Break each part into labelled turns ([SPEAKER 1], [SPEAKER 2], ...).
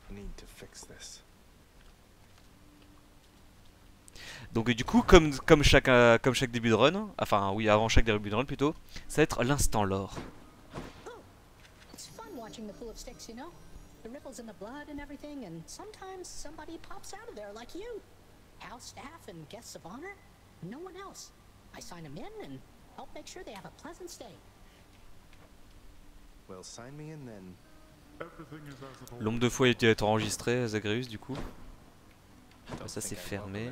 [SPEAKER 1] Donc du coup, comme chaque début de run, enfin oui, avant chaque début de run plutôt, ça va être l'instant lore.
[SPEAKER 2] It's fun watching the pool of sticks, you know? The ripples in the blood and everything, and sometimes somebody pops out of there like you. House staff and guests of honor? No one else. I sign them in and help make sure they have a pleasant stay.
[SPEAKER 3] Well, sign me in then.
[SPEAKER 1] Le nombre de fois il a été enregistré, Zagreus, du coup. Ça c'est fermé.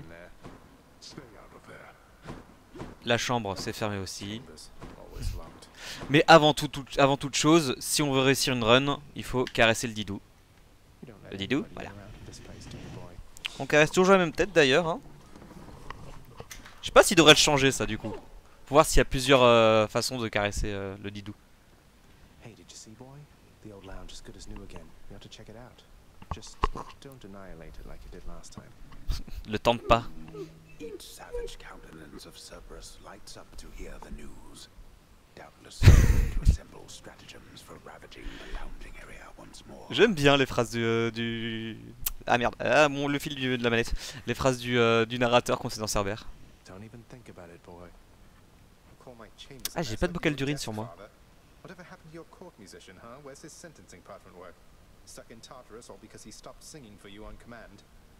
[SPEAKER 1] La chambre c'est fermé aussi. Mais avant toute chose, si on veut réussir une run, il faut caresser le didou. Le didou, voilà. On caresse toujours la même tête d'ailleurs. Hein. Je sais pas s'il devrait le changer ça du coup. Pour voir s'il y a plusieurs façons de caresser le didou.
[SPEAKER 3] Hey, did you see, boy? The old lounge is good as new again. You have to check it out. Just don't annihilate it like you did last time.
[SPEAKER 1] Le tente pas.
[SPEAKER 4] Each savage countenance of Cerberus lights up to hear the news. Doubtless to assemble stratagems for ravaging the lounging area once more.
[SPEAKER 1] J'aime bien les phrases du... Ah merde, le fil de la manette. Les phrases du narrateur qu'on sait dans Cerber. Ah, j'ai pas de bocal d'urine sur moi.
[SPEAKER 3] Whatever happened to your court musician, huh? Where's his sentencing parchment work? Stuck in Tartarus all because he stopped singing for you on command?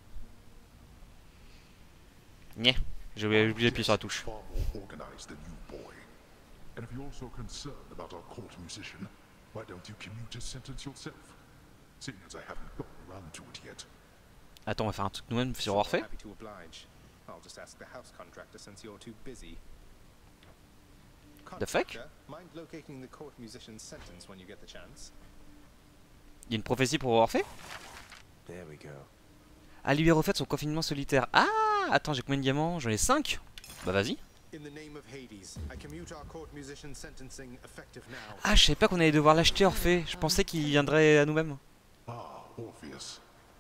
[SPEAKER 1] Nyeh, j'ai oublié d'appuyer sur la touche.
[SPEAKER 5] Far more organized than you, boy. And if you're so concerned about our court musician, why don't you commute his sentence yourself? Seeing as I haven't gotten around to it yet.
[SPEAKER 1] Attends, on va faire un truc nous-mêmes sur Orphée.
[SPEAKER 3] Happy to oblige. I'll just ask the house contractor since you're too busy.
[SPEAKER 1] The fuck?
[SPEAKER 3] Mind locating the court musician's sentence when you get the chance?
[SPEAKER 1] Il y a une prophétie pour Orphée?
[SPEAKER 3] There we go.
[SPEAKER 1] Ah, lui refait son confinement solitaire. Ah, attends, j'ai combien de diamants? J'en ai 5. Bah vas-y. Ah, je savais pas qu'on allait devoir l'acheter Orphée. Je pensais qu'il viendrait à nous-mêmes.
[SPEAKER 5] Ah, Orpheus.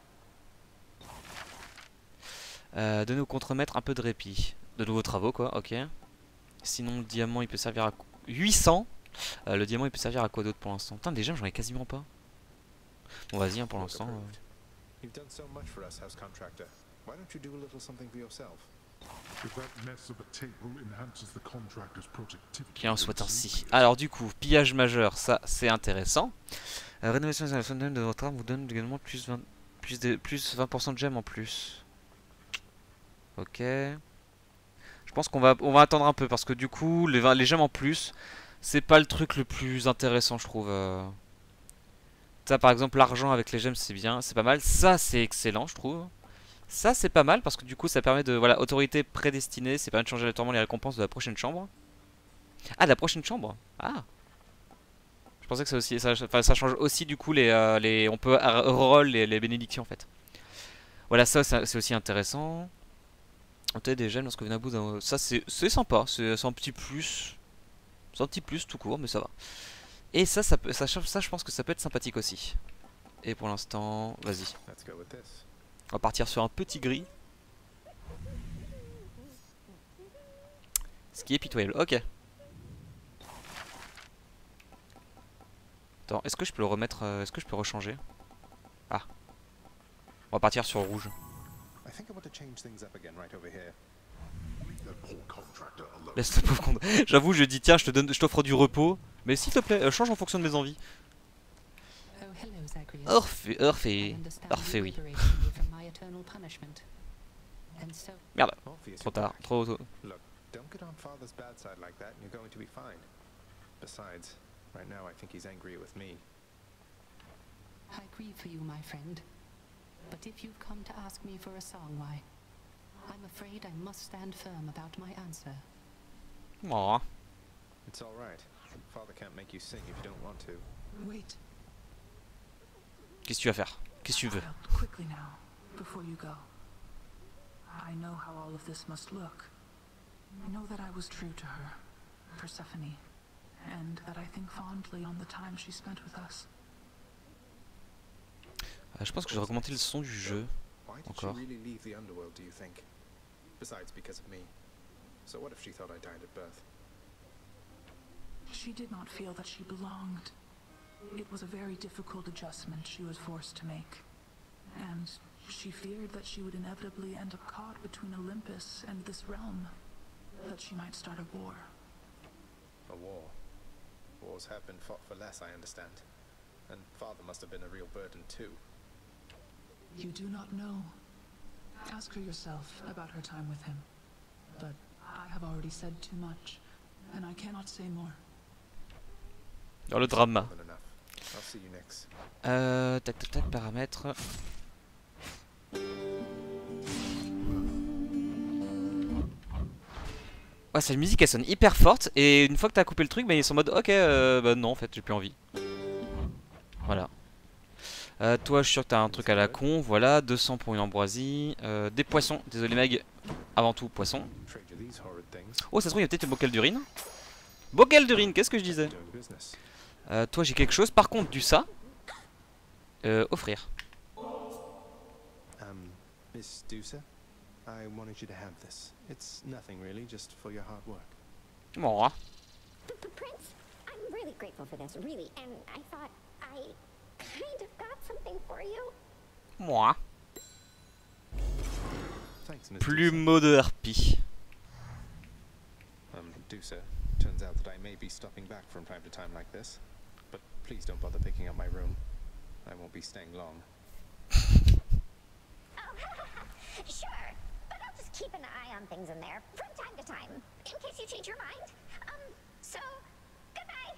[SPEAKER 1] Donner au contremaître un peu de répit. De nouveaux travaux quoi, ok. Sinon le diamant il peut servir à 800. Le diamant il peut servir à quoi d'autre pour l'instant? Putain déjà j'en ai quasiment pas. Bon vas-y hein, pour l'instant. Qu'il en soit ainsi. Alors du coup, pillage majeur, ça c'est intéressant. Rénovation de votre arme vous donne également plus 20% de gemmes en plus. Ok. Je pense qu'on va attendre un peu parce que du coup les gemmes en plus c'est pas le truc le plus intéressant je trouve. Ça par exemple l'argent avec les gemmes c'est bien, c'est pas mal. Ça c'est excellent je trouve. Ça c'est pas mal parce que du coup ça permet de... Voilà, autorité prédestinée, c'est permet de changer aléatoirement les récompenses de la prochaine chambre. Ah de la prochaine chambre. Ah. Je pensais que ça aussi, ça change aussi du coup on peut reroll les bénédictions en fait. Voilà ça c'est aussi intéressant. On t'a des gemmes lorsque vous venez à bout d'un... Ça c'est sympa, c'est un petit plus. C'est un petit plus tout court mais ça va. Et ça je pense que ça peut être sympathique aussi. Et pour l'instant, vas-y. On va partir sur un petit gris. Ce qui est pitoyable, ok. Attends, est-ce que je peux le remettre, est-ce que je peux rechanger? Ah. On va partir sur le rouge. Laisse le pauvre compte. J'avoue, je dis tiens, je t'offre du repos. Mais s'il te plaît, change en fonction de mes envies. Orphée, oui. Merde, trop tard, trop tôt.
[SPEAKER 3] Don't get on Father's bad side like that and you're going to be fine. Besides, right now I think he's angry with me.
[SPEAKER 6] I grieve for you, my friend. But if you've come to ask me for a song, why, I'm afraid I must stand firm about my answer.
[SPEAKER 1] Aww.
[SPEAKER 3] It's all right. Father can't make you sing if you don't want to.
[SPEAKER 6] Wait.
[SPEAKER 1] Qu'est-ce que tu vas faire? Qu'est-ce que tu veux?
[SPEAKER 7] Quickly now, before you go. I know how all of this must look. I know that I was true to her, Persephone, and that I think fondly on the time she spent with us.
[SPEAKER 1] Je pense que je vais augmenter le son du jeu. Encore.
[SPEAKER 3] Besides, because of me. So what if she thought I died at birth?
[SPEAKER 7] She did not feel that she belonged. It was a very difficult adjustment she was forced to make. And she feared that she would inevitably end up caught between Olympus and this realm. That she might start a war.
[SPEAKER 3] A war. Wars have been fought for less, I understand. And father must have been a real burden too.
[SPEAKER 7] You do not know. Ask her yourself about her time with him. But I have already said too much, and I cannot say more.
[SPEAKER 1] Dans le drama.
[SPEAKER 3] More than enough. I'll see you next.
[SPEAKER 1] Tac tac tac, paramètres. Ouais, cette musique elle sonne hyper forte et une fois que t'as coupé le truc, bah, ils sont en mode ok, bah non en fait j'ai plus envie. Voilà. Toi je suis sûr que t'as un truc à la con, voilà, 200 pour une ambroisie. Des poissons, désolé Meg, avant tout poisson.
[SPEAKER 3] Trade you these horrid things.
[SPEAKER 1] Oh ça se trouve il y a peut-être le bocal d'urine. Bocal d'urine, qu'est-ce que je disais?
[SPEAKER 3] Doing business.
[SPEAKER 1] Toi j'ai quelque chose, par contre du ça. Offrir.
[SPEAKER 3] Miss Dusa, I wanted you to have this. It's nothing really, just for your hard work.
[SPEAKER 1] Moi.
[SPEAKER 8] Prince, I'm really grateful for this, really, and I thought I kind of got something for you.
[SPEAKER 1] Moi.
[SPEAKER 3] Thanks, Miss
[SPEAKER 1] Plumeau de harpie.
[SPEAKER 3] Dusa, turns out that I may be stopping back from time to time like this. But please don't bother picking up my room. I won't be staying long.
[SPEAKER 8] Sure, but I'll just keep an eye on things in there from time to time, in case you change your mind. So, goodbye.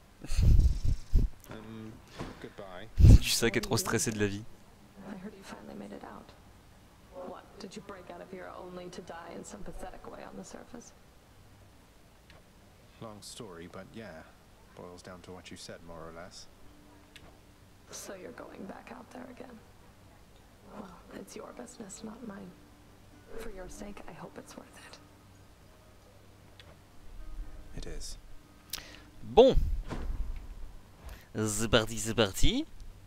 [SPEAKER 3] Goodbye.
[SPEAKER 1] Tu sais qu'elle est trop stressée de la vie.
[SPEAKER 9] I heard you finally made it out. What, did you break out of here only to die in some pathetic way on the surface?
[SPEAKER 3] Long story, but yeah, boils down to what you said, more or less.
[SPEAKER 9] So you're going back out there again? Well, it's your business, not mine. For your sake, I hope it's worth it.
[SPEAKER 3] It is.
[SPEAKER 1] Bon. C'est parti, c'est parti.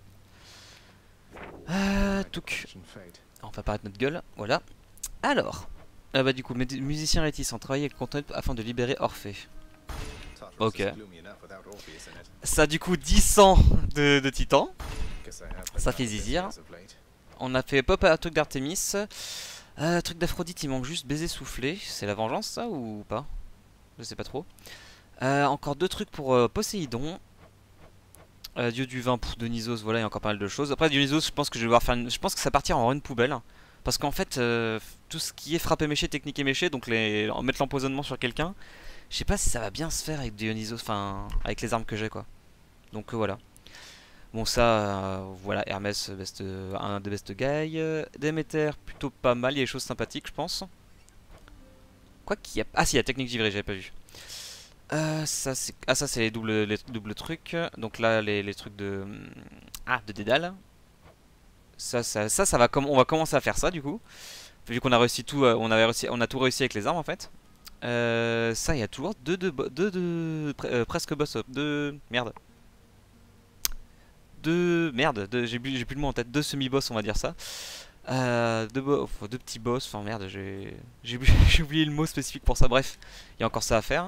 [SPEAKER 1] Touk.
[SPEAKER 3] Fate.
[SPEAKER 1] On va apparaître notre gueule, voilà. Alors, bah du coup, musiciens réticents, travailler avec le contenu afin de libérer Orphée. Ok. Ça a du coup 10 ans de titan. Ça fait zizir. On a fait pop à truc d'Artémis. Truc d'Aphrodite, il manque juste baiser soufflé. C'est la vengeance ça ou pas? Je sais pas trop. Encore 2 trucs pour Poséidon. Dieu du vin pour Dionysos, voilà, il y a encore pas mal de choses. Après Dionysos, je pense que je vais devoir faire je pense que ça partira en une poubelle. Parce qu'en fait, tout ce qui est frappé méché, technique et méché, donc mettre l'empoisonnement sur quelqu'un, je sais pas si ça va bien se faire avec Dionysos, enfin avec les armes que j'ai quoi. Donc voilà. Bon ça, voilà, Hermès, un des best guys. Déméter, plutôt pas mal, il y a des choses sympathiques je pense. Quoi qu'il y a... Ah si, il y a technique givrée, j'avais pas vu. Ça c'est les doubles trucs. Donc là les trucs de... Ah, de Dédale. Ça va comme on va commencer à faire ça du coup. Vu qu'on a réussi tout, on a tout réussi avec les armes en fait. Ça il y a toujours presque boss up, j'ai plus le mot en tête, 2 semi-boss on va dire ça. 2 petits boss, enfin merde, j'ai oublié le mot spécifique pour ça, bref, il y a encore ça à faire.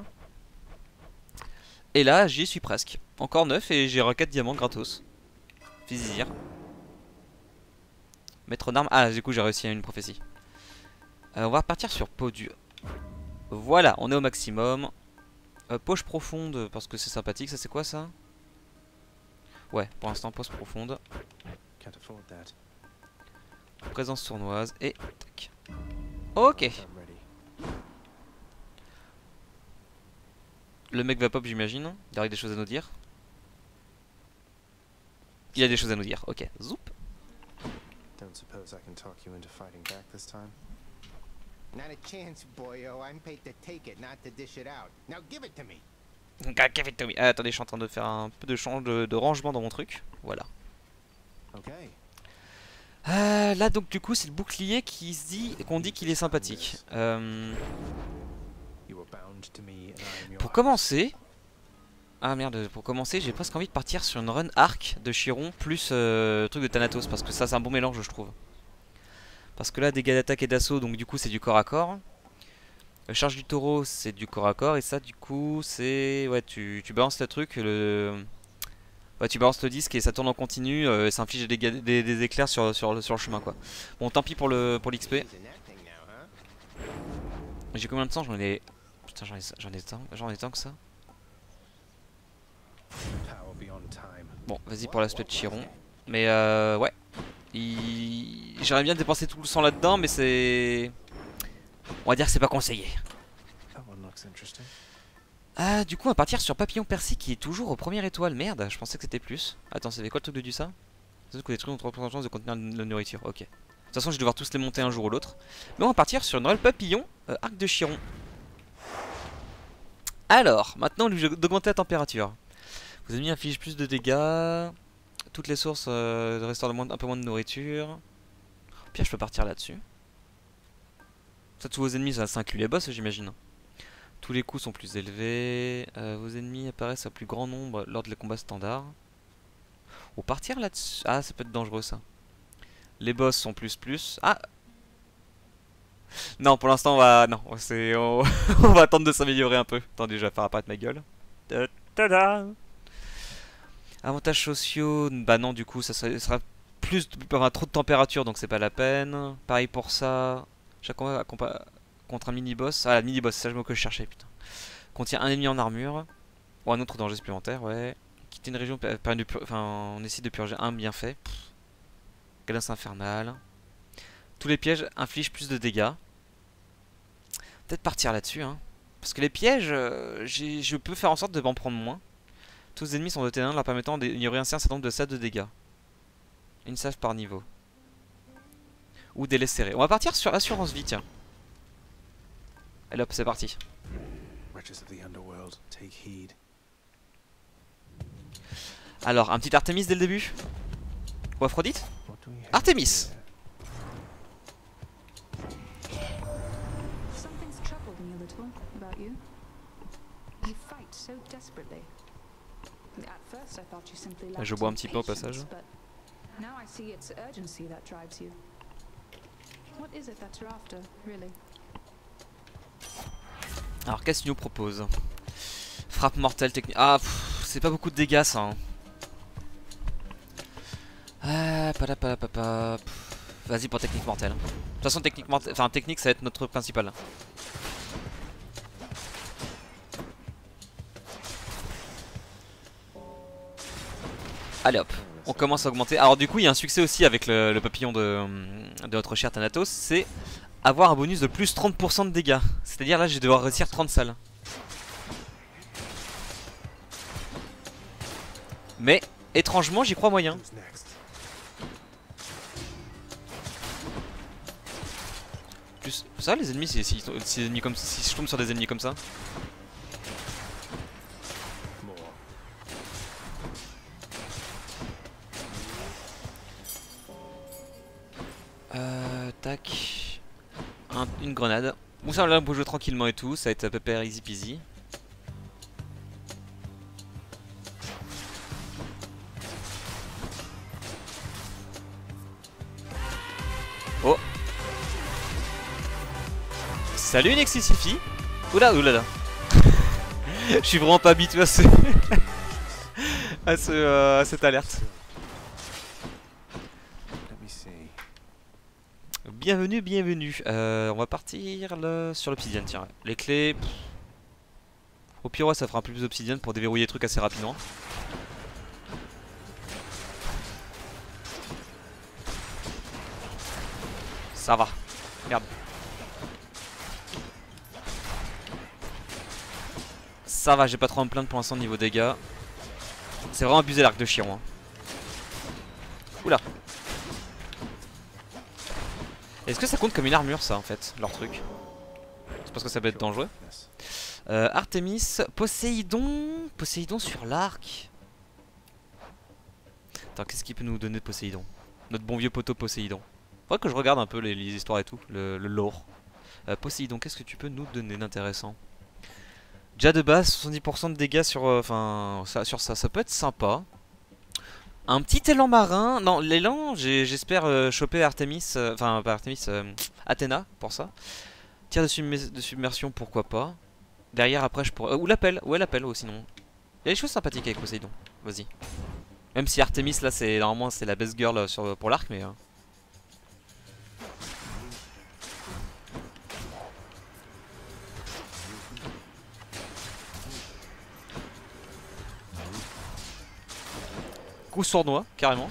[SPEAKER 1] Et là j'y suis presque, encore 9 et j'ai 4 diamants gratos. Fizir. Maître d'armes, ah du coup j'ai réussi à une prophétie. On va repartir sur Podu. Voilà, on est au maximum. Poche profonde, parce que c'est sympathique, ça c'est quoi ça? Ouais, pour l'instant poche profonde. Présence sournoise et tac. Ok. Le mec va pop j'imagine. Il aurait des choses à nous dire. Il a des choses à nous dire, ok. Zoup.
[SPEAKER 3] Don't suppose I can talk you into fighting back this time?
[SPEAKER 10] Not a chance, boyo. I'm paid to take it, not to dish it out. Now give it to me.
[SPEAKER 1] Attendez, je suis en train de faire un peu de change de rangement dans mon truc. Voilà.
[SPEAKER 3] Okay.
[SPEAKER 1] Là donc du coup c'est le bouclier qu'on dit qu'il est sympathique. Pour commencer... Ah merde, pour commencer j'ai presque envie de partir sur une run arc de Chiron plus truc de Thanatos. Parce que ça c'est un bon mélange je trouve. Parce que là dégâts d'attaque et d'assaut donc du coup c'est du corps à corps. Charge du taureau c'est du corps à corps et ça du coup c'est... Ouais tu balances le truc, Bah tu balances le disque et ça tourne en continu, et ça inflige des éclairs sur le chemin quoi. Bon tant pis pour l'XP. J'ai combien de temps? J'en ai... Putain j'en ai tant que ça. Bon vas-y pour l'aspect de Chiron. Mais ouais. J'aimerais bien dépenser tout le sang là-dedans mais c'est... On va dire que c'est pas conseillé. Ah du coup on va partir sur Papillon Persique qui est toujours aux premières étoiles. Merde, je pensais que c'était plus. Attends, c'était quoi le truc de ça? C'est que des trucs ont 3% de chance de contenir la nourriture, ok. De toute façon je vais devoir tous les monter un jour ou l'autre. Mais on va partir sur Noël Papillon, Arc de Chiron. Alors, maintenant on lui d'augmenter la température. Vos ennemis infligent plus de dégâts. Toutes les sources restaurent un peu moins de nourriture. Au pire je peux partir là-dessus. Ça tous vos ennemis ça inclut les boss j'imagine. Tous les coups sont plus élevés. Vos ennemis apparaissent à plus grand nombre lors des combats standards. Ou partir là-dessus. Ah, ça peut être dangereux ça. Les boss sont plus. Ah! Non, pour l'instant, on va. Non, on va attendre de s'améliorer un peu. Attendez, je vais faire apparaître ma gueule. Ta-da! Avantages sociaux. Bah non, du coup, ça sera plus. Enfin, trop de température, donc c'est pas la peine. Pareil pour ça. Chaque combat contre un mini-boss. Ah, la mini-boss, c'est ça que je cherchais, putain. Contient un ennemi en armure. Ou un autre danger supplémentaire, ouais. Quitter une région, enfin, on essaie de purger un bienfait. Cadence infernale. Tous les pièges infligent plus de dégâts. Peut-être partir là-dessus, hein. Parce que les pièges, je peux faire en sorte de m'en prendre moins. Tous les ennemis sont dotés d'un leur permettant d'ignorer un certain nombre de salles de dégâts. Une salve par niveau. Ou délai serré. On va partir sur assurance vie, tiens. Allez hop, c'est parti. Alors, un petit Artemis dès le début? Ou Aphrodite? Artemis! Je bois un petit peu au passage. Alors qu'est-ce qu'il nous propose? Frappe mortelle technique. Ah, c'est pas beaucoup de dégâts ça. Hein. Vas-y pour technique mortelle. De toute façon technique mortelle, enfin technique ça va être notre truc principal. Allez hop, on commence à augmenter. Alors du coup il y a un succès aussi avec le papillon de notre cher Thanatos, c'est avoir un bonus de plus 30% de dégâts. C'est-à-dire là je vais devoir réussir 30 salles. Mais étrangement j'y crois moyen. Plus ça les ennemis si je tombe sur des ennemis comme ça. Tac. Une grenade. Bon ça là on peut jouer tranquillement et tout, ça va être à peu près easy peasy. Oh. Salut Nexisifi. Oula oulala. Je suis vraiment pas habitué à cette alerte. Bienvenue, bienvenue. On va partir là, sur l'obsidienne, tiens. Les clés. Au pire, ouais, ça fera un peu plus d'obsidienne pour déverrouiller les trucs assez rapidement. Ça va. Merde. Ça va, j'ai pas trop à me plaindre pour l'instant niveau dégâts. C'est vraiment abusé l'arc de Chiron. Hein. Oula. Est-ce que ça compte comme une armure ça en fait, leur truc? C'est parce que ça peut être dangereux. Artemis, Poséidon. Poséidon sur l'arc. Attends, qu'est-ce qu'il peut nous donner de Poséidon? Notre bon vieux poteau Poséidon. Faudrait que je regarde un peu les histoires et tout, le lore. Poséidon, qu'est-ce que tu peux nous donner d'intéressant? Déjà de base, 70% de dégâts sur, sur ça, ça peut être sympa. Un petit élan marin. Non, l'élan, j'espère choper Artemis. Enfin, pas Artemis, Athéna pour ça. Tir de submersion, pourquoi pas. Derrière, après, je pourrais. Ou l'appel. Ouais, l'appel, sinon. Il y a des choses sympathiques avec Poséidon. Vas-y. Même si Artemis là c'est normalement c'est la best girl pour l'arc mais... Coup sournois, carrément.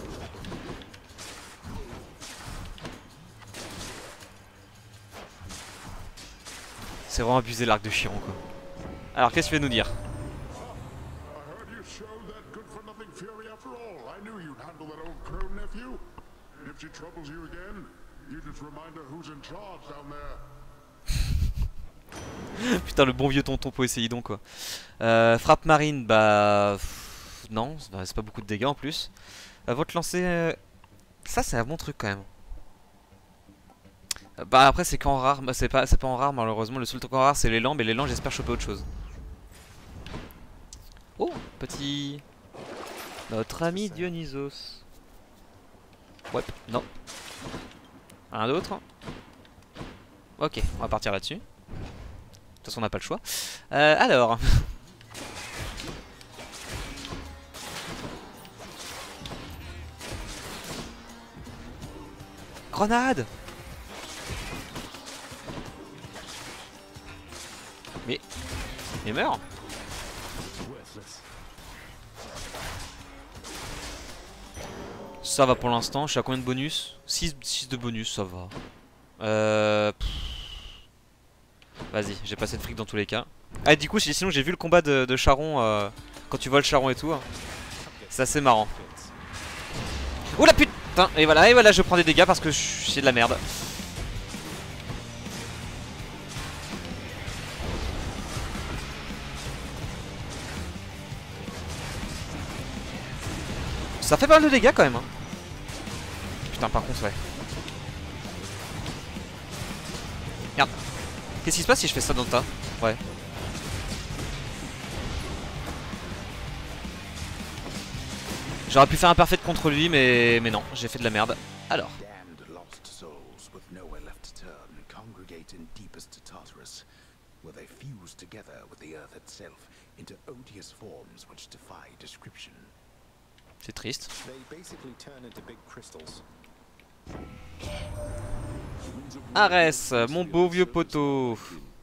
[SPEAKER 1] C'est vraiment abusé l'arc de Chiron quoi. Alors qu'est-ce que tu veux nous dire? Putain le bon vieux tonton Poséidon quoi. Frappe marine bah... non, c'est pas beaucoup de dégâts en plus. Votre lancer... ça c'est un bon truc quand même. Bah après c'est qu'en rare, bah, c'est pas en rare malheureusement. Le seul truc en rare c'est l'élan, mais l'élan j'espère choper autre chose. Oh, petit... notre ami Dionysos. Ouais, non. Un d'autre. Ok, on va partir là-dessus. De toute façon on n'a pas le choix. Alors... grenade. Mais meurs. Ça va pour l'instant, je suis à combien de bonus? 6 de bonus, ça va. Vas-y, j'ai pas assez de fric dans tous les cas. Ah du coup sinon j'ai vu le combat de Charon, quand tu vois le Charon et tout. C'est assez marrant. Oula putain. Et voilà je prends des dégâts parce que j'ai de la merde. Ça fait pas mal de dégâts quand même hein. Putain par contre ouais. Merde. Qu'est-ce qui se passe si je fais ça dans le tas? Ouais. J'aurais pu faire un parfait contre lui mais non, j'ai fait de la merde. Alors. C'est triste. Arès, mon beau vieux poteau.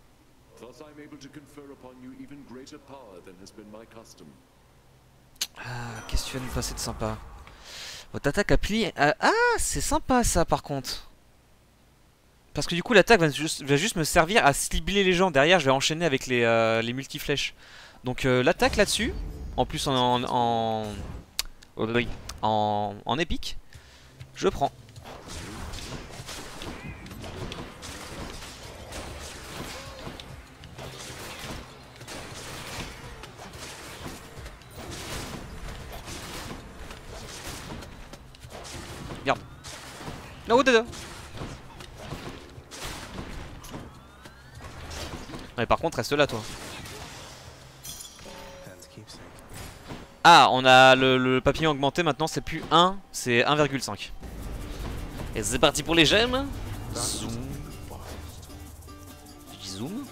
[SPEAKER 1] Ah, qu'est-ce que tu vas nous passer de sympa? Votre attaque a plié. Ah, c'est sympa ça par contre. Parce que du coup l'attaque va juste me servir à cibler les gens. Derrière je vais enchaîner avec les multiflèches. Donc l'attaque là-dessus, en plus en épique, je prends. Merde. Non, dedans. Mais par contre reste là toi. Ah, on a le papillon augmenté maintenant, c'est plus 1, c'est 1,5. Et c'est parti pour les gemmes. Zoom. Zoom.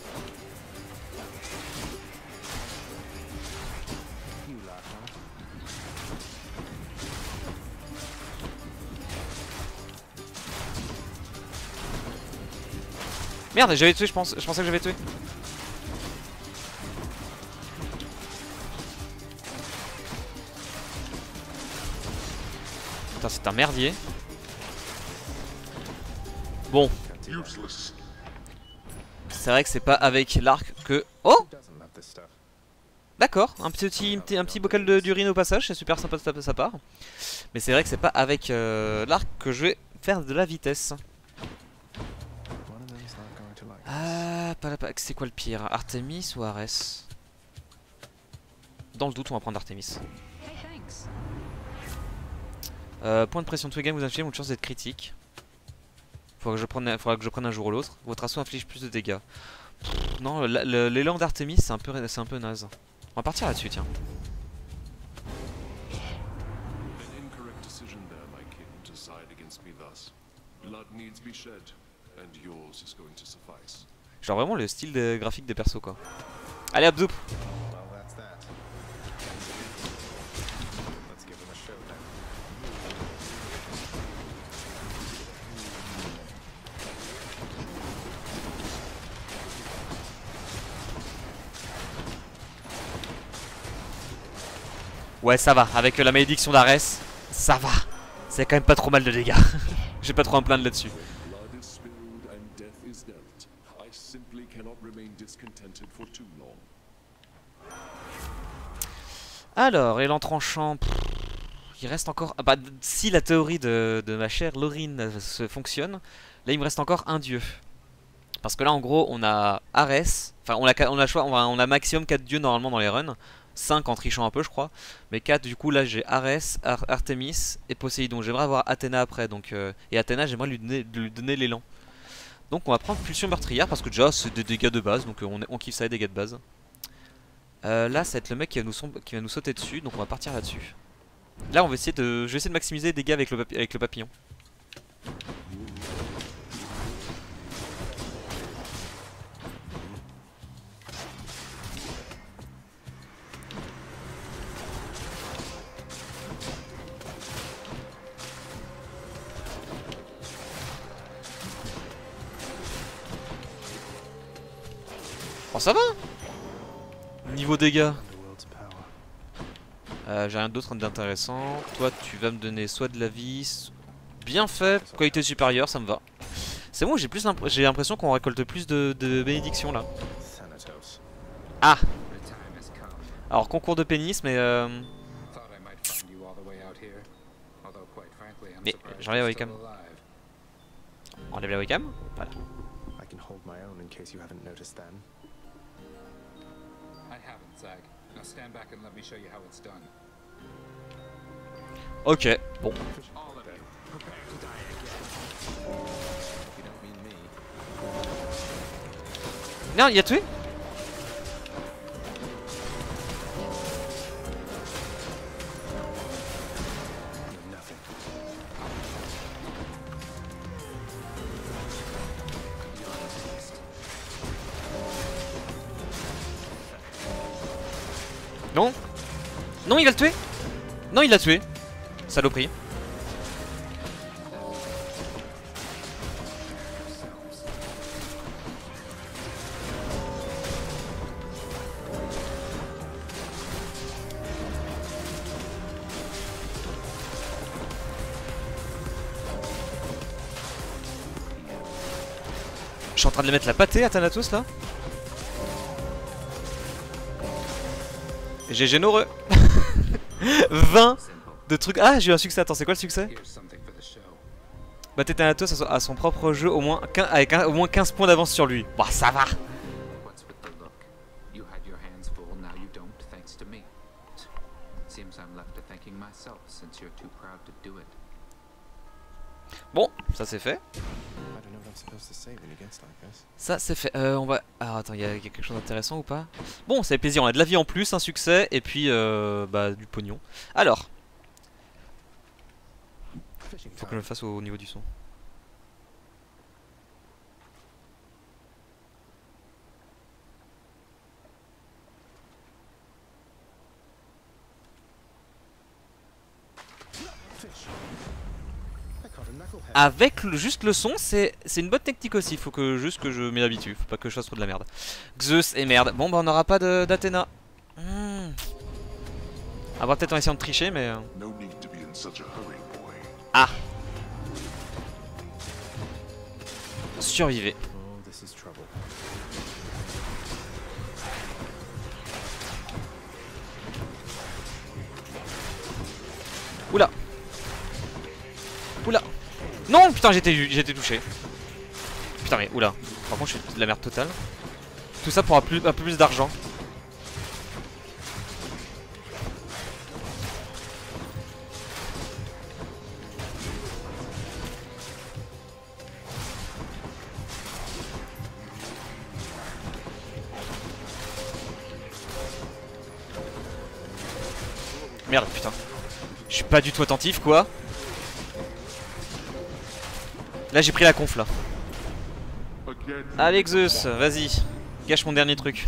[SPEAKER 1] Merde, j'avais tué, je pensais que j'avais tué. Putain, c'est un merdier. Bon. C'est vrai que c'est pas avec l'arc que... Oh! D'accord, un petit bocal d'urine au passage, c'est super sympa de sa part. Mais c'est vrai que c'est pas avec l'arc que je vais faire de la vitesse. Ah, c'est quoi le pire? Artemis ou Arès? Dans le doute, on va prendre Artemis. Point de pression de tous les games, vous infligez une chance d'être critique. Faudra que je prenne un jour ou l'autre. Votre assaut inflige plus de dégâts. Pff, non, l'élan d'Artemis, c'est un peu naze. On va partir là-dessus, tiens. Genre vraiment le style graphique des persos quoi. Allez hop zoup. Ouais, ça va. Avec la malédiction d'Ares, ça va. C'est quand même pas trop mal de dégâts. J'ai pas trop à me plaindre là-dessus.
[SPEAKER 5] Blood is spilled and death is dealt. I simply cannot remain discontented for too long.
[SPEAKER 1] Alors, élan tranchant. Il reste encore. Ah bah, si la théorie de ma chère Laurine se fonctionne, là il me reste encore un dieu. Parce que là en gros on a Ares. Enfin on a maximum 4 dieux normalement dans les runs. 5 en trichant un peu je crois. Mais 4 du coup là j'ai Ares, Artemis et Poséidon. J'aimerais avoir Athéna après donc, et Athéna j'aimerais lui donner l'élan. Donc on va prendre Pulsion Meurtrière parce que déjà c'est des dégâts de base. Donc on kiffe ça les dégâts de base. Là ça va être le mec qui va nous sauter dessus. Donc on va partir là-dessus. Là on va essayer je vais essayer de maximiser les dégâts avec le papillon. Oh ça va. Niveau dégâts j'ai rien d'autre d'intéressant. Toi tu vas me donner soit de la vie. Bien fait, qualité supérieure, ça me va. C'est bon, j'ai l'impression qu'on récolte plus de bénédictions là. Ah. Alors concours de pénis mais j'enlève la webcam. Enlève la webcam. Voilà. Ok, bon. Non, il a tué. Non. Non, il va le tuer. Non, il l'a tué. Saloperie. Je suis en train de les mettre la pâtée à Thanatos là. J'ai généreux. 20 de trucs. Ah, j'ai eu un succès. Attends, c'est quoi le succès? Battez Thanatos à son propre jeu avec au moins 15 points d'avance sur lui. Bah, ça va. Bon, ça c'est fait. Ça c'est fait. On va. Ah, attends, il y a quelque chose d'intéressant ou pas? Bon, ça fait plaisir. On a de la vie en plus, un succès et puis bah du pognon. Alors, faut que je me fasse au niveau du son. Avec juste le son, c'est une bonne technique aussi. Faut que juste que je m'y habitue. Faut pas que je fasse trop de la merde. Zeus et merde. Bon bah on n'aura pas d'Athéna. On va peut-être en essayant de tricher mais... Ah. Survivez. Oula. Oula. Non putain j'étais touché. Putain mais oula. Par contre je suis de la merde totale. Tout ça pour un peu plus d'argent. Merde putain. Je suis pas du tout attentif quoi. Là j'ai pris la conf là. Allez Zeus, vas-y. Gâche mon dernier truc.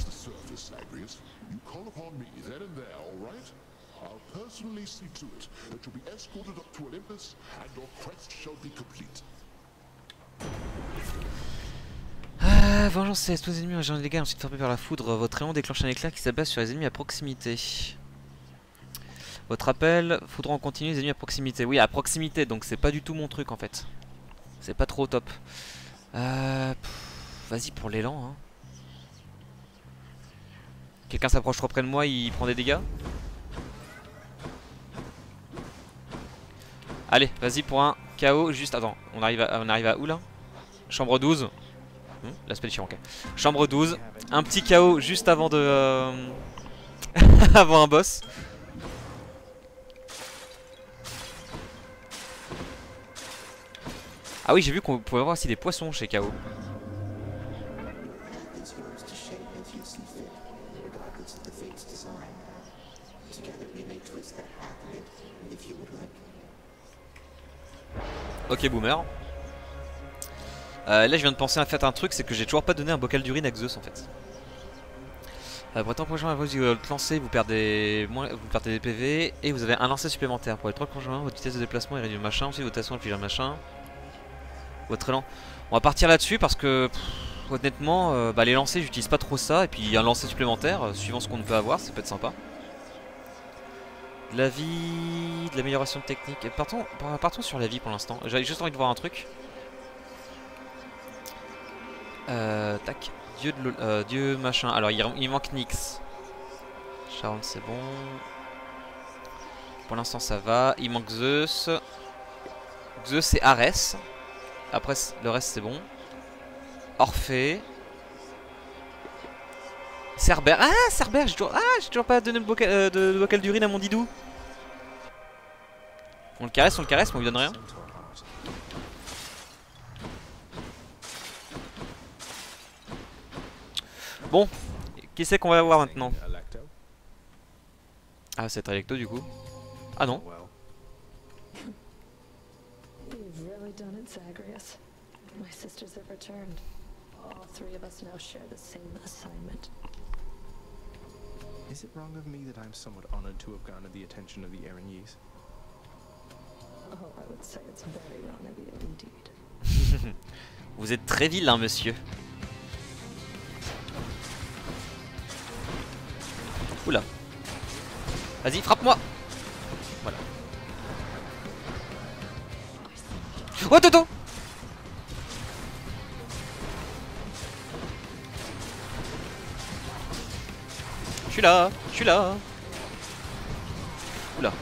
[SPEAKER 1] Vengeance c'est tous les ennemis régénèrent des dégâts ensuite frappés par la foudre. Votre rayon déclenche un éclair qui s'abat sur les ennemis à proximité. Votre appel, foudre en continu les ennemis à proximité. Oui, à proximité, donc c'est pas du tout mon truc en fait. C'est pas trop top. Vas-y pour l'élan. Hein. Quelqu'un s'approche trop près de moi, il prend des dégâts. Allez, vas-y pour un KO. Juste, attends, on arrive à où là? Chambre 12. L'aspect chiant, ok. Chambre 12. Un petit KO juste avant de... avant un boss. Ah oui, j'ai vu qu'on pouvait avoir aussi des poissons chez KO. Ok, boomer. Là, je viens de penser à faire un truc, c'est que j'ai toujours pas donné un bocal d'urine à Zeus en fait. Pour être prochain à vous lancer, vous perdez des PV et vous avez un lancer supplémentaire. Pour être 3 prochains, votre vitesse de déplacement est réduite machin. Ensuite, votre action inflige un machin. Votre élan. On va partir là-dessus parce que honnêtement, les lancers, j'utilise pas trop ça. Et puis un lancer supplémentaire, suivant ce qu'on peut avoir, ça peut être sympa. De la vie, de l'amélioration de technique. Et partons sur la vie pour l'instant. J'avais juste envie de voir un truc. Tac. Dieu machin. Alors il manque Nyx. Sharon c'est bon. Pour l'instant ça va. Il manque Zeus. Zeus c'est Arès. Après le reste c'est bon. Orphée. Cerbère. Ah Cerbère, j'ai toujours pas donné le bocal d'urine à mon Didou. On le caresse, mais on lui donne rien. Bon, qui c'est qu'on va avoir maintenant? Ah, c'est Alecto du coup. Ah non.
[SPEAKER 9] You've really done it, Zagreus. My sisters have returned. All three of us now share the same assignment.
[SPEAKER 3] Is it wrong of me that I'm somewhat honored to have garnered the attention of the Erinyes?
[SPEAKER 9] Oh, I would say it's very wrong of you indeed.
[SPEAKER 1] Vous êtes très vilain, monsieur. Oula. Vas-y, frappe-moi. Voilà. Oh, Toto. Je suis là, je suis là. Oula.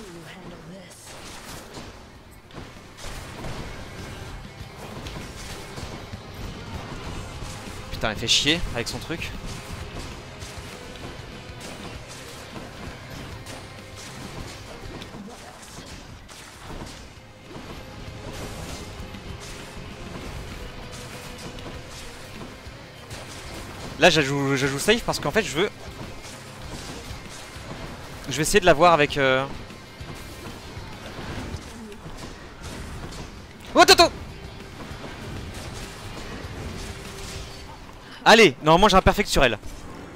[SPEAKER 1] Putain, elle fait chier avec son truc. Là j'ajoute safe parce qu'en fait je vais essayer de l'avoir avec Oh Toto. Allez, normalement j'ai un perfect sur elle.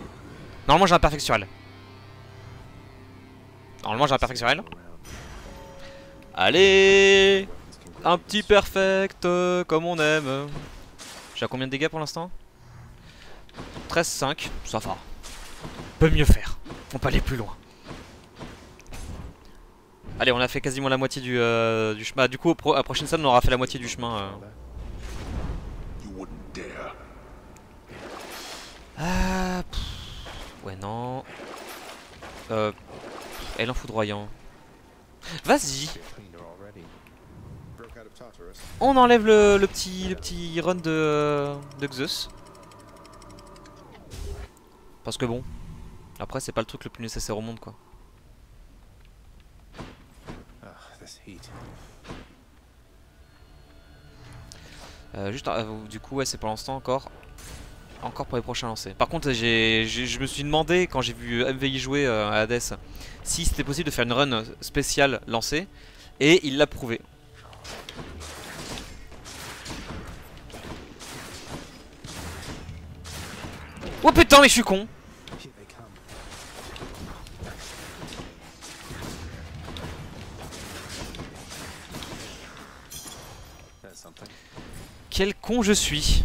[SPEAKER 1] Allez, un petit perfect comme on aime. J'ai à combien de dégâts pour l'instant? 13-5, ça va. On peut mieux faire. On peut aller plus loin. Allez, on a fait quasiment la moitié du chemin. Du coup, à la prochaine scène, on aura fait la moitié du chemin. Ouais, non. Elle en foudroyant. Vas-y. On enlève le petit run de Zeus. Parce que bon, après c'est pas le truc le plus nécessaire au monde quoi. Juste du coup ouais c'est pour l'instant encore pour les prochains lancers. Par contre je me suis demandé quand j'ai vu MVI jouer à Hades si c'était possible de faire une run spéciale lancée et il l'a prouvé. Oh putain mais je suis con. Quel con je suis.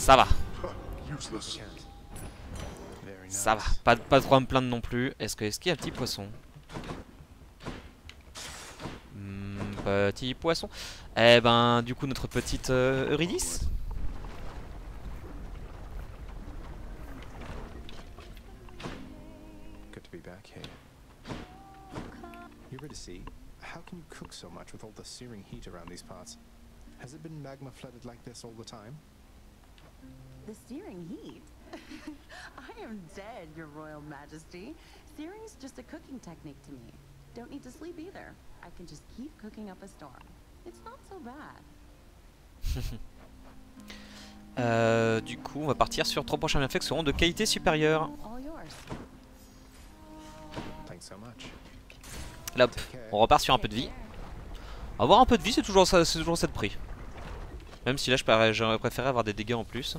[SPEAKER 1] Ça va.
[SPEAKER 5] Useless.
[SPEAKER 3] Very
[SPEAKER 1] Ça va.
[SPEAKER 3] nice.
[SPEAKER 1] Pas trop à me plaindre non plus. Est-ce qu'il y a un petit poisson? Petit poisson. Eh ben, du coup, notre petite Eurydice.
[SPEAKER 3] Good to be back here. Eurydice, how can you cook so much with all the searing heat around these parts? Has it been magma flooded like this all the time?
[SPEAKER 11] The searing heat? I am dead, Your Royal Majesty. Searing's just a cooking technique to me. Don't need to sleep either. I can just keep cooking up a storm. It's not so bad.
[SPEAKER 1] Du coup, on va partir sur 3 prochains bienfaits qui seront de qualité supérieure.
[SPEAKER 11] All yours.
[SPEAKER 3] Thanks so much.
[SPEAKER 1] Là, hop, on repart sur un peu de vie. Avoir un peu de vie, c'est toujours ça de prix. Même si là, j'aurais préféré avoir des dégâts en plus.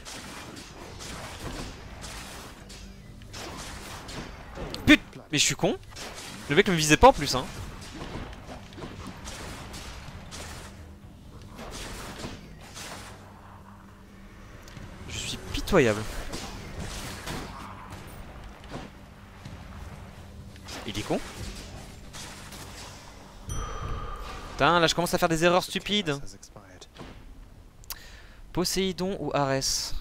[SPEAKER 1] Putain, mais je suis con. Le mec me visait pas en plus, hein. Je suis pitoyable. Il est con. Putain, là je commence à faire des erreurs stupides.
[SPEAKER 3] Has expired.
[SPEAKER 1] Poséidon ou Arès?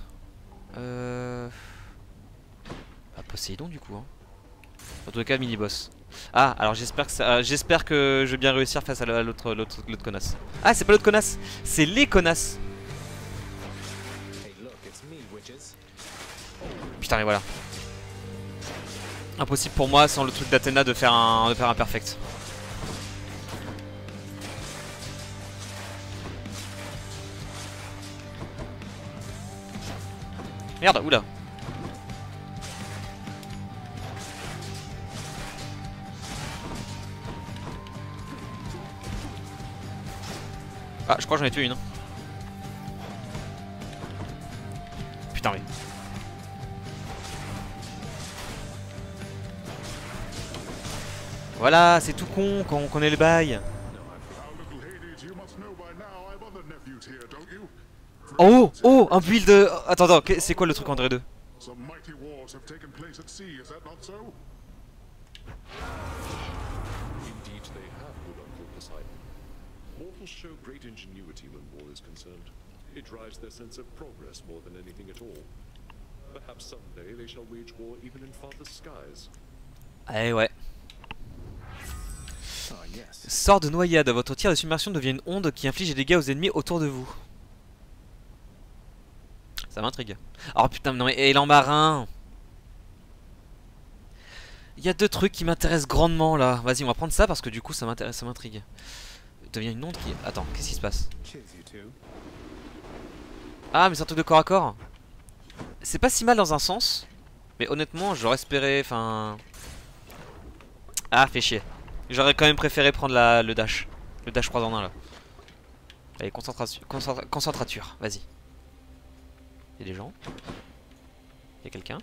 [SPEAKER 1] Bah, Poséidon du coup, hein. En tout cas, mini-boss. Ah, alors j'espère que je vais bien réussir face à l'autre connasse. Ah, c'est pas l'autre connasse, c'est les connasses.
[SPEAKER 3] Hey, look, it's me, witches.
[SPEAKER 1] Putain, mais voilà. Impossible pour moi, sans le truc d'Athéna, de faire un perfect. Merde, oula. Ah, je crois que j'en ai tué une. Putain, oui. Voilà, c'est tout con quand on connaît le bail. Oh, oh, un build. Attends, c'est quoi le truc André 2?
[SPEAKER 5] Some mighty wars have taken place at sea, is that not so?
[SPEAKER 12] Indeed they have, good Uncle Poseidon. Mortals show great ingenuity when war is concerned. It drives their sense of progress more than anything at all. Perhaps someday they shall wage war even in farthest skies.
[SPEAKER 1] Eh ouais.
[SPEAKER 3] Oh, yes.
[SPEAKER 1] Sort de noyade. Votre tir de submersion devient une onde qui inflige des dégâts aux ennemis autour de vous. Ça m'intrigue. Oh putain, non mais élan marin. Il y a deux trucs qui m'intéressent grandement là. Vas-y, on va prendre ça parce que du coup ça m'intéresse, ça m'intrigue. Devient une onde qui... Attends, qu'est-ce qui se passe? Ah, mais c'est un truc de corps à corps. C'est pas si mal dans un sens. Mais honnêtement, j'aurais espéré... Enfin... Ah, fait chier. J'aurais quand même préféré prendre le dash. Le dash 3 en 1 là. Allez, concentrature, vas-y. Il y a des gens. Il y a quelqu'un.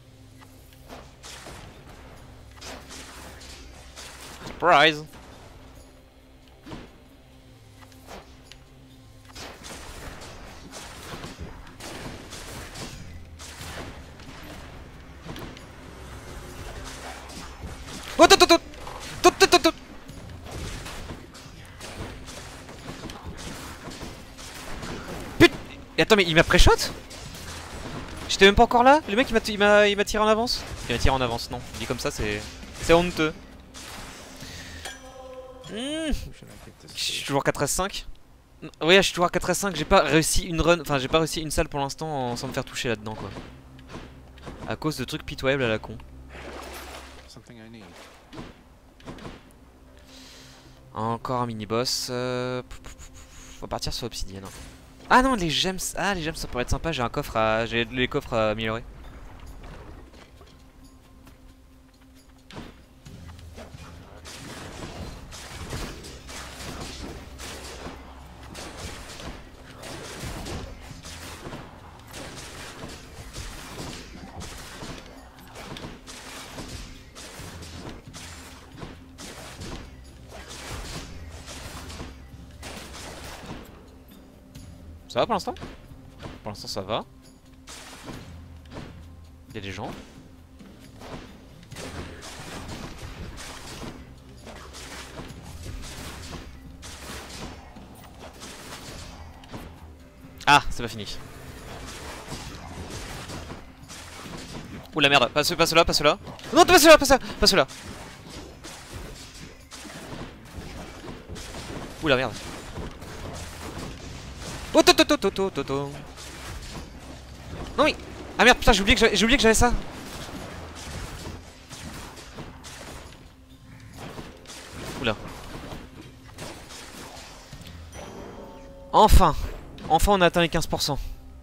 [SPEAKER 1] Surprise! Oh, tout. Putain! Et attends, mais il m'a pré-shot? J'étais même pas encore là. Le mec il m'a tiré en avance. Il m'a tiré en avance, non. Dit comme ça, c'est honteux. Je suis toujours 4S5. Oui, je suis toujours à 4S5. J'ai pas réussi une run. Enfin, j'ai pas réussi une salle pour l'instant sans me faire toucher là-dedans, quoi. À cause de trucs pitoyables à la con. Encore un mini-boss. On va partir sur Obsidienne. Ah non, les gems. Ah, les gems ça pourrait être sympa. J'ai un coffre à. J'ai les coffres à améliorer. Ça va pour l'instant? Pour l'instant ça va. Il y a des gens. Ah, c'est pas fini. Ouh la merde, pas ceux-là, pas ceux-là. Non, pas ceux-là, pas ceux-là. Ouh la merde. Oh, toto. Non mais... Ah merde, putain, j'ai oublié que j'avais ça. Oula. Enfin on a atteint les 15%.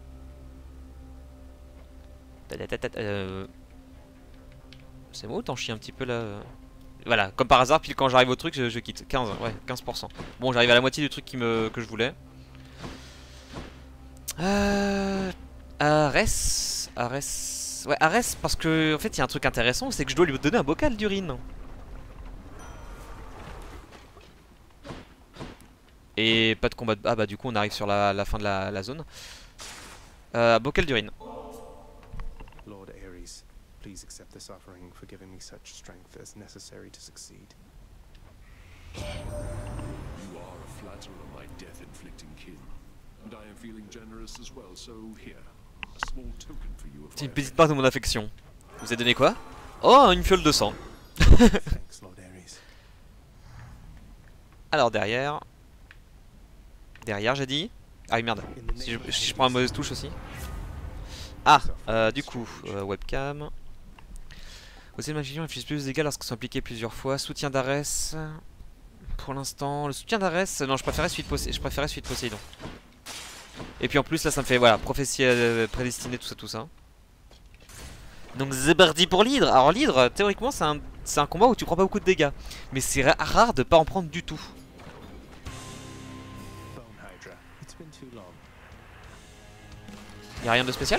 [SPEAKER 1] C'est moi ou t'en chies un petit peu là? Voilà, comme par hasard, pile quand j'arrive au truc, je quitte. 15, ouais, 15%. Bon, j'arrive à la moitié du truc que je voulais. Arès. Ouais, Arès, parce que en fait, il y a un truc intéressant, c'est que je dois lui donner un bocal d'urine. Et pas de combat de... Ah bah du coup on arrive sur la fin de la zone. Bocal d'urine.
[SPEAKER 3] Lord Ares, please accept this offering for giving me such strength as necessary to succeed.
[SPEAKER 12] You are a flatterer, my death-inflicting kin. And I am feeling generous as well, so here, a small token for you of
[SPEAKER 1] C'est une
[SPEAKER 12] my
[SPEAKER 1] petite part de mon affection. Vous avez donné quoi? Oh, une fiole de sang.
[SPEAKER 3] Thanks, Lord Ares.
[SPEAKER 1] Alors derrière... Derrière j'ai dit. Ah oui merde. Si je prends la mauvaise touche aussi. Ah du coup webcam. Aussi de magie inflige plus de dégâts lorsqu'ils sont appliqués plusieurs fois. Soutien d'Arès. Pour l'instant. Le soutien d'Arès. Non je préférais suite Poséidon. Et puis en plus là ça me fait voilà prophétie prédestinée tout ça. Donc c'est parti pour l'hydre. Alors l'hydre théoriquement c'est un combat où tu prends pas beaucoup de dégâts. Mais c'est rare de pas en prendre du tout. Y'a rien de spécial?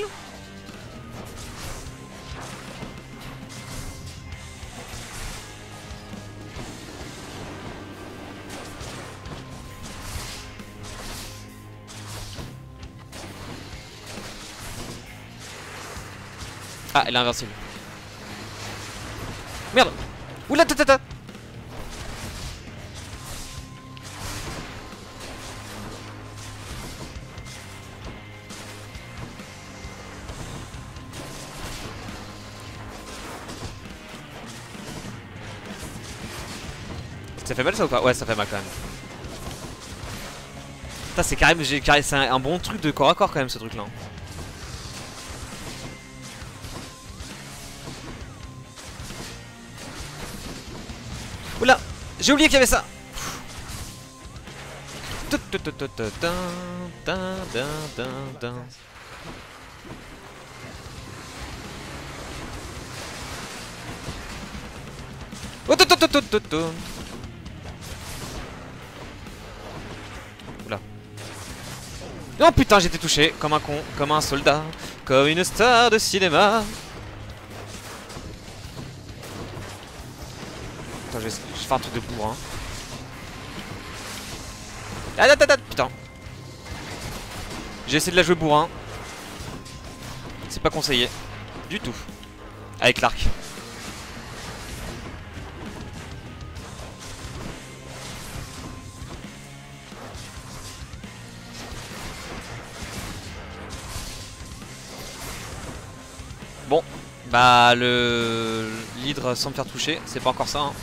[SPEAKER 1] Ah, elle est invincible. Merde! Oula, tata! Ça fait mal ça ou pas? Ouais, ça fait mal quand même. Putain, c'est carrément, c'est un bon truc de corps à corps quand même ce truc là. Oula, j'ai oublié qu'il y avait ça. Oula. Oh putain, j'étais touché comme un con, comme un soldat, comme une star de cinéma. Attends, je vais faire un truc de bourrin. Ah, putain. J'ai essayé de la jouer bourrin. C'est pas conseillé. Du tout. Avec l'arc. Bon. Bah l'hydre sans me faire toucher. C'est pas encore ça hein.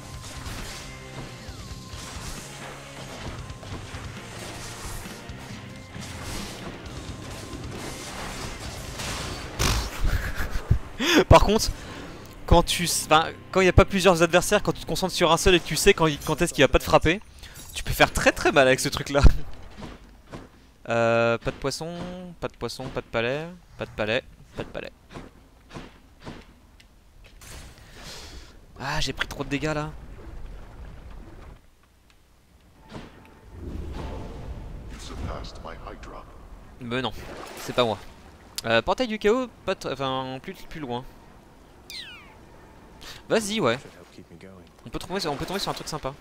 [SPEAKER 1] Par contre, quand il n'y a pas plusieurs adversaires, quand tu te concentres sur un seul et que tu sais quand est-ce qu'il va pas te frapper, tu peux faire très mal avec ce truc là. Pas de poisson, pas de palais, pas de palais. Ah, j'ai pris trop de dégâts là. Mais non, c'est pas moi. Portail du chaos, enfin plus loin. Vas-y, ouais. On peut tomber sur un truc sympa.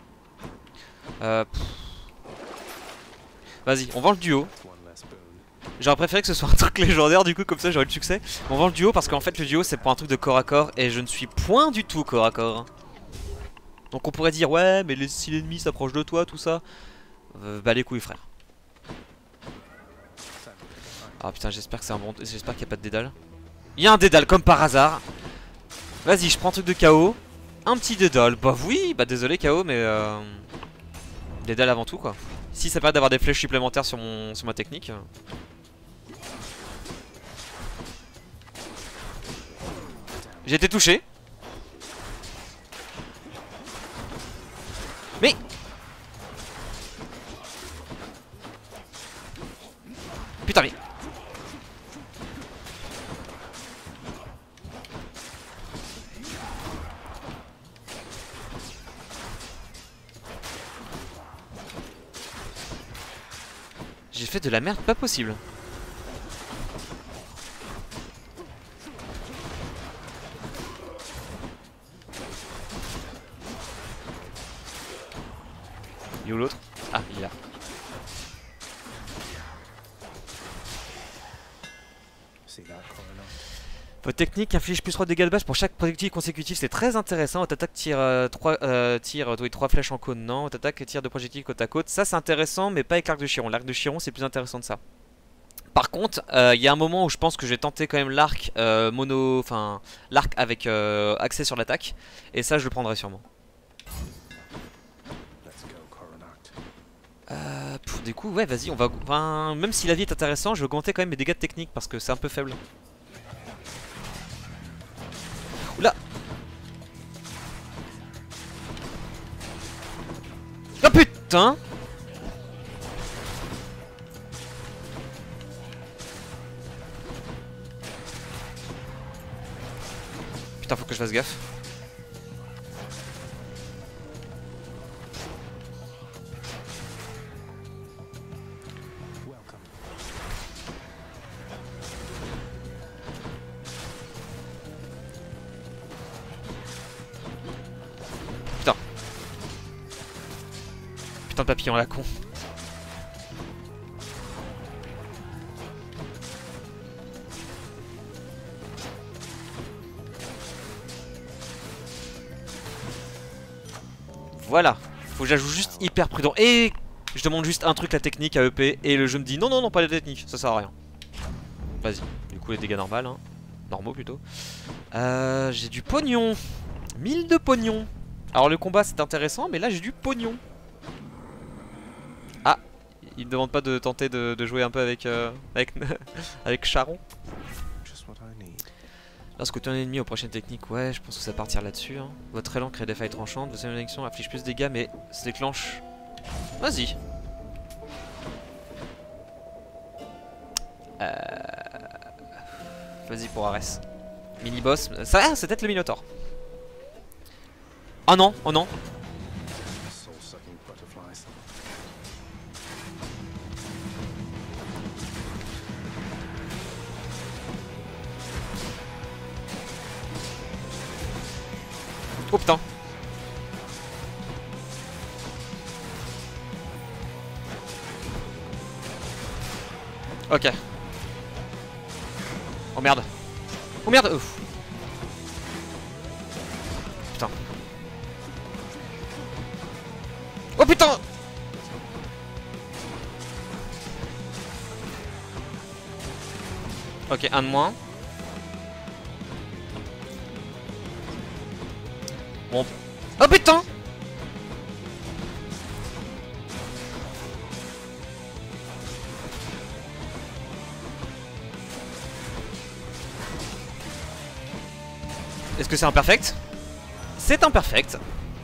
[SPEAKER 1] Vas-y, on vend le duo. J'aurais préféré que ce soit un truc légendaire, du coup, comme ça j'aurais le succès. On vend le duo parce qu'en fait, le duo c'est pour un truc de corps à corps et je ne suis point du tout corps à corps. Donc on pourrait dire, ouais, mais si l'ennemi s'approche de toi, tout ça. Bah les couilles, frère. Ah putain, j'espère que c'est un bon. J'espère qu'il n'y a pas de dédale. Il y a un dédale comme par hasard. Vas-y, je prends un truc de KO. Un petit dédale. Bah oui, bah désolé KO, mais dédale avant tout quoi. Si ça permet d'avoir des flèches supplémentaires sur ma technique. J'ai été touché. Mais putain mais j'ai fait de la merde pas possible. Il est où l'autre? Ah, il est là. Votre technique inflige plus 3 dégâts de base pour chaque projectile consécutif, c'est très intéressant. Votre attaque tire 3 flèches en cône, non. Votre attaque tire 2 projectiles côte à côte. Ça c'est intéressant, mais pas avec l'arc de Chiron. L'arc de Chiron c'est plus intéressant que ça. Par contre, il y a un moment où je pense que je vais tenter quand même l'arc l'arc avec accès sur l'attaque. Et ça je le prendrai sûrement. Du coup, ouais, vas-y, on va. Enfin, même si la vie est intéressant, je vais augmenter quand même mes dégâts de technique parce que c'est un peu faible. Oula! Oh putain! Putain, faut que je fasse gaffe. Putain de papillon à la con. Voilà. Faut que j'ajoute juste hyper prudent. Et je demande juste un truc, la technique à EP. Et le jeu me dit non, non, non, pas la technique. Ça sert à rien. Vas-y. Du coup, les dégâts normaux, hein. Normaux plutôt. J'ai du pognon. 1000 de pognon. Alors le combat c'est intéressant, mais là j'ai du pognon. Ah, il me demande pas de tenter de jouer un peu avec avec Charon. Lorsque tu es un ennemi aux prochaines techniques, ouais, je pense que ça partira là-dessus. Hein. Votre élan crée des failles tranchantes, votre action affiche plus de dégâts, mais se déclenche. Vas-y. Vas-y pour Ares. Mini-boss. Ça, c'est peut-être le Minotaur. Oh non, oh non. Oh putain. Ok. Oh merde. Oh merde. Ouf. Putain. Oh putain. Ok, un de moins. Bon. Oh putain. Est-ce que c'est imperfect? C'est imperfect.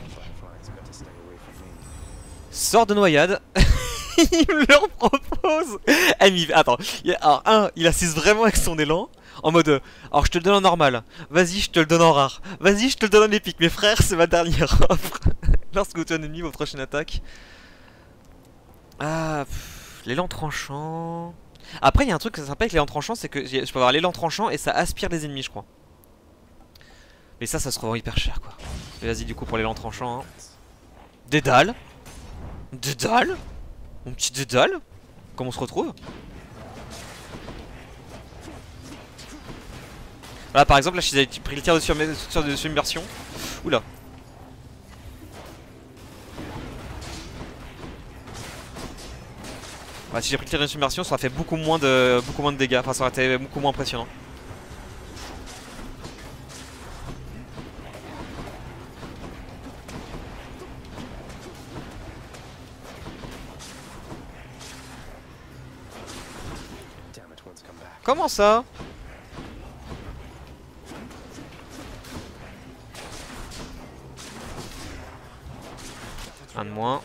[SPEAKER 1] Sort de noyade. Il me le propose. Attends, alors il assiste vraiment avec son élan. En mode, alors je te le donne en normal. Vas-y, je te le donne en rare. Vas-y, je te le donne en épique. Mes frères, c'est ma dernière offre. Lorsque vous tuez un ennemi, vos prochaines attaques. Ah, l'élan tranchant. Après, il y a un truc sympa avec l'élan tranchant, c'est que je peux avoir l'élan tranchant et ça aspire les ennemis, je crois. Mais ça se revend hyper cher, quoi. Mais vas-y, du coup, pour l'élan tranchant. Hein. Dédale. Dédale. Mon petit dédale. Comment on se retrouve? Voilà, par exemple, là, si j'avais pris le tir de submersion. Oula. Voilà, si j'ai pris le tir de submersion, ça aurait fait beaucoup moins de dégâts. Enfin, ça aurait été beaucoup moins impressionnant. Comment ça? Un de moins.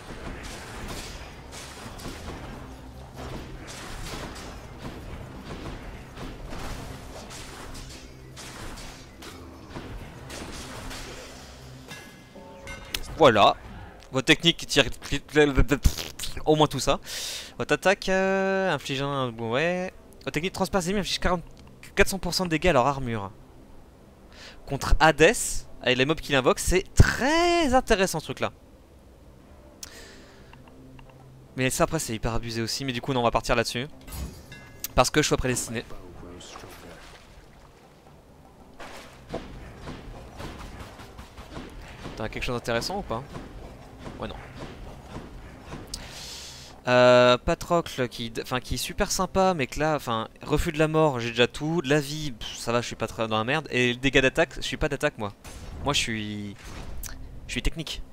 [SPEAKER 1] Voilà. Votre technique tire au moins tout ça. Votre attaque inflige un... Ouais. Votre technique transperce ennemis inflige 400% de dégâts à leur armure. Contre Hades, avec les mobs qu'il invoque, c'est très intéressant ce truc là. Mais ça après c'est hyper abusé aussi, mais du coup non, on va partir là-dessus. Parce que je suis prédestiné. T'as quelque chose d'intéressant ou pas? Ouais non. Patrocle qui est super sympa, mais que là, enfin, refus de la mort, j'ai déjà tout. De la vie, ça va, je suis pas très dans la merde. Et le dégât d'attaque, je suis pas d'attaque moi. Moi je suis technique.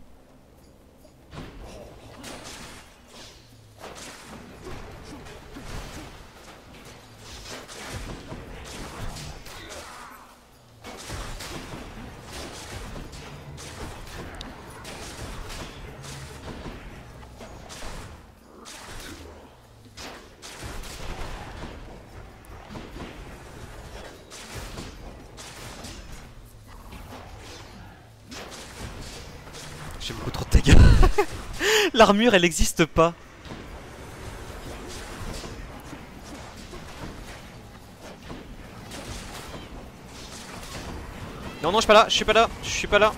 [SPEAKER 1] J'ai beaucoup trop de dégâts. L'armure elle existe pas. Non non, je suis pas là, je suis pas là, je suis pas là.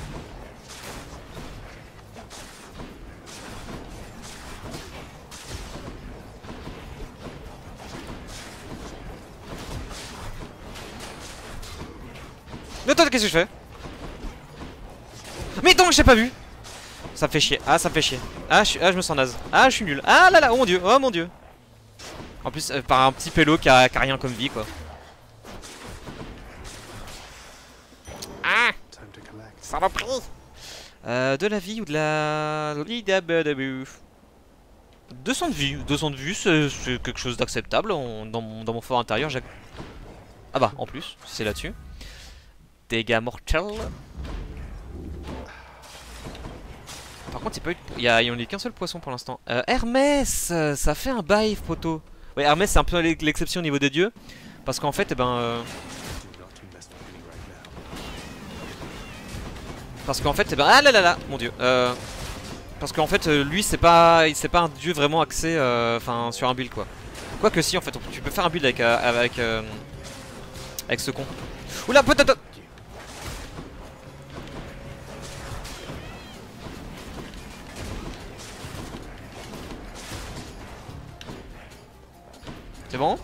[SPEAKER 1] Mais toi, qu'est-ce que je fais? Mais donc j'ai pas vu. Ça me fait chier. Ah ça me fait chier. Ah je me sens naze. Ah je suis nul. Ah là là, oh mon dieu. Oh mon dieu. En plus par un petit pélo qui a rien comme vie quoi. Ah ça m'a pris. De la vie ou de la... 200 de vie. 200 de vie c'est quelque chose d'acceptable dans mon fort intérieur. Ah bah en plus c'est là-dessus. Dégâts mortels. Par contre, il y a eu qu'un seul poisson pour l'instant. Hermès, ça fait un bail, poteau. Ouais, Hermès, c'est un peu l'exception au niveau des dieux. Parce qu'en fait, eh ben. Parce qu'en fait, eh ben. Ah là là là, mon dieu. Parce qu'en fait, lui, c'est pas un dieu vraiment axé enfin, sur un build, quoi. Quoique, si, en fait, tu peux faire un build avec ce con. Oula, peut-être. C'est bon?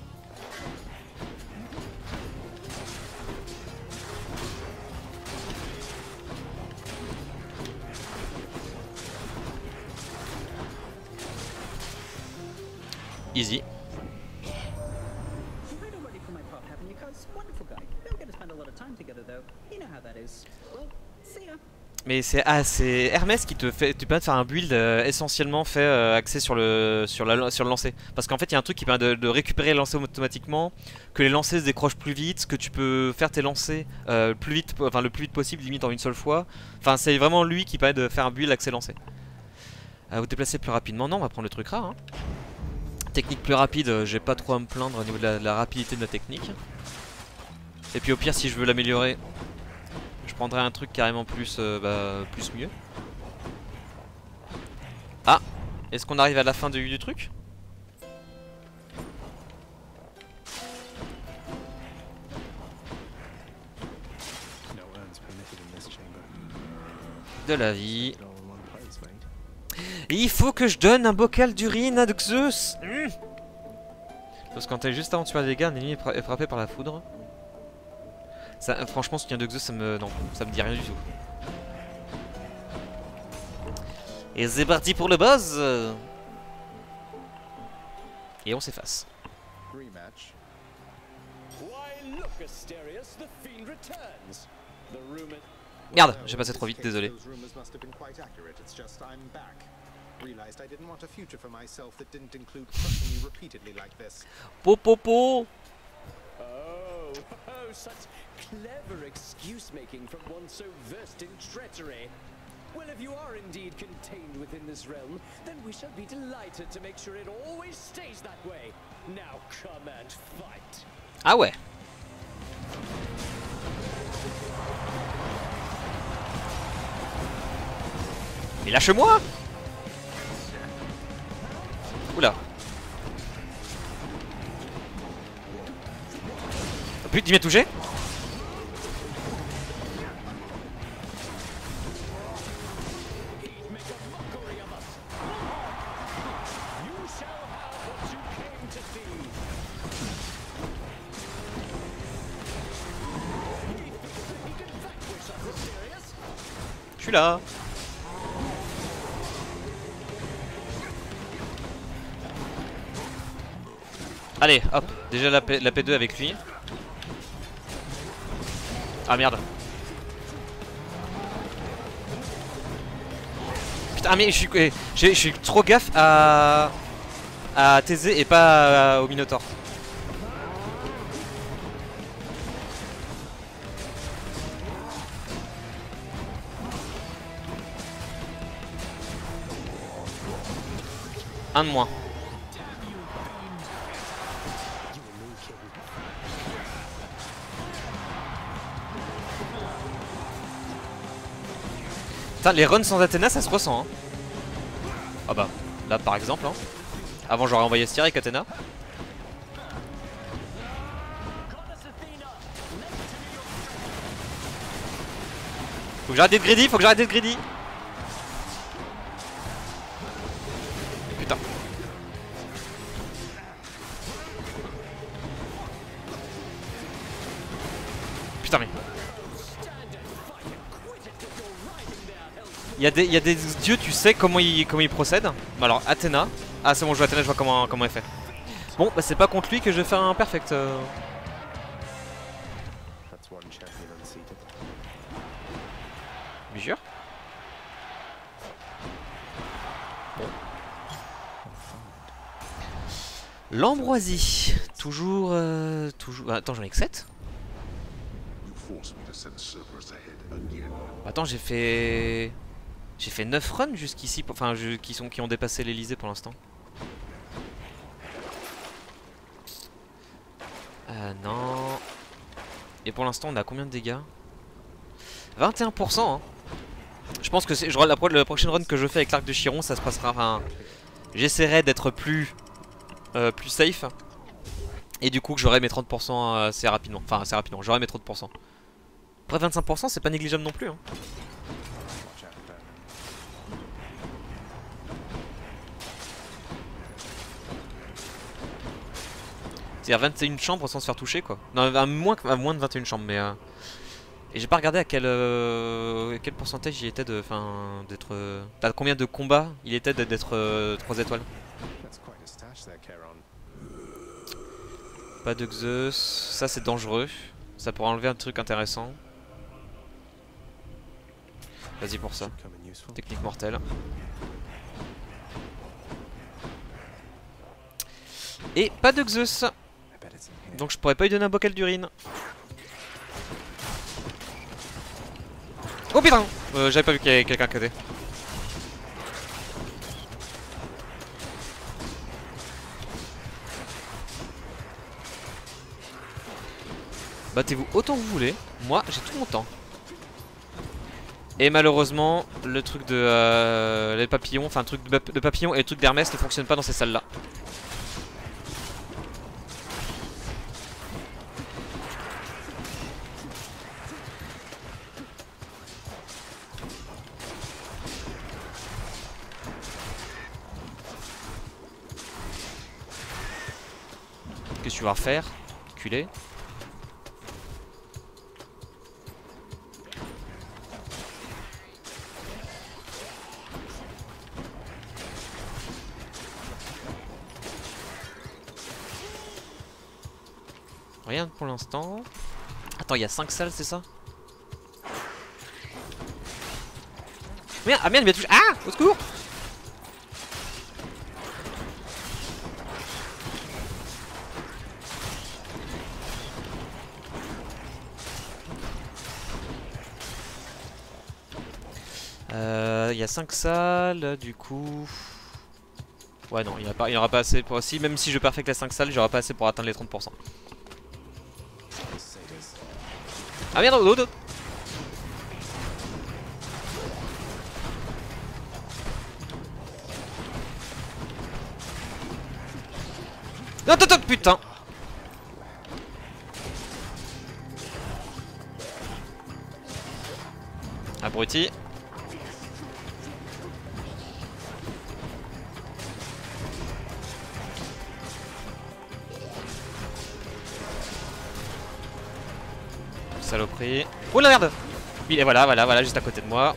[SPEAKER 1] Easy. Mais c'est Hermès qui te permet de faire un build essentiellement fait axé sur le lancer. Parce qu'en fait il y a un truc qui permet de récupérer les lancers automatiquement, que les lancers se décrochent plus vite, que tu peux faire tes lancers le plus vite possible, limite en une seule fois. Enfin c'est vraiment lui qui permet de faire un build axé lancé. Vous déplacer plus rapidement, non on va prendre le truc rare. Hein. Technique plus rapide, j'ai pas trop à me plaindre au niveau de la rapidité de la technique. Et puis au pire si je veux l'améliorer, je prendrais un truc carrément plus mieux. Ah, est-ce qu'on arrive à la fin du truc? De la vie. Et il faut que je donne un bocal d'urine à Zeus. Parce que quand t'es juste avant de tuer des dégâts, un ennemi est frappé par la foudre. Ça, franchement, soutien de Zeus, ça me... Non, ça me dit rien du tout. Et c'est parti pour le boss. Et on s'efface.
[SPEAKER 3] Rematch.
[SPEAKER 1] Merde, j'ai passé trop vite, désolé. Popopo.
[SPEAKER 13] Oh, such clever excuse making from one so versed in treachery. Well, if you are indeed contained within this realm, then we shall be delighted to make sure it always stays that way. Now come and fight.
[SPEAKER 1] Ah ouais. Mais lâche-moi. Oula. Oh putain, il m'a touché. Je suis là. Allez, hop, déjà la P2 avec lui. Ah merde. Putain, mais je suis trop gaffe à Thésée et pas au Minotaur. Un de moins. Putain, les runs sans Athéna, ça se ressent. Hein. Ah bah, là par exemple. Hein. Avant, j'aurais envoyé Styr avec Athéna. Faut que j'arrête d'être greedy, faut que j'arrête d'être greedy. Putain. Putain, mais. Il y a des dieux, tu sais comment ils procèdent. Alors Athéna. Ah c'est bon, je vois Athéna, je vois comment elle fait. Bon, bah c'est pas contre lui que je vais faire un perfect. Bien sûr. Bon. L'ambroisie. Toujours. Attends, j'en ai que 7. Attends, j'ai fait 9 runs jusqu'ici, enfin qui ont dépassé l'Elysée pour l'instant. Non. Et pour l'instant on a combien de dégâts? 21%, hein. Je pense que la prochaine run que je fais avec l'arc de Chiron, ça se passera, enfin, j'essaierai d'être plus safe. Et du coup que j'aurai mes 30% assez rapidement. Enfin assez rapidement, j'aurai mes 30%. Après 25% c'est pas négligeable non plus, hein. C'est-à-dire 21 chambres sans se faire toucher quoi. Non, à moins de 21 chambres, mais et j'ai pas regardé à quel pourcentage il était de. Enfin d'être. À combien de combats il était d'être 3 étoiles. Pas de Zeus, ça c'est dangereux. Ça pourrait enlever un truc intéressant. Vas-y pour ça. Technique mortelle. Et pas de Zeus. Donc je pourrais pas lui donner un bocal d'urine. Oh putain, j'avais pas vu qu'il y avait quelqu'un à côté. Battez-vous autant que vous voulez. Moi j'ai tout mon temps. Et malheureusement le truc de les papillons, enfin le truc de papillon et le truc d'Hermès ne fonctionne pas dans ces salles là. Qu'est-ce que tu vas refaire, culé? Rien pour l'instant. Attends, il y a 5 salles, c'est ça? Merde, ah merde, il m'a touché. Ah, au secours! Il y a 5 salles, du coup... Ouais non, il n'y aura pas assez pour aussi, même si je perfecte les 5 salles, j'aurai pas assez pour atteindre les 30%. Ah merde, oh, oh, oh. Non, attends, putain. Abruti. Saloperie. Oh la merde. Et voilà, juste à côté de moi.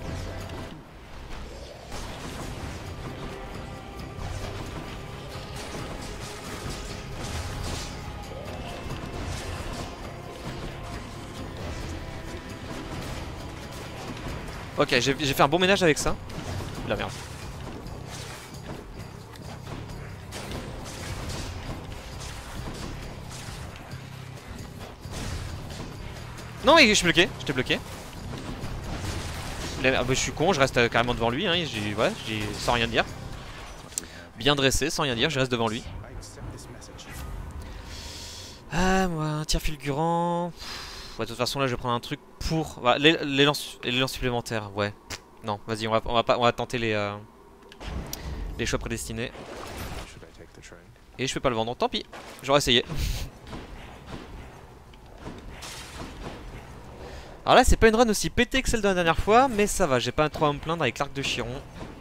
[SPEAKER 1] Ok, j'ai fait un bon ménage avec ça. La merde. Non, mais je suis bloqué, j'étais bloqué. Ah bah, je suis con, je reste carrément devant lui, hein, sans rien dire. Bien dressé, sans rien dire, je reste devant lui. Ah, moi, un tir fulgurant. Ouais, de toute façon, là, je vais prendre un truc pour. Bah, l'élan supplémentaire, ouais. Non, vas-y, on va tenter les choix prédestinés. Et je peux pas le vendre, tant pis, j'aurais essayé. Alors là, c'est pas une run aussi pétée que celle de la dernière fois, mais ça va, j'ai pas trop à me plaindre avec l'arc de Chiron.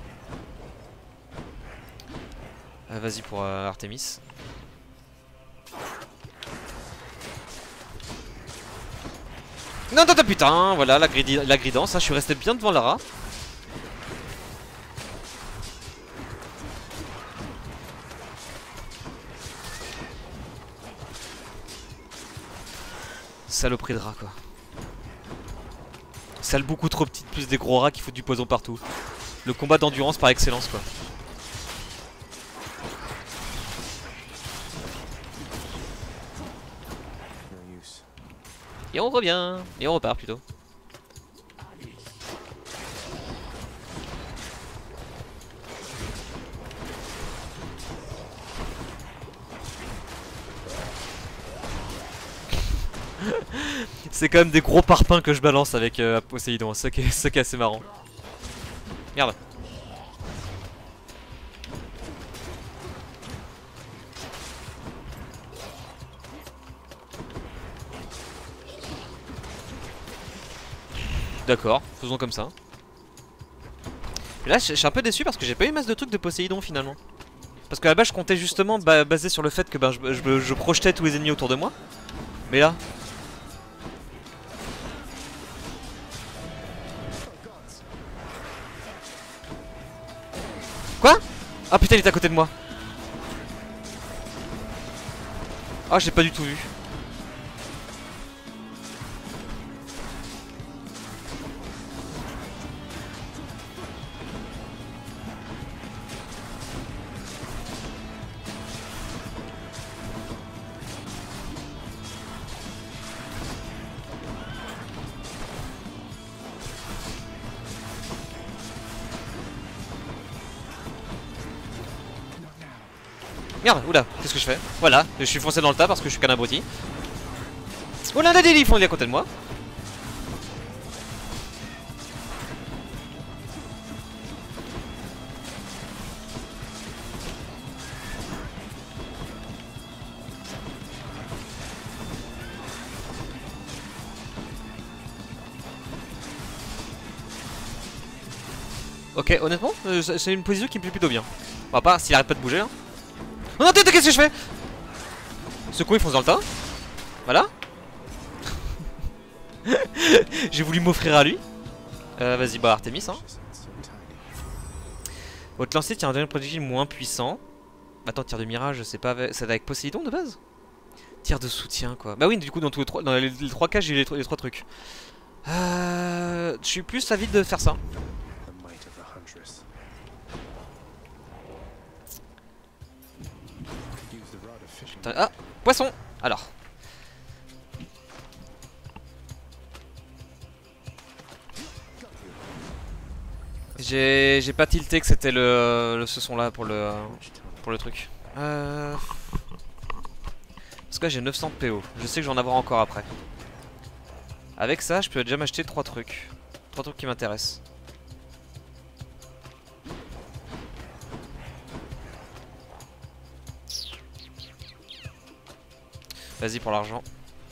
[SPEAKER 1] Vas-y pour Artemis. Non, non, non, putain, voilà la gridance, hein, je suis resté bien devant Lara. Saloperie de rat, quoi. Salle beaucoup trop petite, plus des gros rats qui foutent du poison partout. Le combat d'endurance par excellence, quoi. Et on revient, et on repart plutôt. C'est quand même des gros parpaings que je balance avec Poséidon, ça qui est assez marrant. Merde. D'accord, faisons comme ça. Et là je suis un peu déçu parce que j'ai pas eu masse de trucs de Poséidon finalement. Parce que là-bas je comptais justement basé sur le fait que je projetais tous les ennemis autour de moi. Mais là... Quoi? Ah putain, il est à côté de moi. Ah, j'ai pas du tout vu. Merde, oula, qu'est-ce que je fais? Voilà, je suis foncé dans le tas parce que je suis qu'un abruti. Oula, là, ils font à côté de moi. Ok, honnêtement, c'est une position qui me plaît plutôt bien. Bon, à part s'il arrête pas de bouger là. Oh non, qu'est-ce que je fais? Ce con il fonce dans le tas. Voilà. J'ai voulu m'offrir à lui. Vas-y, bah Artemis hein. Votre lancer tire un dernier projectile moins puissant. Attends, tir de mirage, c'est pas avec... C'est avec Poséidon de base? Tir de soutien quoi. Bah oui, du coup dans tous les trois, dans les 3 cas j'ai eu les 3 trucs. Je suis plus avide de faire ça. Ah, poisson. Alors. J'ai pas tilté que c'était ce son là pour le truc. Parce que là j'ai 900 PO. Je sais que je vais en avoir encore après. Avec ça, je peux déjà m'acheter 3 trucs. 3 trucs qui m'intéressent. Vas-y pour l'argent.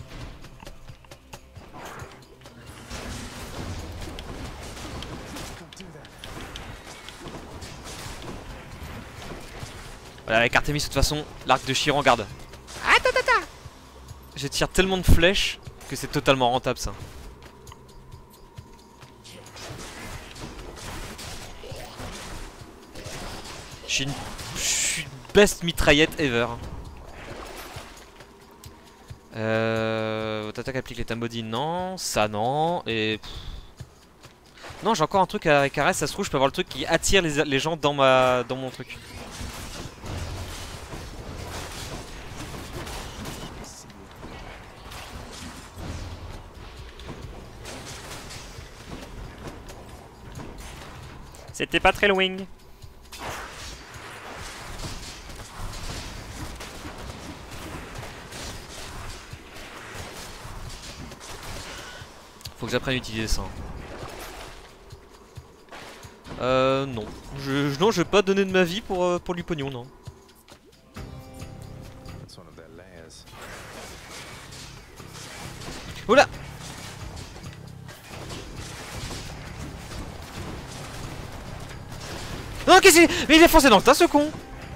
[SPEAKER 1] Voilà, avec Artemis de toute façon, l'arc de Chiron, garde. Je tire tellement de flèches que c'est totalement rentable ça. Je suis best mitraillette ever. Votre attaque applique les tambodis, non. Ça non. Et... non, j'ai encore un truc avec Arès, ça se trouve je peux avoir le truc qui attire les gens dans mon truc. C'était pas très loin. Faut que j'apprenne à utiliser ça. Non. Non, je vais pas donner de ma vie pour du pognon, non. Oula! Non, qu'est-ce qu'il... mais il est foncé dans le tas, ce con!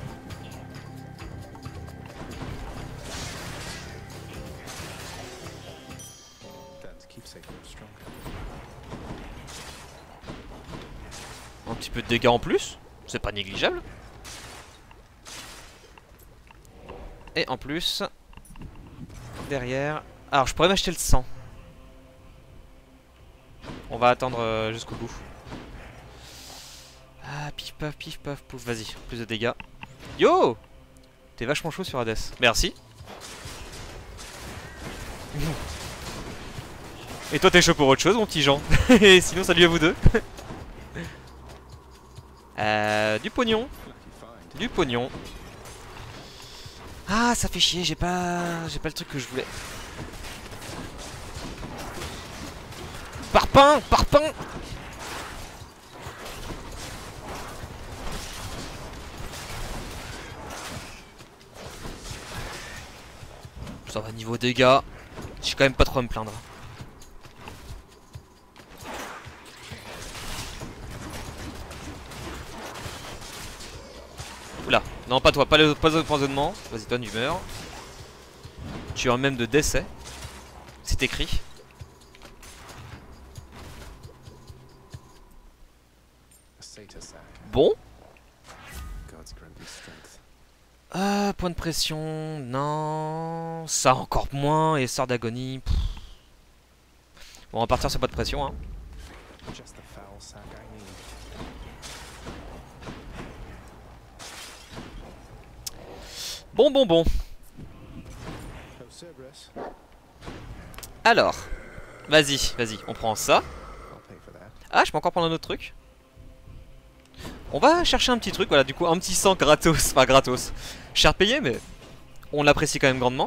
[SPEAKER 1] Un petit peu de dégâts en plus, c'est pas négligeable. Et en plus, derrière... alors, je pourrais m'acheter le sang. On va attendre jusqu'au bout. Ah, pif paf pouf, vas-y, plus de dégâts. Yo! T'es vachement chaud sur Hades. Merci. Et toi t'es chaud pour autre chose mon petit Jean. Et sinon salut à vous deux. Du pognon. Du pognon. Ah ça fait chier, j'ai pas le truc que je voulais. Parpaing! Parpaing! Ça va niveau dégâts, j'ai quand même pas trop à me plaindre. Oula, non pas toi, pas d'empoisonnement. Vas-y toi tu meurs. Tu as même de décès. C'est écrit. Bon. Point de pression, non. Ça encore moins. Et sort d'agonie. Bon, on va partir sur pas de pression. Hein. Bon. Alors, vas-y, on prend ça. Ah, je peux encore prendre un autre truc. On va chercher un petit truc, voilà, du coup, un petit sang gratos, enfin gratos. Cher payé, mais on l'apprécie quand même grandement.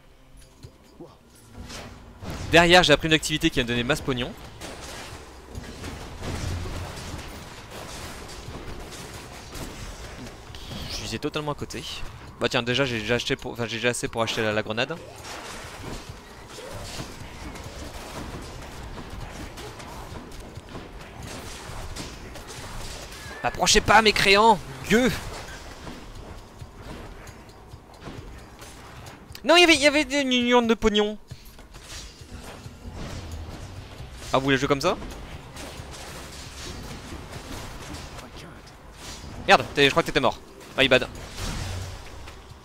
[SPEAKER 1] Derrière, j'ai appris une activité qui va me donner masse pognon. Je visais totalement à côté. Bah tiens, déjà j'ai déjà acheté j'ai déjà assez pour acheter la grenade. Approchez pas mes créants, Dieu. Non, il y avait une union de pognon. Ah, vous voulez jouer comme ça? Merde, je crois que t'étais mort. My bad.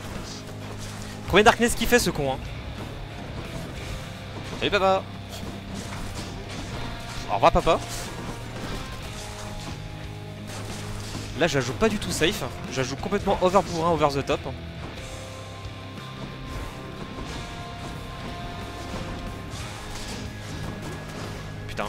[SPEAKER 14] Combien Darkness qu'il fait ce con hein?
[SPEAKER 1] Salut papa.
[SPEAKER 14] Au revoir papa. Là je la joue pas du tout safe. Je la joue complètement overbourrin, over the top. Putain.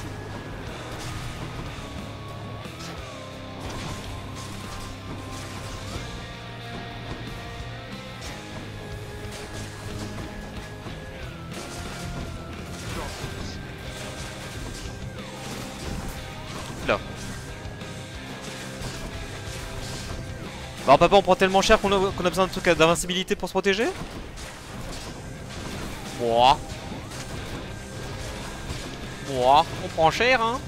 [SPEAKER 14] Là. Alors papa on prend tellement cher qu'on a besoin de trucs d'invincibilité pour se protéger. Ouah. Ouah, on prend cher hein.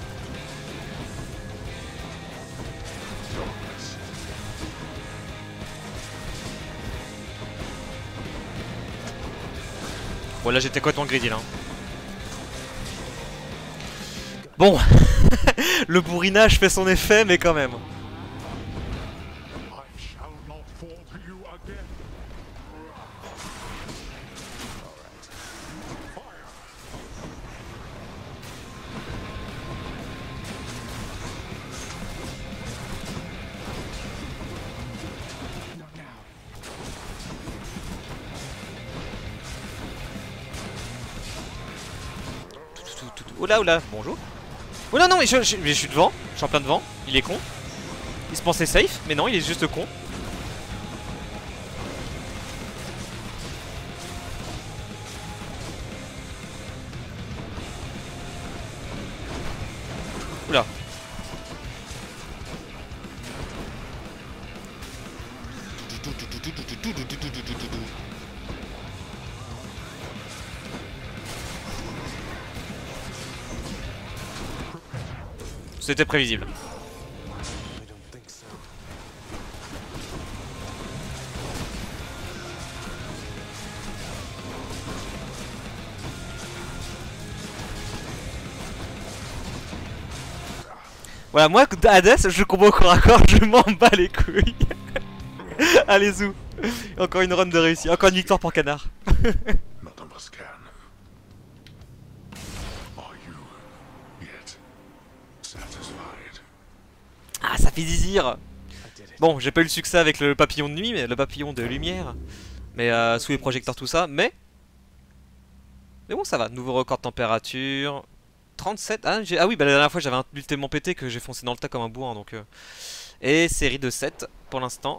[SPEAKER 14] Bon là j'étais complètement greedy là. Bon. Le bourrinage fait son effet mais quand même. Oula oula, bonjour. Oh non non mais je suis devant, je suis en plein devant, il est con. Il se pensait safe, mais non il est juste con. Oula. C'était prévisible. Voilà, moi, Hades, je combo au corps à corps, je m'en bats les couilles. Allez, zou. Encore une run de réussi. Encore une victoire pour Canard. Ah, ça fait désir. Bon, j'ai pas eu le succès avec le papillon de nuit, mais le papillon de lumière. Mais sous les projecteurs, tout ça. Mais bon, ça va. Nouveau record de température. 37. Ah oui, bah la dernière fois, j'avais un build tellement pété que j'ai foncé dans le tas comme un bourrin. Donc, et série de 7 pour l'instant.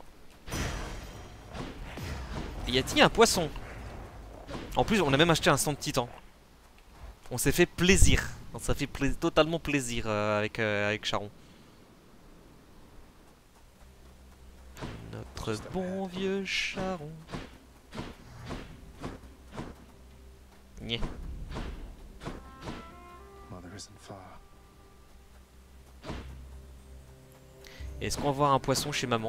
[SPEAKER 14] Y a-t-il un poisson? En plus, on a même acheté un sang de titan. On s'est fait plaisir. On s'est fait totalement plaisir avec Charon. Notre bon vieux Charon. Nyeh. Est-ce qu'on va voir un poisson chez maman?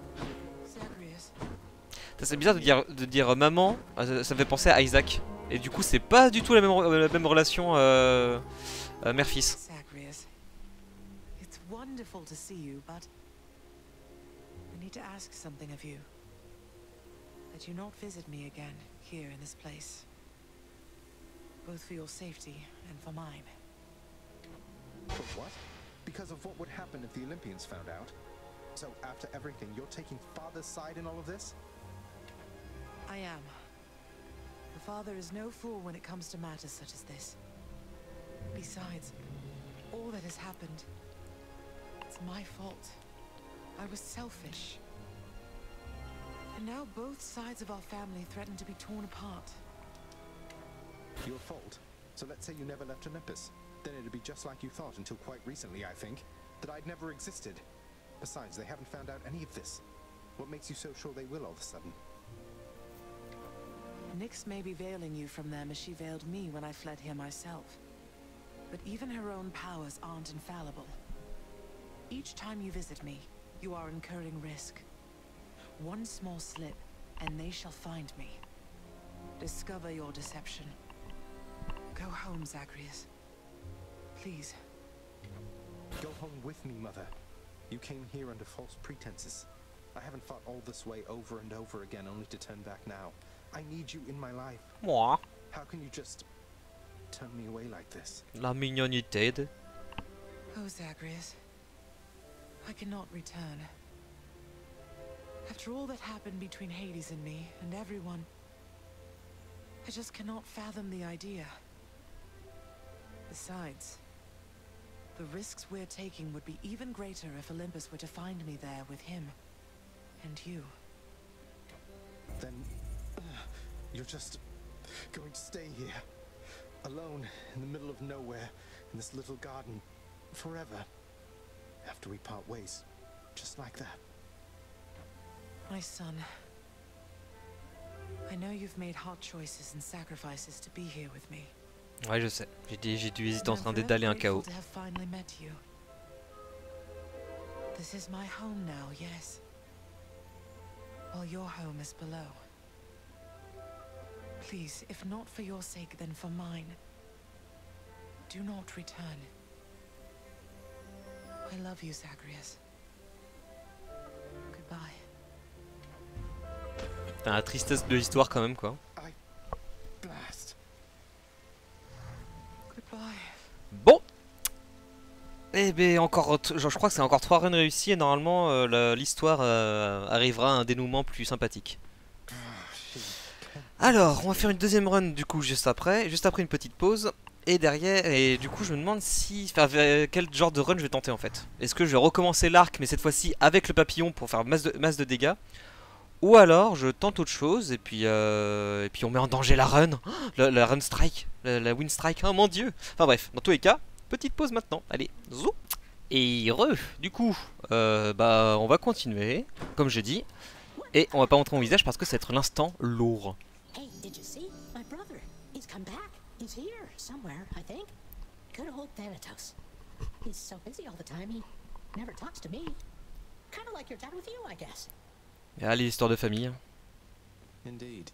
[SPEAKER 14] C'est bizarre de dire maman, ça me fait penser à Isaac. Et du coup c'est pas du tout la même relation mère-fils.
[SPEAKER 15] It's wonderful to see you, but I need to ask something of you. That you not visit me again here in this place. Both for your safety and for mine.
[SPEAKER 3] For what? Because of what would happen if the Olympians found out? So after everything, you're taking Father's side in all of this?
[SPEAKER 15] I am. The father is no fool when it comes to matters such as this. Besides, all that has happened, it's my fault. I was selfish. And now both sides of our family threaten to be torn apart.
[SPEAKER 3] Your fault? So let's say you never left Olympus. Then it'd be just like you thought until quite recently, I think. That I'd never existed. Besides, they haven't found out any of this. What makes you so sure they will all of a sudden?
[SPEAKER 15] Nyx may be veiling you from them as she veiled me when I fled here myself. But even her own powers aren't infallible. Each time you visit me, you are incurring risk. One small slip, and they shall find me. Discover your deception. Go home, Zagreus. Please.
[SPEAKER 3] Go home with me, Mother. You came here under false pretenses. I haven't fought all this way over and over again only to turn back now. I need you in my life.
[SPEAKER 1] Moi.
[SPEAKER 3] How can you just turn me away like this?
[SPEAKER 1] La mignonité de...
[SPEAKER 15] Oh, Zagreus. I cannot return. After all that happened between Hades and me, and everyone, I just cannot fathom the idea. Besides, the risks we're taking would be even greater if Olympus were to find me there with him. And you.
[SPEAKER 3] Then you're just going to stay here, alone in the middle of nowhere, in this little garden, forever, after we part ways, just like that.
[SPEAKER 15] My son, I know you've made hard choices and sacrifices to be here with me.
[SPEAKER 1] Ouais, je sais. J'ai dû hésiter entre un dédale et un chaos.
[SPEAKER 15] To have finally met you. This is my home now, yes. While your home is below. Please, if not for your sake, then for mine, do not return. I love you, Zagreus. Goodbye.
[SPEAKER 1] T'as la tristesse de l'histoire quand même, quoi.
[SPEAKER 3] Blast.
[SPEAKER 15] Goodbye.
[SPEAKER 1] Bon. Eh ben encore, je crois que c'est encore 3 runs réussis et normalement l'histoire arrivera à un dénouement plus sympathique. Alors, on va faire une deuxième run du coup juste après une petite pause. Et derrière, et du coup je me demande si, quel genre de run je vais tenter en fait. Est-ce que je vais recommencer l'arc mais cette fois-ci avec le papillon pour faire masse de dégâts, ou alors je tente autre chose et puis on met en danger la run, la run strike, la win strike, oh mon dieu. Enfin bref, dans tous les cas, petite pause maintenant, allez, zou. Et du coup, bah on va continuer, comme j'ai dit, et on va pas montrer mon visage parce que ça va être l'instant lourd.
[SPEAKER 2] Hey, did you see? My brother. He's come back. He's here somewhere, I think. Good old Thanatos. He's so busy all the time, he never talks to me. Kind of like your dad with you, I guess.
[SPEAKER 1] Ah, les histoires de famille.
[SPEAKER 3] Indeed.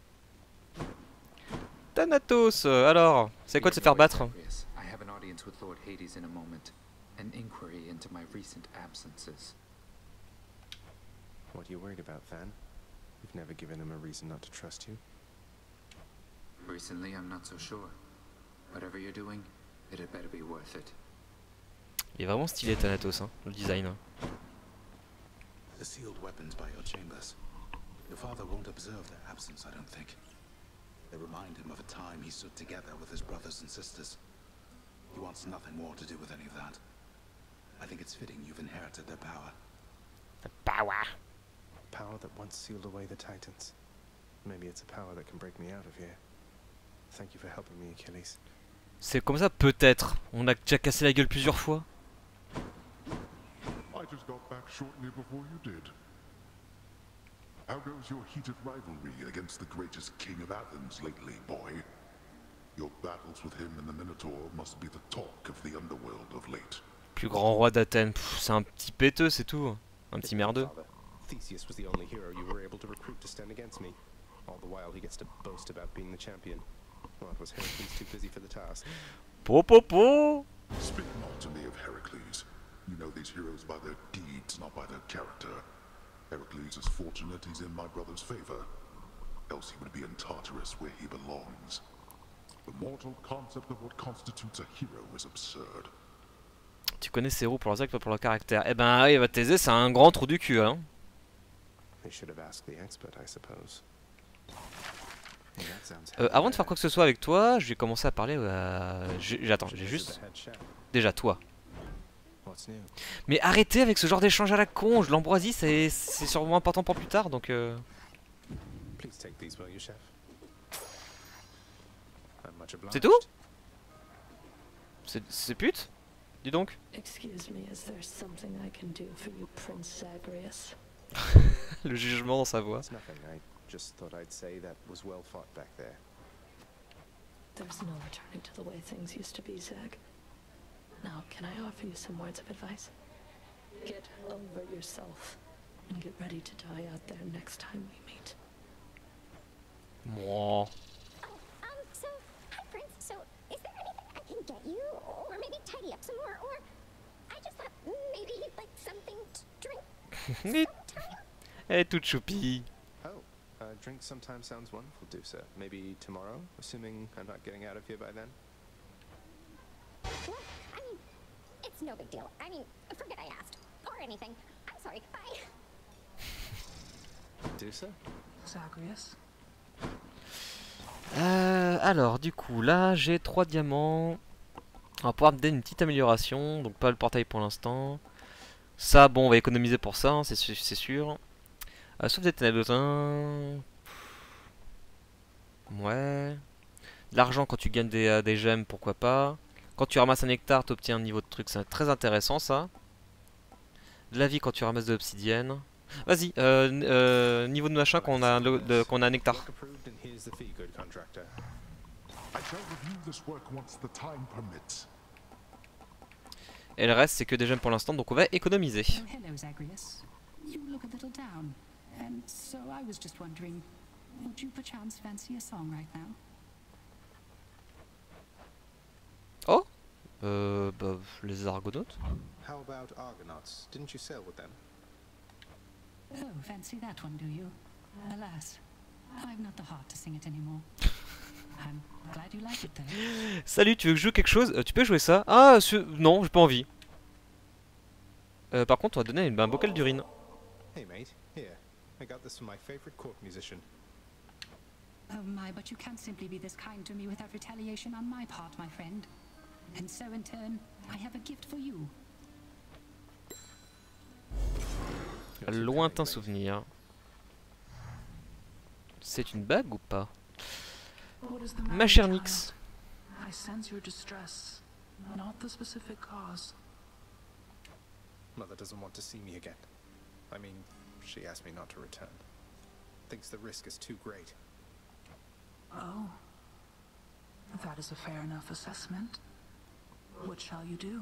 [SPEAKER 1] Thanatos, alors, c'est quoi de se faire battre?
[SPEAKER 16] I have an audience with Lord Hades in a moment. An inquiry into my recent absences.
[SPEAKER 3] What are you worried about, Than? You've never given him a reason not to trust you.
[SPEAKER 16] Recently, I'm not so sure. Whatever you're doing, it had better be worth it.
[SPEAKER 1] Il est vraiment stylé Thanatos, hein, le design.
[SPEAKER 4] The sealed weapons by your chambers. Your father won't observe their absence, I don't think. They remind him of a time he stood together with his brothers and sisters. He wants nothing more to do with any of that. I think it's fitting you've inherited their power.
[SPEAKER 1] The power.
[SPEAKER 3] Power that once sealed away the Titans. Maybe it's a power that can break me out of here. Thank you for helping me, Achilles.
[SPEAKER 1] C'est comme ça, peut-être. On a déjà cassé la gueule plusieurs fois.
[SPEAKER 5] I just got back shortly before you did. How goes your heated rivalry against the greatest king of Athens lately, boy? Your battles with him and the Minotaur must be the talk of the underworld of late.
[SPEAKER 1] Plus grand roi d'Athènes, c'est un petit péteux, c'est tout. Un petit merdeux.
[SPEAKER 3] Theseus was the only hero you were able to recruit to stand against me. All the while he gets to boast about being the champion. What, was Heracles too busy for the task?
[SPEAKER 1] Po.
[SPEAKER 5] Speak not to me of Heracles. You know these heroes by their deeds, not by their character. Heracles is fortunate he's in my brother's favor. Else he would be in Tartarus where he belongs. The mortal concept of what constitutes a hero is absurd.
[SPEAKER 1] Tu connais ses roues pour leur sac, pas pour leur caractère. Eh ben, il va t'aider, c'est un grand trou du cul, hein.
[SPEAKER 3] They should have asked the expert, I suppose.
[SPEAKER 1] Avant de faire quoi que ce soit avec toi, je vais commencer à parler. J'attends, j'ai juste. Déjà, toi. Mais arrêtez avec ce genre d'échange à la con. L'ambroisie, c'est sûrement important pour plus tard, donc. C'est tout? C'est pute? Dis donc.
[SPEAKER 9] Excuse me, is there something I can do for you, Prince Zagreus?
[SPEAKER 1] Le jugement dans sa voix.
[SPEAKER 3] Just thought I'd say that was well fought back there.
[SPEAKER 9] There's no returning to the way things used to be, Zag. Now, can I offer you some words of advice? Get over yourself and get ready to die out there next time we meet.
[SPEAKER 1] Moi.
[SPEAKER 8] So, hi, Prince. So, is there anything I can get you? Or maybe tidy up some more? Or I just thought maybe you'd like something to drink.
[SPEAKER 1] Elle est toute choupie.
[SPEAKER 3] drink sometimes sounds wonderful, Dusa. Maybe tomorrow, assuming I'm not getting out of here by then?
[SPEAKER 8] What? I mean, it's no big deal. I mean, forget I asked. Or anything. I'm sorry. Bye.
[SPEAKER 3] Dusa?
[SPEAKER 7] Zagreus.
[SPEAKER 14] Alors, du coup, là, j'ai 3 diamants. On va pouvoir me donner une petite amélioration. Donc, pas le portail pour l'instant. Ça, bon, on va économiser pour ça, hein, c'est sûr. Sauf des ténèbres besoin. Ouais. De l'argent quand tu gagnes des gemmes, pourquoi pas. Quand tu ramasses un nectar, tu obtiens un niveau de truc, c'est très intéressant ça. De la vie quand tu ramasses de l'obsidienne. Vas-y, niveau de machin qu'on a un nectar. Et le reste c'est que des gemmes pour l'instant, donc on va économiser.
[SPEAKER 6] Oh, hello, Zagreus. You look a little down, and so I was just wondering, would you perchance fancy a song right now?
[SPEAKER 14] Oh, bah, les argonautes.
[SPEAKER 3] How about Argonauts? Didn't you sail with them?
[SPEAKER 6] Oh, fancy that one, do you? Alas, I've not the heart to sing it anymore. I'm glad you like it though.
[SPEAKER 14] Salut, tu veux que je joue quelque chose? Tu peux jouer ça? Ah, non, j'ai pas envie. Par contre, on va donner un bocal d'urine.
[SPEAKER 3] Hey mate, here. I got this from my favorite court musician.
[SPEAKER 6] Oh my, but you can't simply be this kind to me without retaliation on my part, my friend. And so in turn, I have a gift for you.
[SPEAKER 14] Lointain souvenir. C'est une bague ou pas? Ma chère Nyx.
[SPEAKER 7] I sense your distress, not the specific cause.
[SPEAKER 3] Mother doesn't want to see me again. I mean, she asked me not to return. Thinks the risk is too great.
[SPEAKER 7] Oh. That is a fair enough assessment. What shall you do?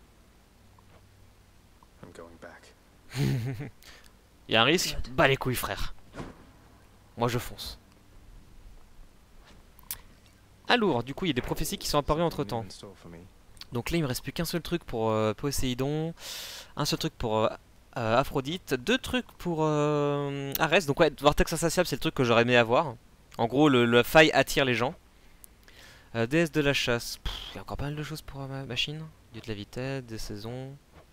[SPEAKER 3] I'm going back.
[SPEAKER 14] Il y a un risque? Bah les couilles frère. Moi je fonce. Alors, du coup il y a des prophéties qui sont apparues entre temps. Donc là il me reste plus qu'un seul truc pour Poséidon, un seul truc pour Aphrodite, 2 trucs pour Arès. Donc ouais, Vortex insatiable c'est le truc que j'aurais aimé avoir. En gros le faille attire les gens. Déesse de la chasse, il y a encore pas mal de choses pour ma machine. Dieu de la vitesse, des saisons.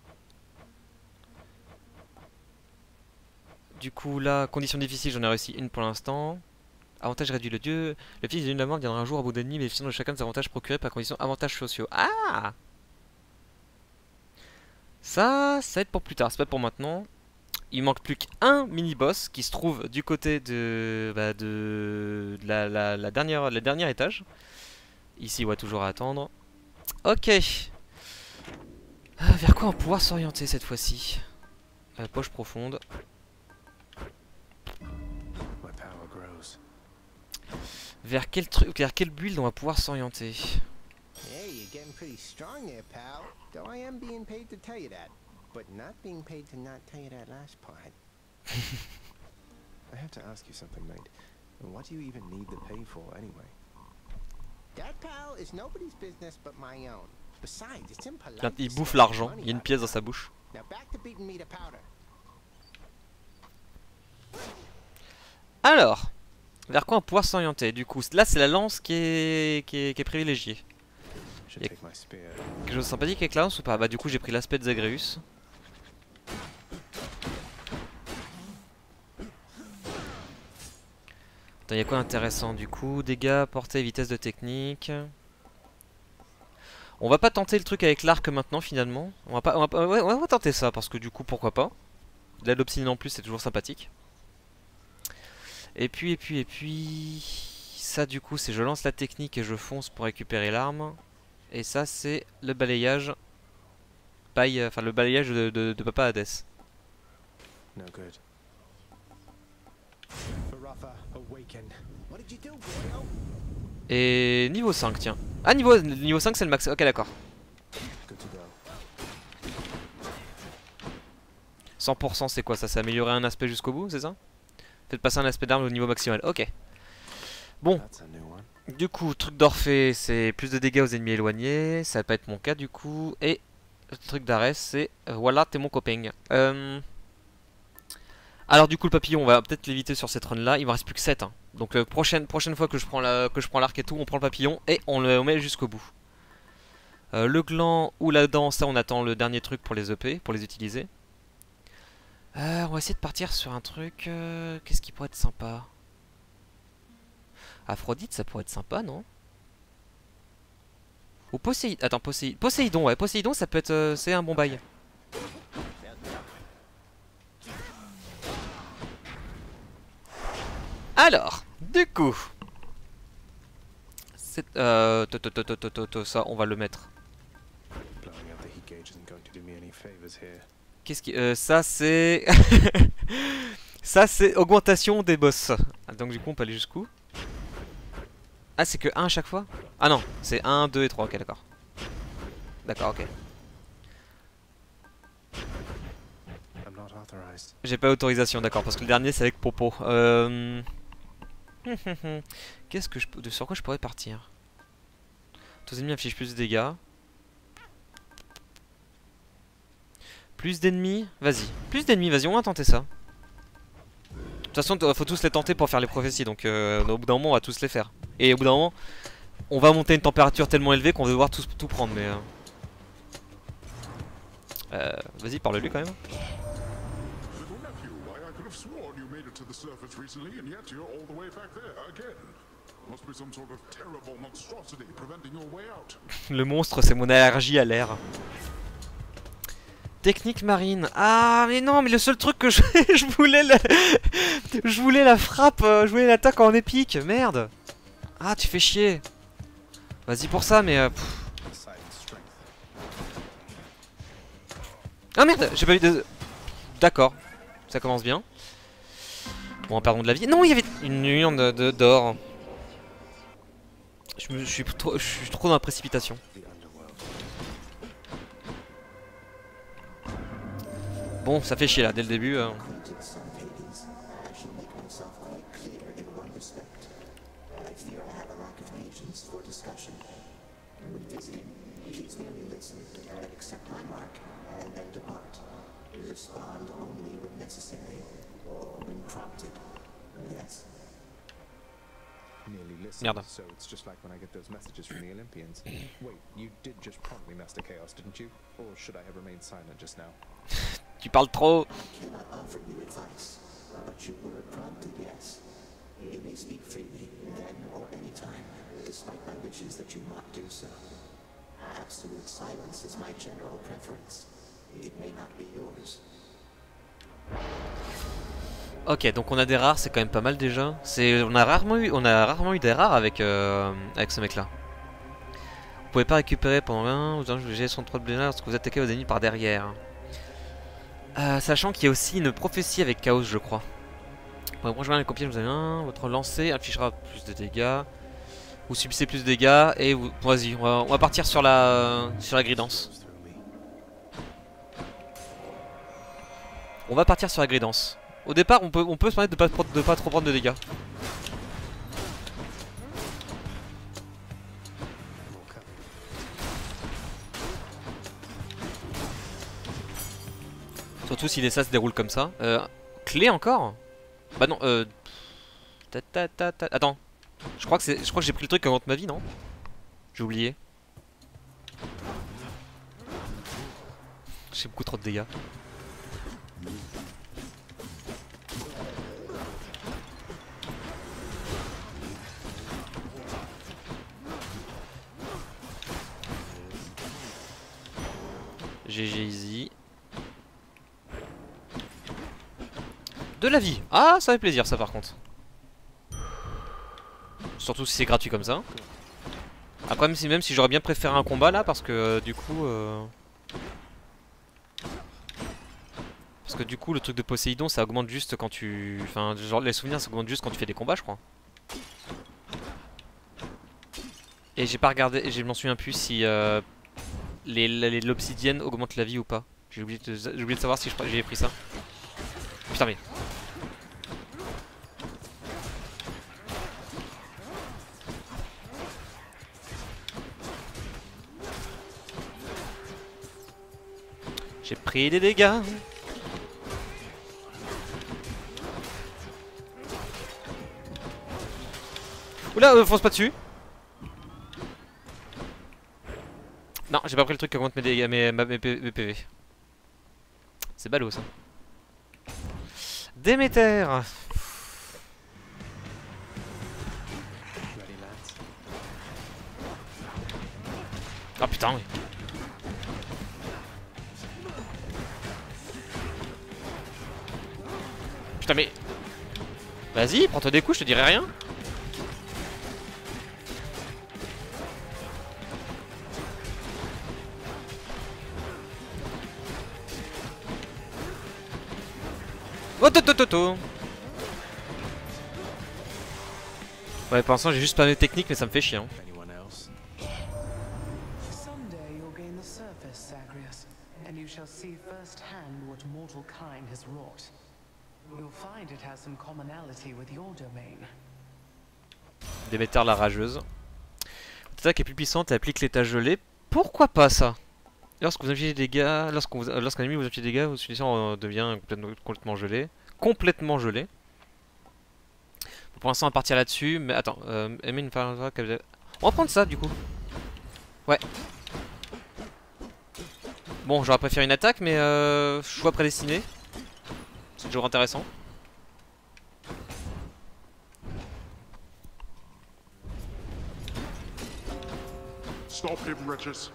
[SPEAKER 14] Du coup là, condition difficile, j'en ai réussi une pour l'instant. Avantage réduit, le fils de l'une viendra un jour à bout d'ennemi, bénéficiant de chacun des avantages procurés par condition avantages sociaux. Ah! Ça va être pour plus tard, c'est pas pour maintenant. Il manque plus qu'un mini-boss qui se trouve du côté de la dernière étage. Ici, on va toujours à attendre. Ok. Vers quoi on va pouvoir s'orienter cette fois-ci? Poche profonde. Vers quel build on va pouvoir s'orienter?
[SPEAKER 10] Hey, you're getting pretty strong there, pal. Though I am being paid to tell you that, but not being paid to not tell you that last part.
[SPEAKER 3] I have to ask you something, mate. What do you even need the pay for, anyway?
[SPEAKER 10] That, pal, is nobody's business but my own. Besides, it's impolite.
[SPEAKER 14] Quand il bouffe l'argent, il y a une pièce dans sa bouche.
[SPEAKER 10] Now back to beating me to powder.
[SPEAKER 14] Alors, vers quoi on va pouvoir s'orienter? Du coup, là c'est la lance qui est privilégiée. Il y a quelque chose de sympathique avec la lance ou pas? Bah du coup j'ai pris l'aspect de Zagreus. Attends, il y a quoi d'intéressant du coup? Dégâts, portée, vitesse de technique. On va pas tenter le truc avec l'arc maintenant finalement. On va tenter ça parce que du coup pourquoi pas. De l'obsidienne en plus c'est toujours sympathique. Et puis ça du coup c'est je lance la technique et je fonce pour récupérer l'arme. Et ça c'est le balayage enfin le balayage de Papa Hadès.
[SPEAKER 3] No good.
[SPEAKER 14] Et niveau 5 tiens. Ah niveau 5 c'est le max, ok d'accord. 100% c'est quoi ça? C'est améliorer un aspect jusqu'au bout, c'est ça? Faites passer un aspect d'arme au niveau maximal, ok. Bon, du coup, truc d'Orphée, c'est plus de dégâts aux ennemis éloignés. Ça va pas être mon cas du coup. Et le truc d'Arès, c'est voilà, t'es mon copain. Alors du coup le papillon, on va peut-être l'éviter sur cette run là. Il me reste plus que 7. Hein. Donc prochaine fois que je prends l'arc et tout, on prend le papillon et on le met jusqu'au bout. Le gland ou la dent, ça on attend le dernier truc pour les EP, pour les utiliser. On va essayer de partir sur un truc... Qu'est-ce qui pourrait être sympa? Aphrodite, ça pourrait être sympa, non? Ou Poséidon. Attends, Poséidon, ouais. Poséidon, ça peut être... c'est un bon bail. Alors, du coup... ça, on va le mettre. Qu'est-ce qui... ça, c'est... ça, c'est augmentation des boss. Donc, du coup, on peut aller jusqu'où? Ah, c'est que 1 à chaque fois? Ah non, c'est 1, 2 et 3, ok, d'accord. D'accord, ok. J'ai pas autorisation, d'accord, parce que le dernier c'est avec Popo. Qu'est-ce que sur quoi je pourrais partir? Tous ennemis affichent plus de dégâts. Plus d'ennemis? Vas-y. Plus d'ennemis, vas-y, on va tenter ça. De toute façon, faut tous les tenter pour faire les prophéties, donc au bout d'un moment, on va tous les faire. Et au bout d'un moment, on va monter une température tellement élevée qu'on va devoir tout prendre, mais... vas-y, parle-lui quand même. Le monstre, c'est mon allergie à l'air. Technique marine. Ah mais non, mais le seul truc que je voulais je voulais la frappe, je voulais l'attaque en épique, merde. Ah, tu fais chier. Vas-y pour ça, mais ah merde, j'ai pas eu de... D'accord, ça commence bien. Bon, pardon de la vie. Non, il y avait une urne d'or. Je suis trop dans la précipitation. Bon, ça fait chier là, dès le début. Merde.
[SPEAKER 3] So it's just like when I get those messages from the Olympians. Wait, you did just prompt me, Master Chaos, didn't you? Or should I have remained silent just now?
[SPEAKER 14] Tu parles trop. Ok, donc on a des rares, c'est quand même pas mal déjà. On a rarement eu des rares avec ce mec-là. Vous pouvez pas récupérer pendant un, vous avez son 3 de blé lorsque vous attaquez vos ennemis par derrière. Sachant qu'il y a aussi une prophétie avec Chaos, je crois. Pour rejoindre les copies, vous avez un. Votre lancer affichera plus de dégâts. Vous subissez plus de dégâts et vous. Vas-y, on va partir sur la gridance. On va partir sur la gridance. Au départ, on peut se permettre de pas trop prendre de dégâts. Surtout si les ça se déroulent comme ça. Clé encore? Bah non, Attends. Je crois que j'ai pris le truc qui augmente ma vie, non? J'ai oublié. J'ai beaucoup trop de dégâts. GG easy. De la vie. Ah, ça fait plaisir ça par contre. Surtout si c'est gratuit comme ça. Après même si j'aurais bien préféré un combat là parce que du coup le truc de Poséidon ça augmente juste quand tu... Enfin genre les souvenirs ça augmente juste quand tu fais des combats je crois. Et j'ai pas regardé, je m'en souviens plus si l'obsidienne augmente la vie ou pas. J'ai oublié de savoir si j'ai pris ça. Putain mais... J'ai pris des dégâts. Oula, fonce pas dessus. Non, j'ai pas pris le truc qui augmente mes dégâts, mes PV. C'est ballot ça. Déméter. Ah putain, oui. Putain mais... Vas-y, prends-toi des coups, je te dirai rien. Oh, toto. Ouais, pour l'instant j'ai juste pas mes techniques, mais ça me fait chier. Hein.
[SPEAKER 15] Someday you'll gain the surface, Zagreus, and you shall see firsthand what mortal kind has wrought. You'll find it has some commonality with your domain.
[SPEAKER 14] Déméter la rageuse. L'attaque est plus puissante et applique l'état gelé. Pourquoi pas ça? Lorsque vous infligez des dégâts, lorsqu'un ennemi vous inflige des dégâts, votre utilisation devient complètement gelé. Complètement gelé. Pour l'instant on va partir là-dessus, mais attends, on va prendre ça du coup. Ouais. Bon, j'aurais préféré une attaque, mais choix prédestiné. C'est toujours intéressant.
[SPEAKER 5] Stop him, wretches.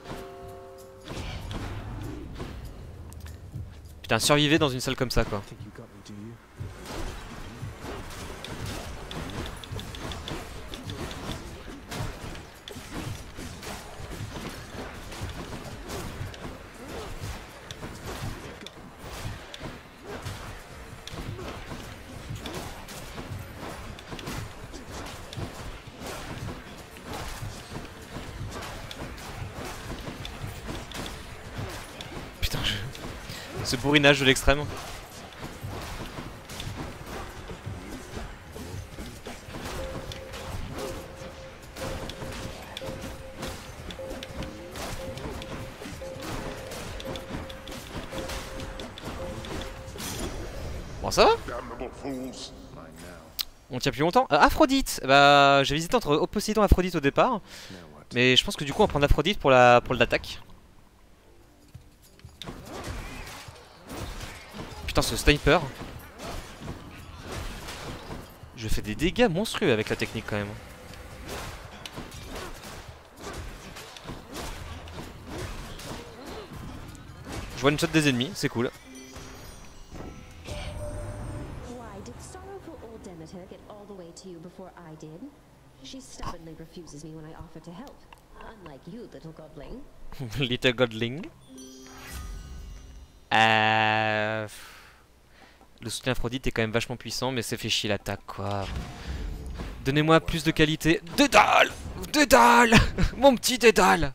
[SPEAKER 14] Putain, survivez dans une salle comme ça quoi. Ce bourrinage de l'extrême. Bon ça va? On tient plus longtemps. Aphrodite, bah j'ai hésité entre Poséidon et Aphrodite au départ. Mais je pense que du coup on va prendre Aphrodite pour l'attaque. Putain ce sniper. Je fais des dégâts monstrueux avec la technique quand même. Je vois une shot des ennemis, c'est cool.
[SPEAKER 17] Why did sorrowful old Demeter get all the way to you before I did? She stubbornly refuses me when I offer to help. Unlike you, little godling.
[SPEAKER 14] Little godling. Le soutien Aphrodite est quand même vachement puissant, mais ça fait chier l'attaque quoi. Donnez-moi plus de qualité. Dédale! Dédale! Mon petit Dédale!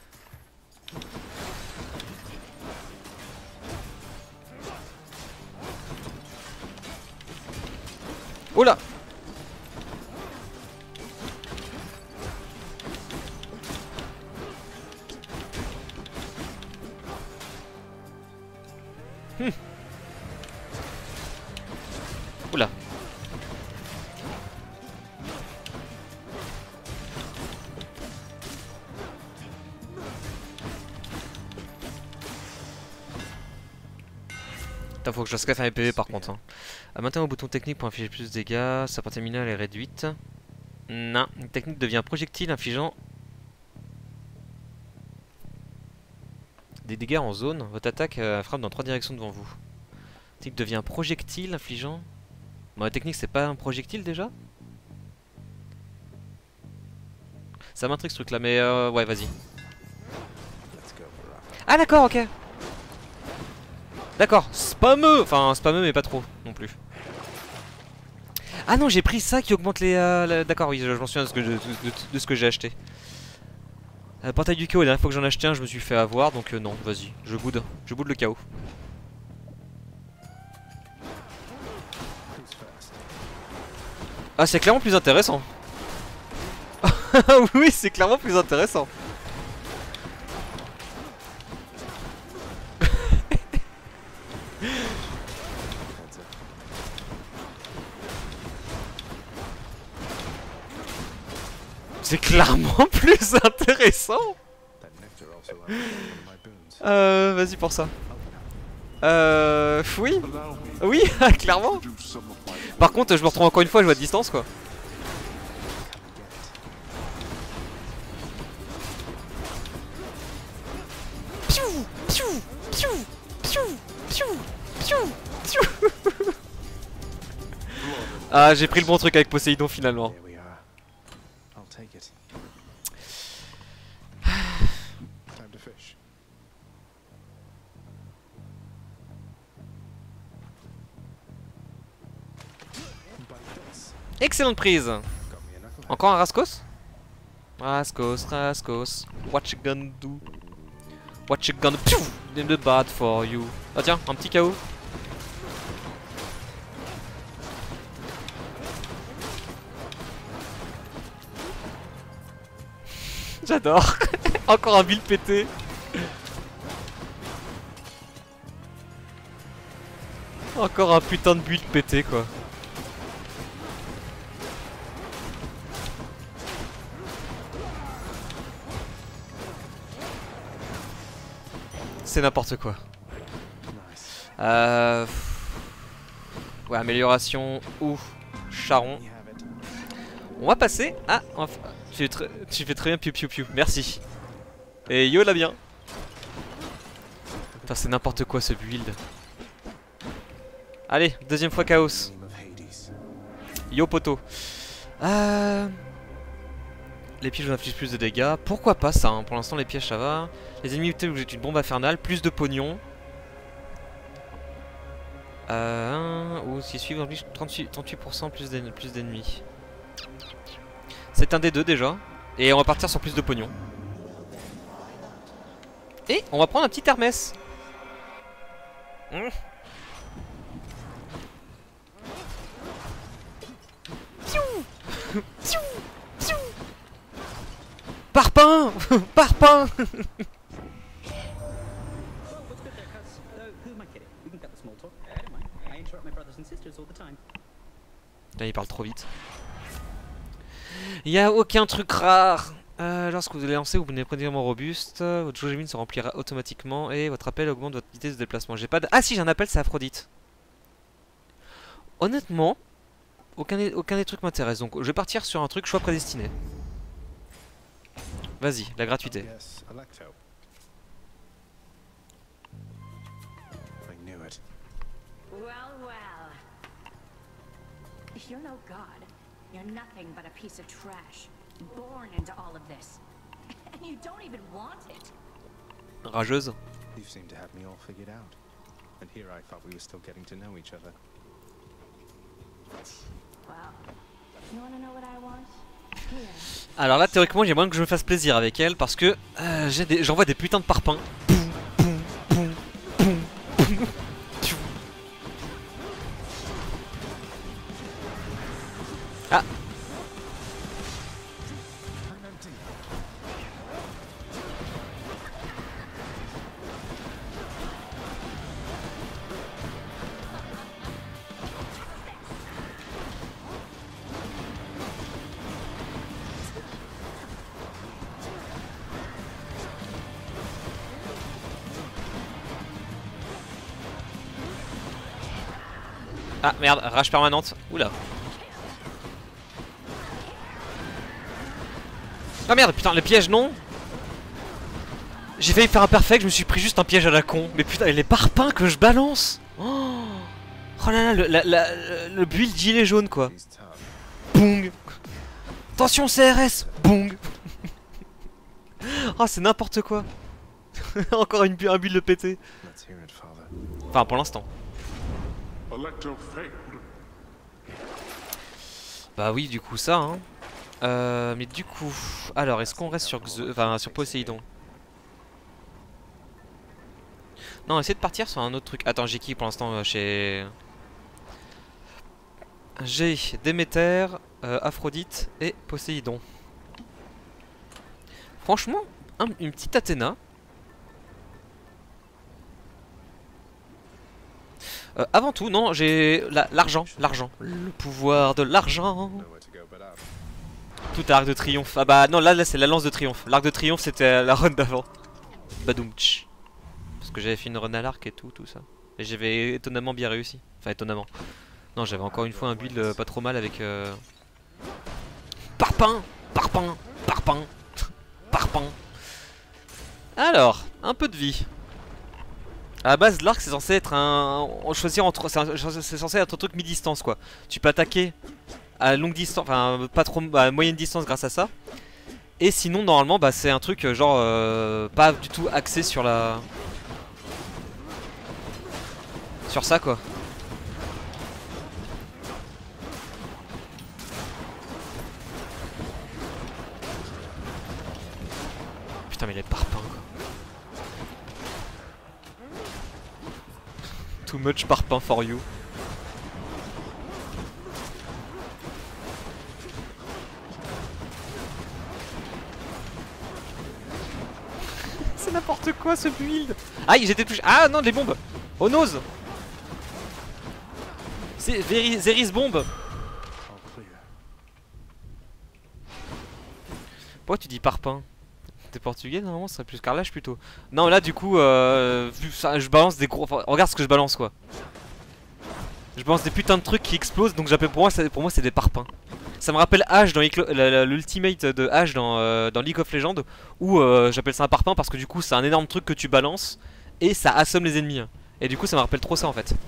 [SPEAKER 14] Oh là! Oula. Putain, faut que je fasse gaffe à mes PV par contre. Hein. Maintenant au bouton technique pour infliger plus de dégâts, sa portée minimale est réduite. Non, une technique devient projectile infligeant des dégâts en zone. Votre attaque frappe dans 3 directions devant vous. La technique devient projectile infligeant. Bon, la technique c'est pas un projectile déjà? Ça m'intrigue ce truc là, mais ouais, vas-y. Ah d'accord, ok. D'accord, spammeux. Enfin, spammeux mais pas trop non plus. Ah non, j'ai pris ça qui augmente les... D'accord, oui, je m'en souviens de ce que j'ai acheté. Portail du chaos, la dernière fois que j'en ai acheté un, je me suis fait avoir, donc non, vas-y, je boude le chaos. Ah, c'est clairement plus intéressant. Oui, c'est clairement plus intéressant. C'est clairement plus intéressant. Vas-y pour ça. Oui. Oui, clairement. Par contre, je me retrouve encore une fois, je joue à distance quoi. Ah, j'ai pris le bon truc avec Poséidon finalement. Excellente prise. Encore un Rascos? Rascos. What you gonna do? What you gonna do? In the bad for you. Ah tiens, un petit KO. J'adore. Encore un build pété. Encore un putain de build pété quoi. C'est n'importe quoi. Ouais, amélioration ou charron. On va passer à... Tu fais très bien piou piou piou. Merci. Et yo là bien. Putain, c'est n'importe quoi ce build. Allez, deuxième fois chaos. Yo poto. Les pièges infligent plus de dégâts. Pourquoi pas ça hein. Pour l'instant les pièges ça va. Les ennemis vous êtes une bombe infernale. Plus de pognon. Ou si suivent 38% plus d'ennemis. C'est un des deux déjà. Et on va partir sur plus de pognon. Et on va prendre un petit Hermès. Parpaing. Parpaing. Là il parle trop vite. Il n'y a aucun truc rare. Lorsque vous allez lancer, vous venez précisément robuste. Votre jauge de mine se remplira automatiquement et votre appel augmente votre vitesse de déplacement. J'ai pas de... Ah si, j'ai un appel, c'est Aphrodite. Honnêtement, aucun des trucs m'intéresse. Donc je vais partir sur un truc choix prédestiné. Vas-y, la gratuité.
[SPEAKER 18] If you're no god, you're nothing but a piece of trash, born into all of this, and you don't even want it.
[SPEAKER 14] Rageuse.
[SPEAKER 3] You seem to have me all figured out, and here I thought we were still getting to know each other.
[SPEAKER 18] Well, you wanna know what I want?
[SPEAKER 14] Alors là, théoriquement, j'ai moyen que je me fasse plaisir avec elle parce que j'envoie des putains de parpaings. Ah. Ah merde, rage permanente. Oula. Ah merde, putain, les pièges non. J'ai failli faire un perfect, je me suis pris juste un piège à la con. Mais putain, les parpaings que je balance. Oh, oh là là, le build gilet jaune quoi. Boum. Attention CRS. Boum. Oh, c'est n'importe quoi. Encore un build de pété. Enfin, pour l'instant. Bah oui, du coup ça hein. Mais du coup, alors est-ce qu'on reste sur sur Poséidon? Non, essayer de partir sur un autre truc. Attends, j'ai qui pour l'instant chez... J'ai Déméter, Aphrodite et Poséidon. Franchement, une petite Athéna. Avant tout, non, j'ai l'argent, l'argent, le pouvoir de l'argent. Tout à Arc de Triomphe. Ah bah non, là c'est la lance de triomphe. L'arc de triomphe c'était la run d'avant. Badoumtch. Parce que j'avais fait une run à l'arc et tout ça. Et j'avais étonnamment bien réussi. Enfin étonnamment. Non, j'avais encore une fois un build pas trop mal avec... Parpaing. Alors, un peu de vie. À la base, l'arc c'est censé être un... choisir entre... C'est censé être un truc mi-distance quoi. Tu peux attaquer à longue distance, enfin pas trop à moyenne distance grâce à ça. Et sinon normalement bah c'est un truc genre pas du tout axé sur la... Sur ça quoi. Putain mais les parpaings quoi. Too much parpaing for you. C'est n'importe quoi ce build. Aïe j'étais touché. Ah non des bombes. Oh nose. C'est Zeris bombe. Pourquoi tu dis parpaing? T'es portugais normalement, ce serait plus carrelage plutôt. Non là du coup vu ça, je balance des gros... Enfin, regarde ce que je balance quoi. Je balance des putains de trucs qui explosent, donc j'appelle pour moi c'est des parpaings. Ça me rappelle Ashe dans l'ultimate de Ashe dans League of Legends, où j'appelle ça un parpaing parce que du coup c'est un énorme truc que tu balances et ça assomme les ennemis. Et du coup ça me rappelle trop ça en fait.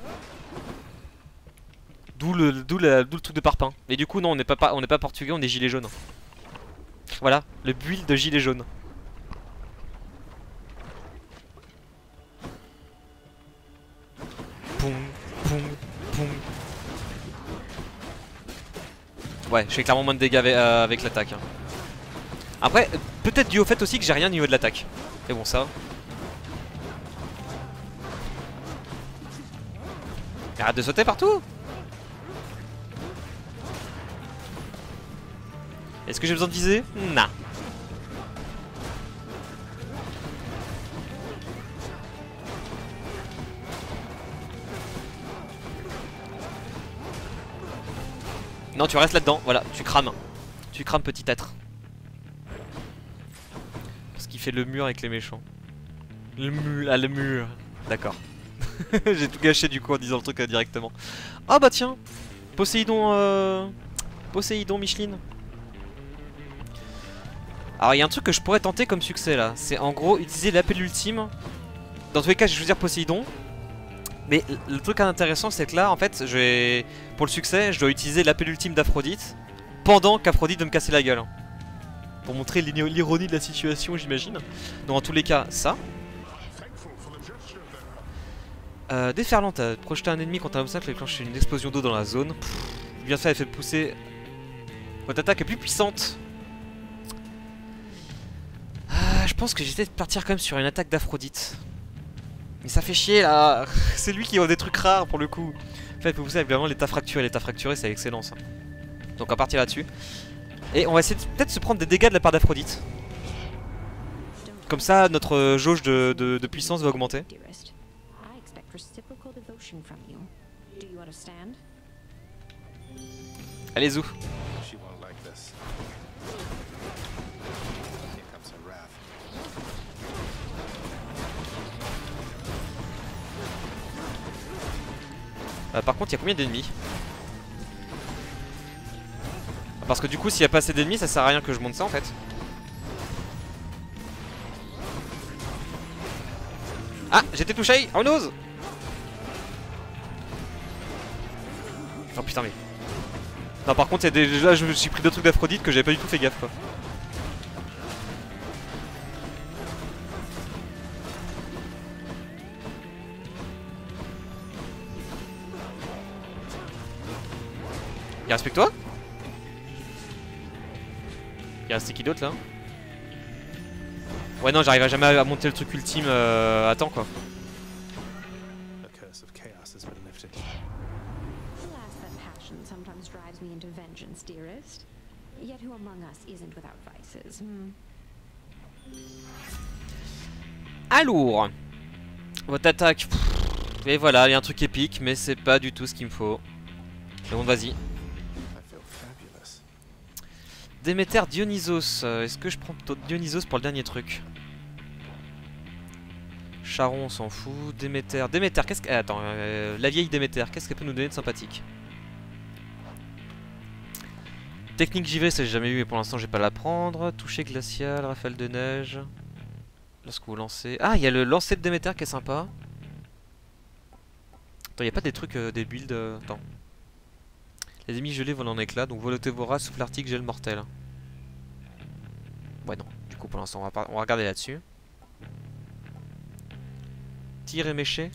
[SPEAKER 14] D'où le truc de parpaing. Et du coup non, on n'est pas portugais, on est gilet jaune. Voilà, le build de gilet jaune. Ouais, je fais clairement moins de dégâts avec l'attaque. Hein. Après, peut-être dû au fait aussi que j'ai rien au niveau de l'attaque. Mais bon, ça. Arrête de sauter partout. Est-ce que j'ai besoin de viser? Non. Non, tu restes là-dedans, voilà, tu crames. Tu crames petit être. Parce qu'il fait le mur avec les méchants. Le mur, ah le mur. D'accord. J'ai tout gâché du coup en disant le truc directement. Ah bah tiens, Poséidon Poséidon Micheline. Alors il y a un truc que je pourrais tenter comme succès là. C'est en gros utiliser l'appel ultime. Dans tous les cas je vais choisir Poséidon. Mais le truc intéressant c'est que là en fait pour le succès je dois utiliser l'appel ultime d'Aphrodite pendant qu'Aphrodite va me casser la gueule. Pour montrer l'ironie de la situation j'imagine. Donc en tous les cas ça. Déferlante, projeter un ennemi contre un obstacle et déclencher une explosion d'eau dans la zone. Bien fait, elle fait pousser. Votre attaque est plus puissante. Je pense que j'essaie de partir quand même sur une attaque d'Aphrodite. Mais ça fait chier là. C'est lui qui a des trucs rares pour le coup. En fait, vous savez vraiment l'état fracturé. L'état fracturé c'est excellent ça. Donc on va partir là-dessus. Et on va essayer peut-être se prendre des dégâts de la part d'Aphrodite. Comme ça notre jauge de puissance va augmenter. Allez zou. Par contre, il y a combien d'ennemis? Parce que du coup, s'il n'y a pas assez d'ennemis, ça sert à rien que je monte ça en fait. Ah, j'étais touché. Oh no. Oh putain mais... Non par contre, là je me suis pris deux trucs d'Aphrodite que j'avais pas du tout fait gaffe quoi. Il reste plus que toi? Il reste qui d'autre là? Ouais non, j'arriverai jamais à monter le truc ultime à temps quoi. Alors, votre attaque. Et voilà, il y a un truc épique, mais c'est pas du tout ce qu'il me faut. Mais bon, vas-y. Déméter Dionysos. Est-ce que je prends Dionysos pour le dernier truc? Charon, on s'en fout. Déméter. Déméter, qu'est-ce que... attends, la vieille Déméter, qu'est-ce qu'elle peut nous donner de sympathique? Technique JV, ça j'ai jamais eu, mais pour l'instant j'ai pas à la prendre. Toucher glacial, rafale de neige. Lorsque vous lancez... Ah, il y a le lancer de Déméter qui est sympa. Attends, il y a pas des trucs, des builds... Attends. Les ennemis gelés volent en éclats, donc voloté vorace, souffle arctique, gel mortel. Ouais, non. Du coup, pour l'instant, on va regarder là-dessus. Tir éméché.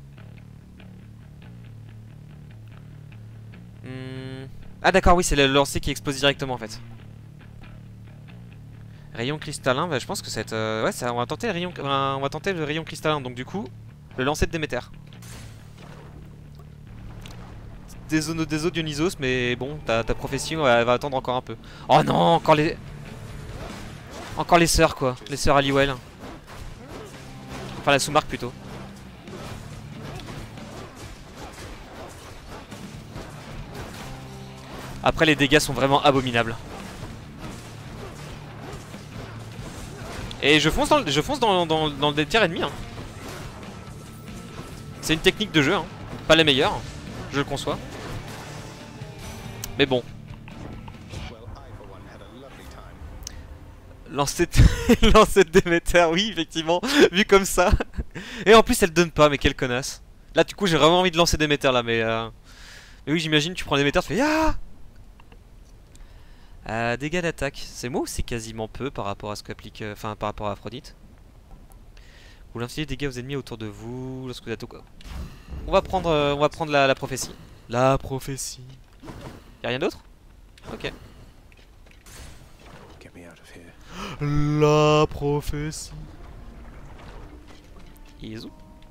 [SPEAKER 14] Ah, d'accord, oui, c'est le lancer qui explose directement en fait. Rayon cristallin, bah, je pense que ça va être. Ouais, ça, on va tenter le rayon, on va tenter le rayon cristallin, donc du coup, le lancer de Déméter. Désolé Dionysos, mais bon, ta prophétie, elle va attendre encore un peu. Oh non, encore les sœurs quoi, les sœurs Halliwell. Enfin la sous-marque plutôt. Après les dégâts sont vraiment abominables. Et je fonce dans le tiers ennemi. Hein. C'est une technique de jeu, hein. Pas la meilleure, je le conçois. Mais bon. Lancer de Déméter, oui, effectivement, vu comme ça. Et en plus, elle donne pas, mais quelle connasse. Là, du coup, j'ai vraiment envie de lancer Déméter, là, mais oui, j'imagine, tu prends Déméter, tu fais ya. Dégâts d'attaque. C'est moi ou c'est quasiment peu par rapport à ce qu'applique. Enfin, par rapport à Aphrodite. Vous l'infligez des dégâts aux ennemis autour de vous lorsque vous êtes au... On va prendre la prophétie. La prophétie. Y'a rien d'autre? Ok. La prophétie. Izu.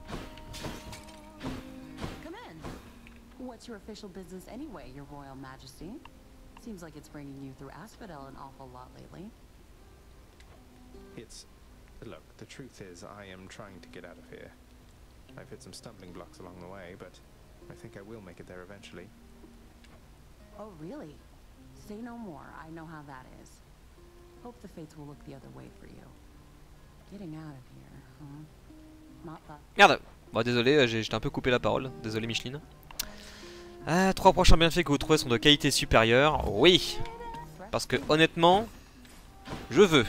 [SPEAKER 11] Come in. What's your official business anyway, Your Royal Majesty? Seems like it's bringing you through Asphodel an awful lot lately.
[SPEAKER 3] It's... Look, the truth is I am trying to get out of here. I've hit some stumbling blocks along the way, but I think I will make it there eventually.
[SPEAKER 11] Oh, really? Say no more. I know how that is. Hope the fates will look the other way for you. Getting out of here, huh? Not that...
[SPEAKER 14] Merde. Bon, désolé, j'étais un peu coupé la parole. Désolé, Micheline. 3 prochains bienfaits que vous trouvez sont de qualité supérieure. Oui. Parce que honnêtement, je veux.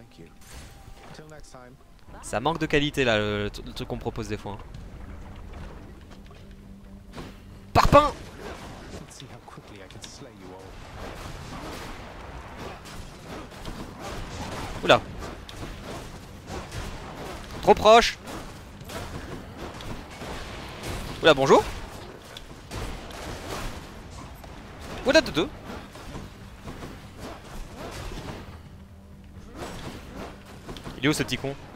[SPEAKER 14] Ça manque de qualité là, le truc qu'on me propose des fois. Hein. Parpaing. Oula. Trop proche. Oula, bonjour. Oula, de deux. Il est où ce petit con?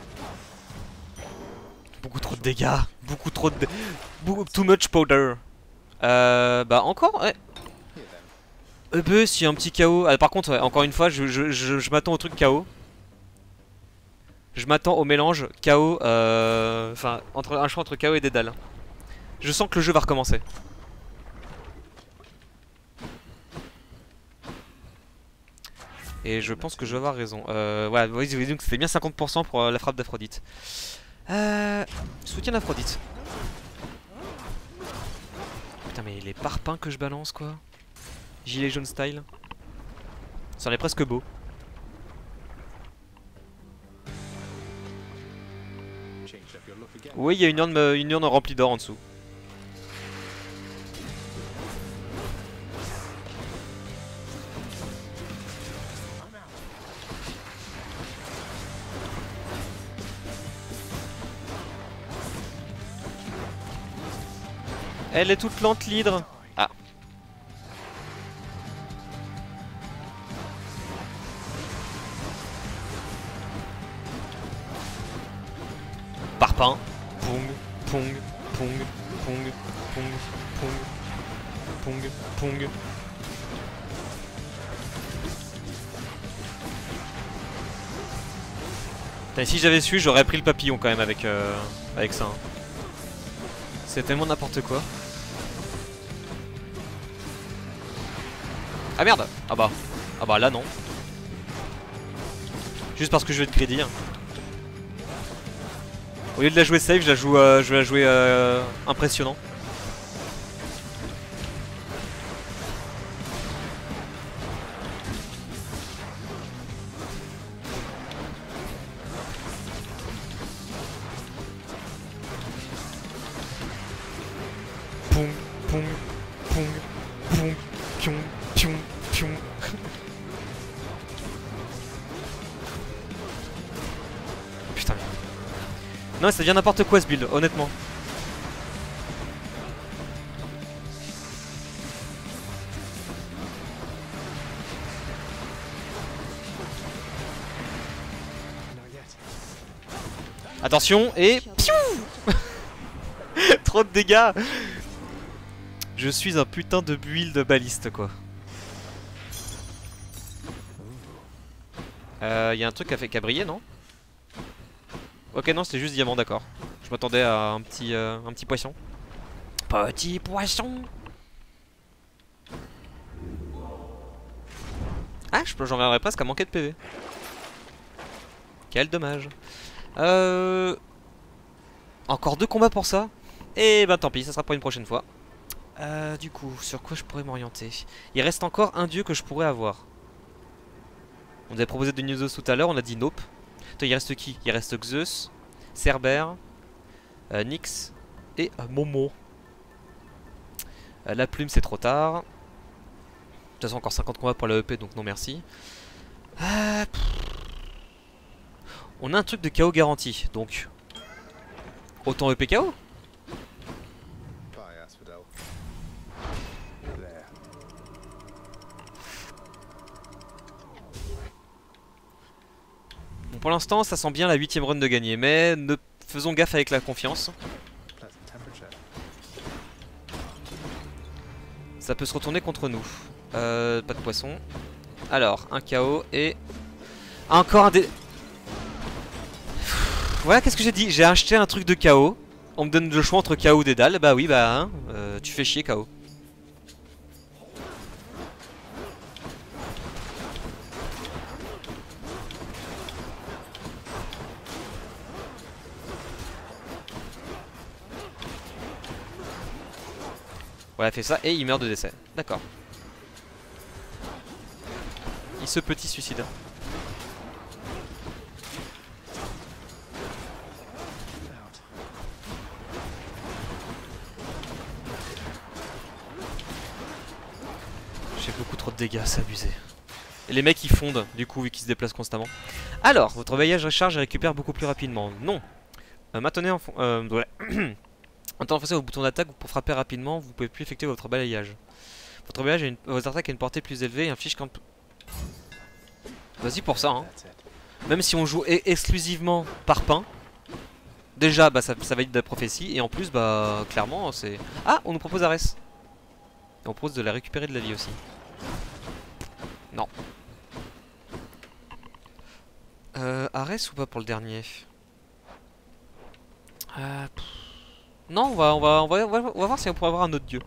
[SPEAKER 14] Beaucoup trop de dégâts. Beaucoup trop de... Too much powder. Bah encore, ouais. Si un petit KO. Ah, par contre, ouais, encore une fois, je m'attends au truc KO. Je m'attends au mélange KO. Enfin, un choix entre KO et Dédale. Je sens que le jeu va recommencer. Et je pense que je vais avoir raison. Voilà, vous voyez donc c'était bien 50% pour la frappe d'Aphrodite. Soutien d'Aphrodite. Putain, mais les parpaings que je balance, quoi. Gilet jaune style. Ça en est presque beau. Oui, il y a une urne remplie d'or en dessous. Elle est toute lente, l'hydre. Ah. Parpaing. Pong, pong, pong, pong, pong, pong, pong, pong. Putain, si j'avais su, j'aurais pris le papillon quand même avec ça. Hein. C'est tellement n'importe quoi. Ah merde. Ah bah. Ah bah là non. Juste parce que je vais être greedy. Hein. Au lieu de la jouer safe, je vais la jouer impressionnant. Poum, poum, poum, poum, pion, pion, pion. Putain. Non, ça devient n'importe quoi ce build, honnêtement. Attention et piou. Trop de dégâts. Je suis un putain de build baliste quoi. Y a un truc qui a brillé, non? Ok, non, c'était juste diamant, d'accord. Je m'attendais à un petit poisson. Petit poisson. Ah, j'en viendrais presque à manquer de PV. Quel dommage. Encore 2 combats pour ça. Et ben tant pis, ça sera pour une prochaine fois. Du coup, sur quoi je pourrais m'orienter? Il reste encore un dieu que je pourrais avoir. On nous avait proposé de Dionysos tout à l'heure, on a dit nope. Attends, il reste qui? Il reste Zeus, Cerbère, Nyx et Momo. La plume, c'est trop tard. De toute façon, encore 50 combats pour la EP, donc non merci. On a un truc de KO garanti, donc autant EP KO. Bon, pour l'instant, ça sent bien la 8ème run de gagner, mais ne faisons gaffe avec la confiance. Ça peut se retourner contre nous. Pas de poisson. Alors, un KO et encore un dé... Voilà, qu'est-ce que j'ai dit? J'ai acheté un truc de KO. On me donne le choix entre KO ou Dédale. Bah oui, bah hein, tu fais chier KO. Voilà, fait ça et il meurt de décès. D'accord. Il se petit suicide. J'ai beaucoup trop de dégâts, c'est abusé. Et les mecs ils fondent du coup vu qu'ils se déplacent constamment. Alors, votre balayage recharge et récupère beaucoup plus rapidement. Non. Maintenez en fond. En temps enfoncé au bouton d'attaque pour frapper rapidement, vous pouvez plus effectuer votre balayage. Votre balayage votre attaque a une portée plus élevée et inflige quand... Vas-y pour ça hein. Même si on joue exclusivement par pain, déjà bah ça valide la prophétie et en plus bah clairement c'est... Ah, on nous propose Arès. Et on propose de la récupérer de la vie aussi. Non. Arès ou pas pour le dernier? Non, on va voir si on pourrait avoir un autre dieu.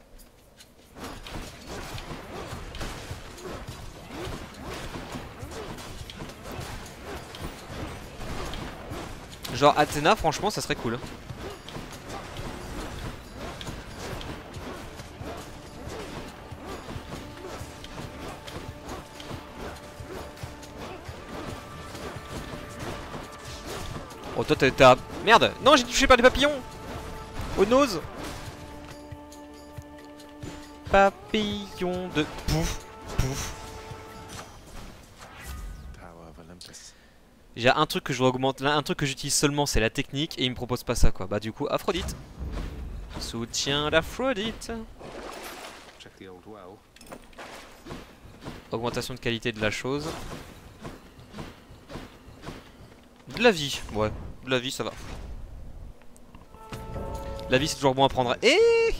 [SPEAKER 14] Genre Athéna, franchement, ça serait cool. Oh, toi t'as... Merde! Non, j'ai touché par des papillons! Oh nose. Papillon de... Pouf, pouf. J'ai un truc que je dois augmenter, un truc que j'utilise seulement c'est la technique et il me propose pas ça quoi. Bah du coup Aphrodite. Soutiens l'Aphrodite. Augmentation de qualité de la chose. De la vie, ouais. De la vie ça va. La vie c'est toujours bon à prendre. Et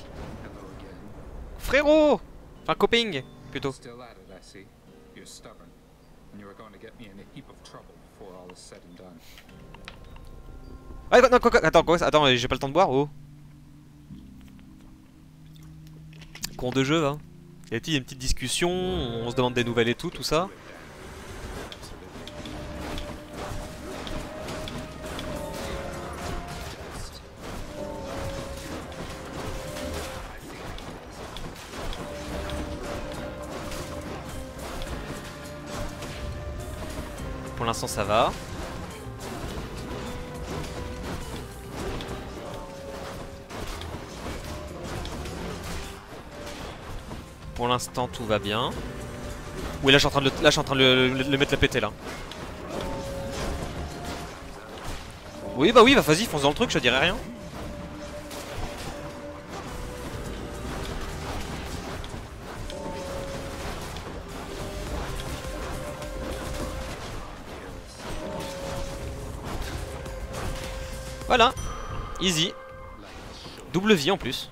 [SPEAKER 14] frérot. Enfin coping plutôt. Ah, non, attends, j'ai pas le temps de boire, oh. Con de jeu, hein. Il y a une petite discussion, on se demande des nouvelles et tout ça. Pour l'instant ça va. Pour l'instant tout va bien. Oui là je suis en train de le mettre la péter là. Oui bah vas-y fonce dans le truc, je dirais rien. Voilà, easy. Double vie en plus.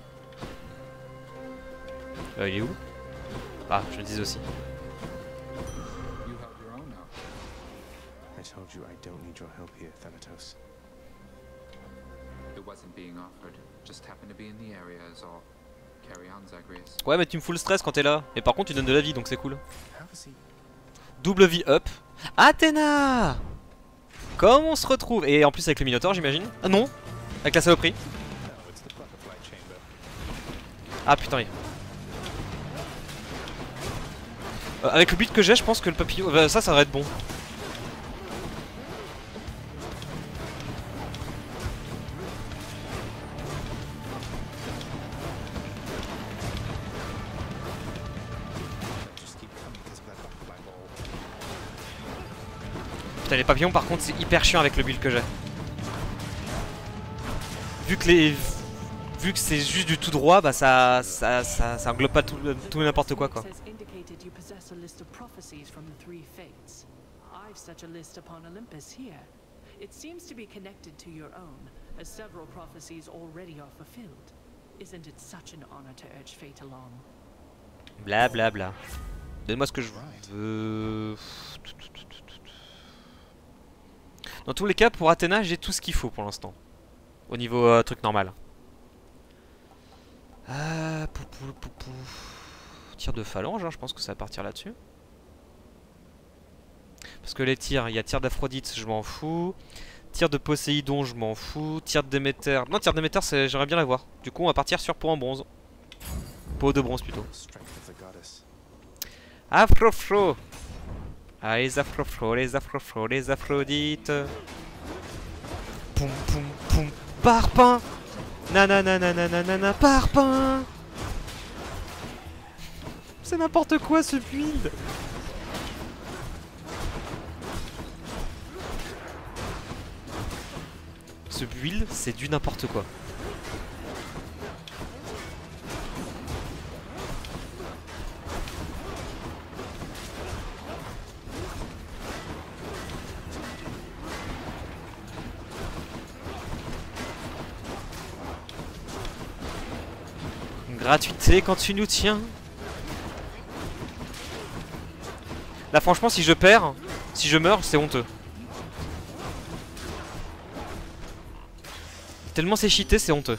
[SPEAKER 14] Il est où? Ah, je le disais aussi.
[SPEAKER 3] You held your own now. I told you I don't need your help here, Thanatos.
[SPEAKER 16] It wasn't being offered. Just happened to be in the area is all. Carry on, Zagreus.
[SPEAKER 14] Ouais mais tu me fous le stress quand t'es là. Et par contre tu donnes de la vie donc c'est cool. Double vie up. Athéna! Comment on se retrouve? Et en plus avec le Minotaur j'imagine. Ah non! Avec la saloperie. Ah putain oui. Avec le build que j'ai je pense que le papillon... ça devrait être bon. Putain les papillons par contre c'est hyper chiant avec le build que j'ai. Vu que c'est juste du tout droit, bah ça englobe pas tout et n'importe quoi quoi.
[SPEAKER 7] You possess a list of prophecies from the three fates. I've such a list upon Olympus here. It seems to be connected to your own, as several prophecies already are fulfilled. Isn't it such an honor to urge fate along?
[SPEAKER 14] Bla bla bla. Donne-moi ce que je veux. Dans tous les cas, pour Athéna, j'ai tout ce qu'il faut pour l'instant. Au niveau truc normal. Tir de phalange, hein, je pense que ça va partir là-dessus. Parce que les tirs, il y a tir d'Aphrodite, je m'en fous. Tir de Poséidon, je m'en fous. Tir de Déméter. Non, tir de Déméter, j'aimerais bien l'avoir. Du coup, on va partir sur peau en bronze. Peau de bronze plutôt. Afrofro. Ah, les Afrofro, les Afrofro, les Aphrodites. Poum poum poum. Parpaing. Nanana, parpaing. C'est n'importe quoi ce build. Ce build, c'est du n'importe quoi. Gratuité quand tu nous tiens. Là franchement si je perds, si je meurs c'est honteux. Tellement c'est cheaté c'est honteux.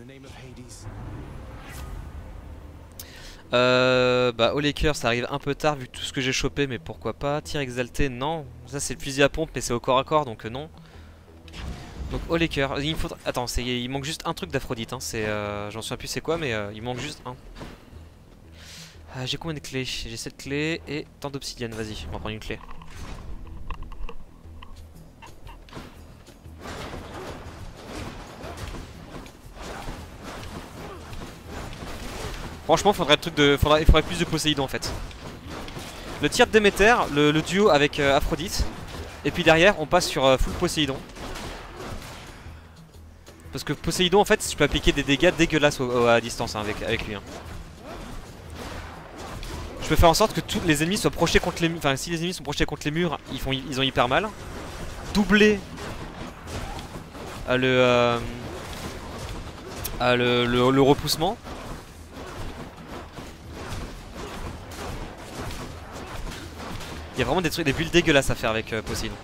[SPEAKER 14] Bah Olaker ça arrive un peu tard vu tout ce que j'ai chopé mais pourquoi pas. Tir exalté non. Ça c'est le fusil à pompe mais c'est au corps à corps donc non. Donc Olaker, il faut... Attends, il manque juste un truc d'Aphrodite hein. J'en souviens plus c'est quoi mais il manque juste un. J'ai combien de clés? J'ai 7 clés et tant d'obsidienne, vas-y, on va prendre une clé. Franchement, il faudrait plus de Poséidon en fait. Le tir de Déméter, le duo avec Aphrodite. Et puis derrière, on passe sur full Poséidon. Parce que Poséidon, en fait, je peux appliquer des dégâts dégueulasses à distance hein, avec lui. Hein. Je peux faire en sorte que tous les ennemis soient projetés contre les murs. Enfin, si les ennemis sont projetés contre les murs, ils ont hyper mal. Doubler le repoussement. Il y a vraiment des trucs, des builds dégueulasses à faire avec Poséidon.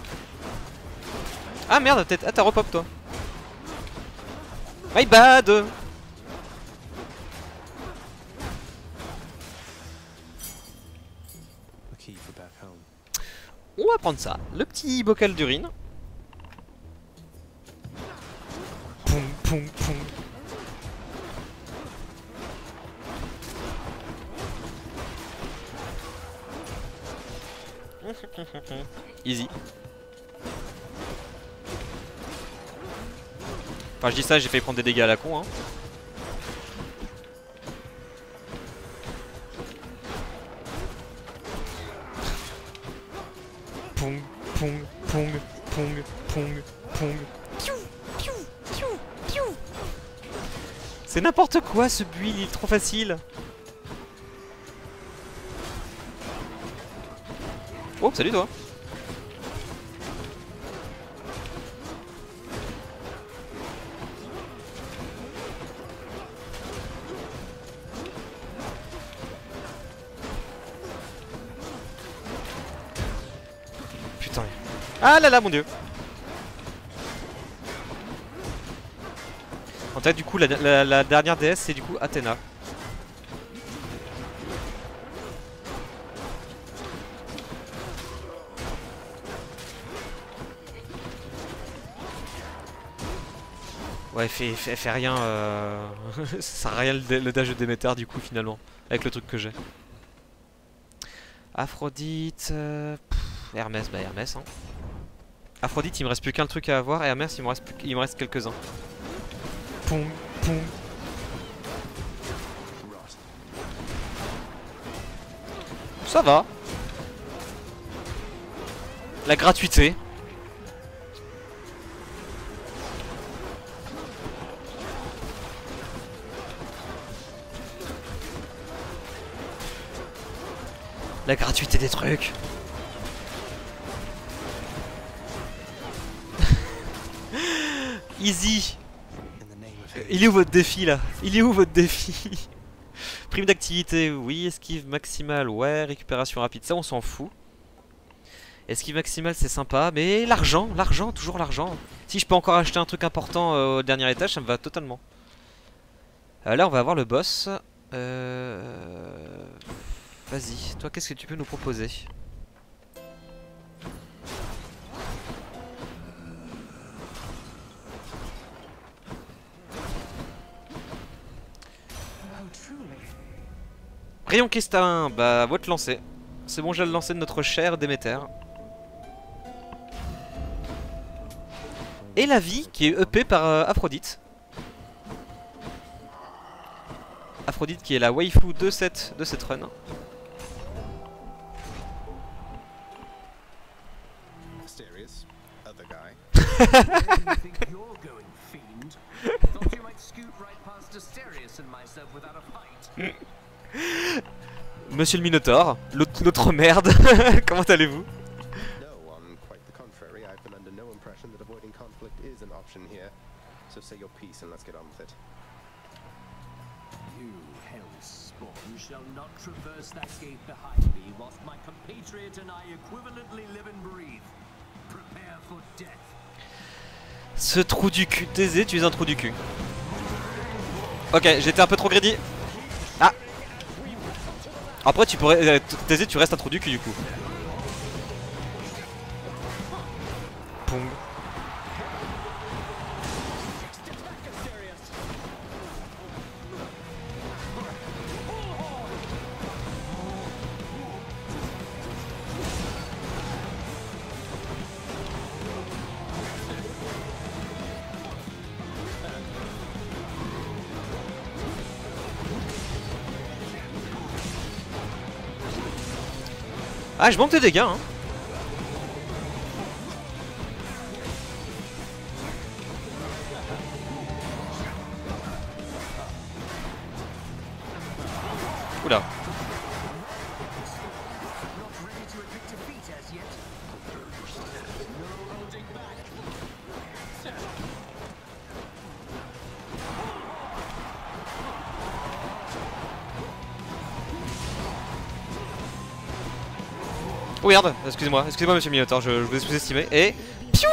[SPEAKER 14] Ah merde, peut-être. Ah, t'as repop toi. My bad. On va prendre ça. Le petit bocal d'urine. Poum, poum, poum. Easy. Enfin je dis ça, j'ai failli prendre des dégâts à la con hein. Pong, pong, pong, pong, pong, pong. Piou, piou, piou, piou. C'est n'importe quoi ce build, il est trop facile. Oh, salut toi. Putain. Ah là là, mon dieu. En fait, du coup, la dernière déesse, c'est du coup Athéna. Ouais, fait rien. Ça sert à rien le dash de Déméter du coup finalement, avec le truc que j'ai. Aphrodite, Hermès, bah Hermès. Hein. Aphrodite, il me reste plus qu'un truc à avoir. Et Hermès, il me reste quelques-uns. Poum, poum. Ça va. La gratuité. La gratuité des trucs. Easy. Il est où votre défi là? Il est où votre défi? Prime d'activité, oui. Esquive maximale, ouais. Récupération rapide, ça on s'en fout. Esquive maximale c'est sympa. Mais l'argent, toujours l'argent. Si je peux encore acheter un truc important au dernier étage, ça me va totalement. Là on va avoir le boss. Vas-y, toi qu'est-ce que tu peux nous proposer? Rayon cristallin, bah va te lancer. C'est bon, j'ai le lancé de notre cher Déméter. Et la vie qui est EP par Aphrodite. Aphrodite qui est la waifu de cette run. Monsieur le Minotaure, l'autre merde, comment allez-vous? Ce trou du cul, Thésée, tu es un trou du cul. Ok, j'étais un peu trop greedy. Ah. Après tu pourrais... Thésée, tu restes un trou du cul du coup. Pong. Ah, je manque de dégâts hein. Oula. Oh merde, excusez-moi monsieur Minotaur, je vous ai sous-estimé. Et... Piou!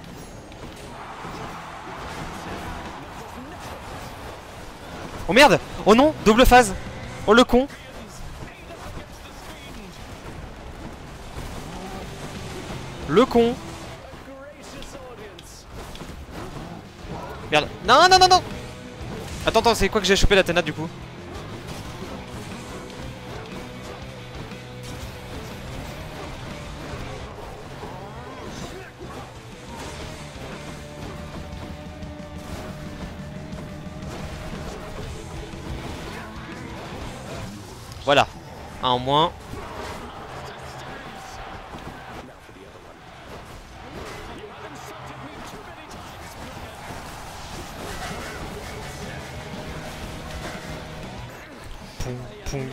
[SPEAKER 14] Oh merde! Oh non! Double phase! Oh le con! Le con. Merde. Non, non, non, non. Attends, attends, c'est quoi que j'ai chopé l'Athéna du coup? Voilà. Un en moins. Poum, poum.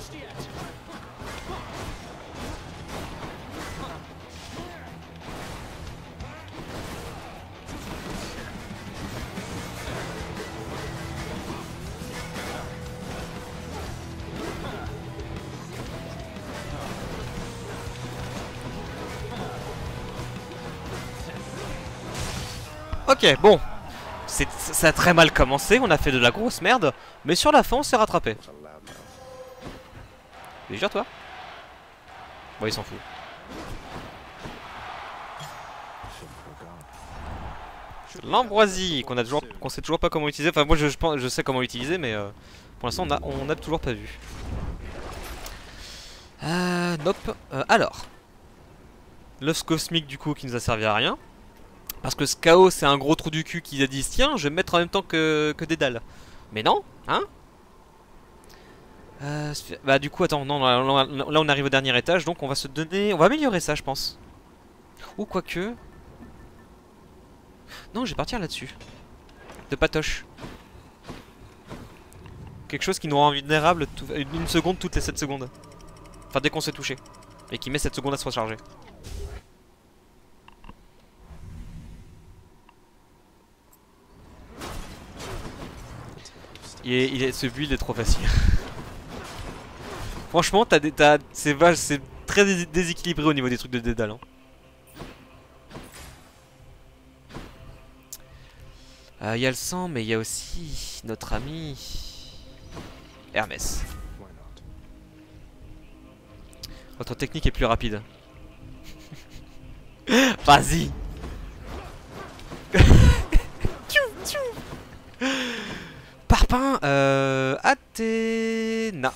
[SPEAKER 14] Ok, bon. Ça a très mal commencé, on a fait de la grosse merde, mais sur la fin on s'est rattrapé. Déjà toi? Bon, il s'en fout. L'ambroisie qu'on sait toujours pas comment utiliser. Enfin moi je sais comment l'utiliser, mais pour l'instant on a toujours pas vu. Nope. Alors, l'os cosmique du coup qui nous a servi à rien. Parce que ce chaos c'est un gros trou du cul qui a dit tiens je vais me mettre en même temps que des Mais non, hein. Bah du coup attends, non, là on arrive au dernier étage, donc on va se donner... On va améliorer ça je pense. Ou quoique... Non, je vais partir là-dessus. De patoche. Quelque chose qui nous rend vulnérable une seconde toutes les 7 secondes. Enfin dès qu'on s'est touché. Et qui met 7 secondes à se recharger. Ce build est trop facile. Franchement, c'est très déséquilibré au niveau des trucs de Dédale. Y a le sang, mais il y a aussi notre ami Hermès. Votre technique est plus rapide. Vas-y. Parpaing, Athéna.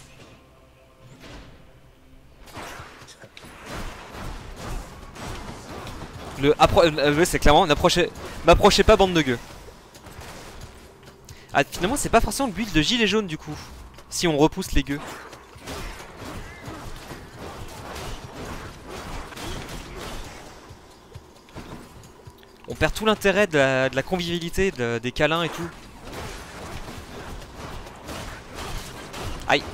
[SPEAKER 14] C'est clairement, m'approchez pas bande de gueux. Ah, finalement c'est pas forcément le build de gilet jaune du coup. Si on repousse les gueux. On perd tout l'intérêt de la convivialité, des câlins et tout. Aïe.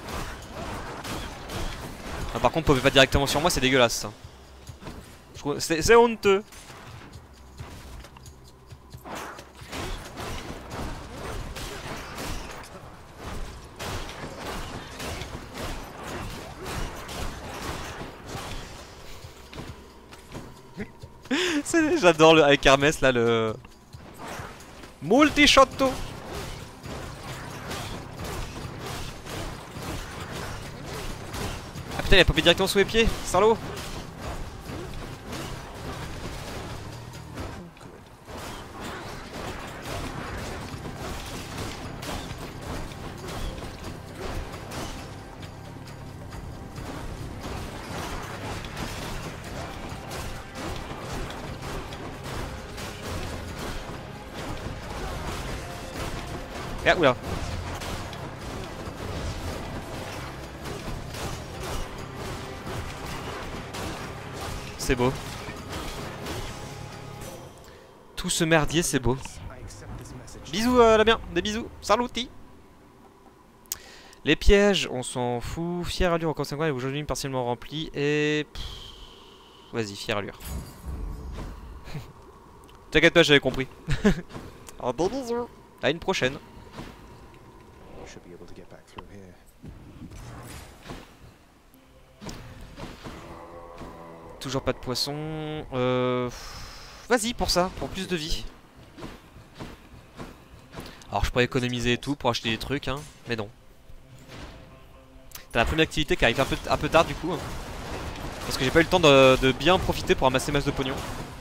[SPEAKER 14] Ah, par contre, pouvez pas directement sur moi, c'est dégueulasse. C'est honteux. J'adore avec Hermès là le multi-shotto. Ah putain, il a popé directement sous les pieds, salaud. Ah, oula. C'est beau. Tout ce merdier, c'est beau. Bisous, la bien. Des bisous. Saluti. Les pièges, on s'en fout. Fière allure en conséquence est aujourd'hui partiellement remplie. Et... Vas-y, fière allure. T'inquiète pas, j'avais compris. Alors, des bisous. À une prochaine. Toujours pas de poisson. Vas-y pour ça, pour plus de vie. Alors je pourrais économiser et tout pour acheter des trucs, hein, mais non. T'as la première activité qui arrive un peu tard du coup. Hein. Parce que j'ai pas eu le temps de bien en profiter pour ramasser masse de pognon.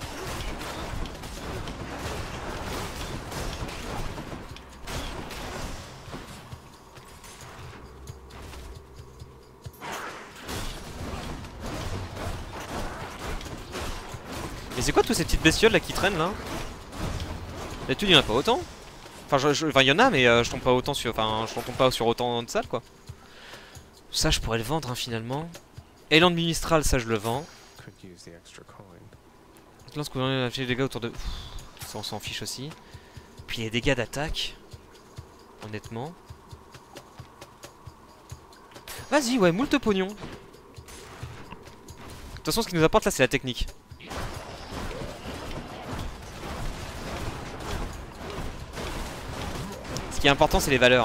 [SPEAKER 14] Mais c'est quoi tous ces petites bestioles là qui traînent là? D'habitude il y en a pas autant. Enfin il y en a mais je tombe pas autant sur. Enfin je tombe pas sur autant de salles quoi. Ça je pourrais le vendre hein, finalement. Élan de Mistral, ça je le vends. Lance qu'on a fait des dégâts autour de. Pff, ça on s'en fiche aussi. Puis les dégâts d'attaque. Honnêtement. Vas-y ouais, moult pognon. De toute façon ce qui nous apporte là c'est la technique. Ce qui est important c'est les valeurs.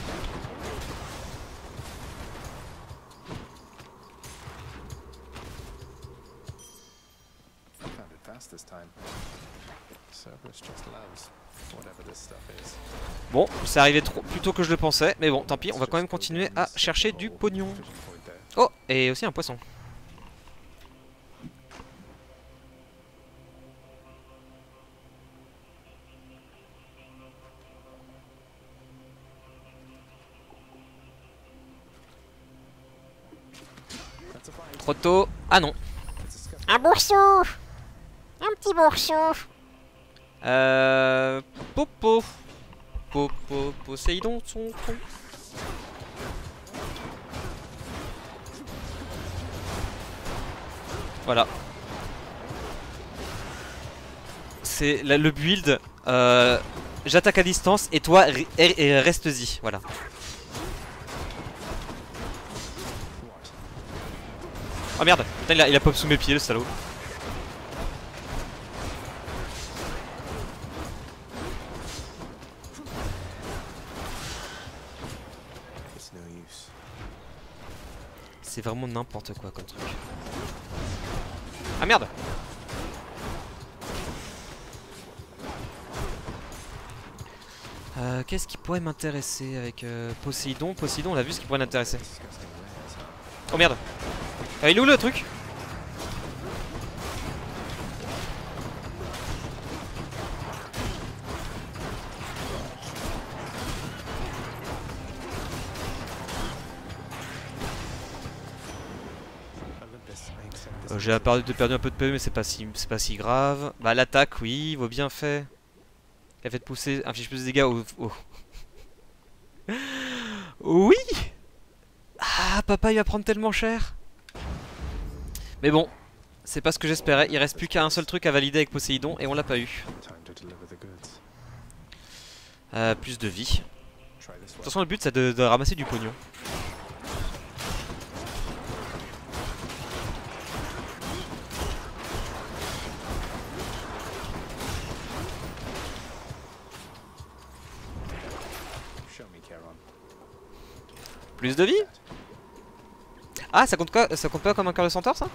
[SPEAKER 14] Bon, c'est arrivé plus tôt que je le pensais, mais bon, tant pis, on va quand même continuer à chercher du pognon. Oh, et aussi un poisson. Trop tôt. Ah non.
[SPEAKER 19] Un bourseau. Un petit bourseau.
[SPEAKER 14] Popo. Popo. Poséidon, son con. Voilà. C'est le build. J'attaque à distance et toi reste-y. Voilà. Oh merde, putain, il a pop sous mes pieds le salaud. C'est vraiment n'importe quoi comme truc. Ah merde. Qu'est-ce qui pourrait m'intéresser avec Poséidon? Poséidon, on a vu ce qui pourrait m'intéresser. Oh merde. Ah, il est où le truc? J'ai perdu un peu de PV mais c'est pas si grave. Bah l'attaque oui, vaut bien fait. Il a fait pousser, inflige plus de dégâts au... Oui. Ah papa il va prendre tellement cher. Mais bon, c'est pas ce que j'espérais. Il reste plus qu'un seul truc à valider avec Poséidon et on l'a pas eu. Plus de vie. De toute façon le but c'est de ramasser du pognon. Plus de vie? Ah, ça compte pas comme un cœur de centaure, ça?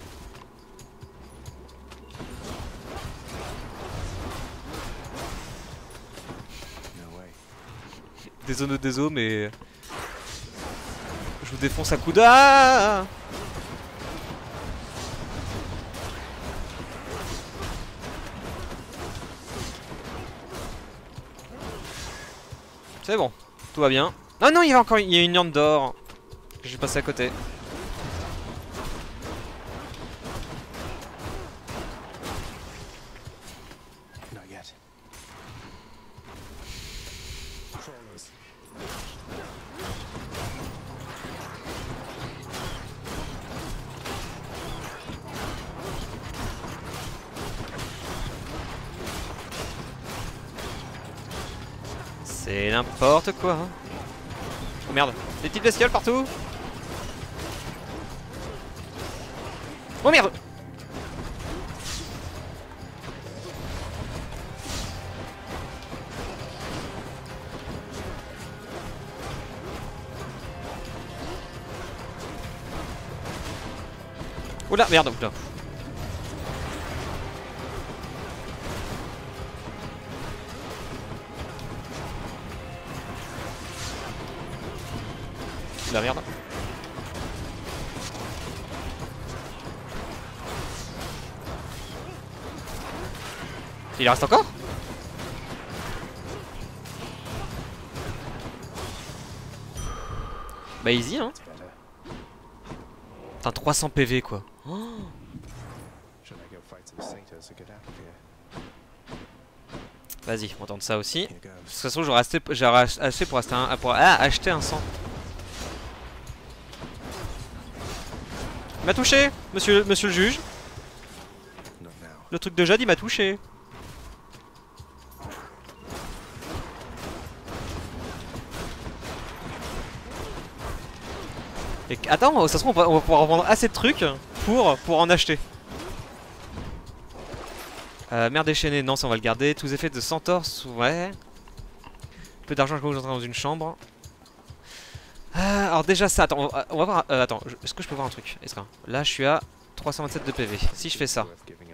[SPEAKER 14] Désolé, mais... Je vous défonce à coups de... Ah! C'est bon, tout va bien. Ah non, il y a une urne d'or. J'ai passé à côté. C'est n'importe quoi. Hein. Oh merde, des petites bestioles partout. Oh merde. Oula, merde, oula. La merde. Il en reste encore? Bah easy hein. Putain 300 PV quoi. Oh. Vas-y, on tente ça aussi. De toute façon j'aurais acheté pour acheter un sang. Il m'a touché, monsieur le juge. Le truc de Jade il m'a touché. Et attends, ça se trouve on va pouvoir vendre assez de trucs pour en acheter. Mère déchaînée, non ça on va le garder. Tous les effets de centaure, ouais. Peu d'argent que vous entrez dans une chambre. Alors déjà ça, attends, on va voir. Attends, est-ce que je peux voir un truc? Là je suis à 327 de PV. Si je fais ça,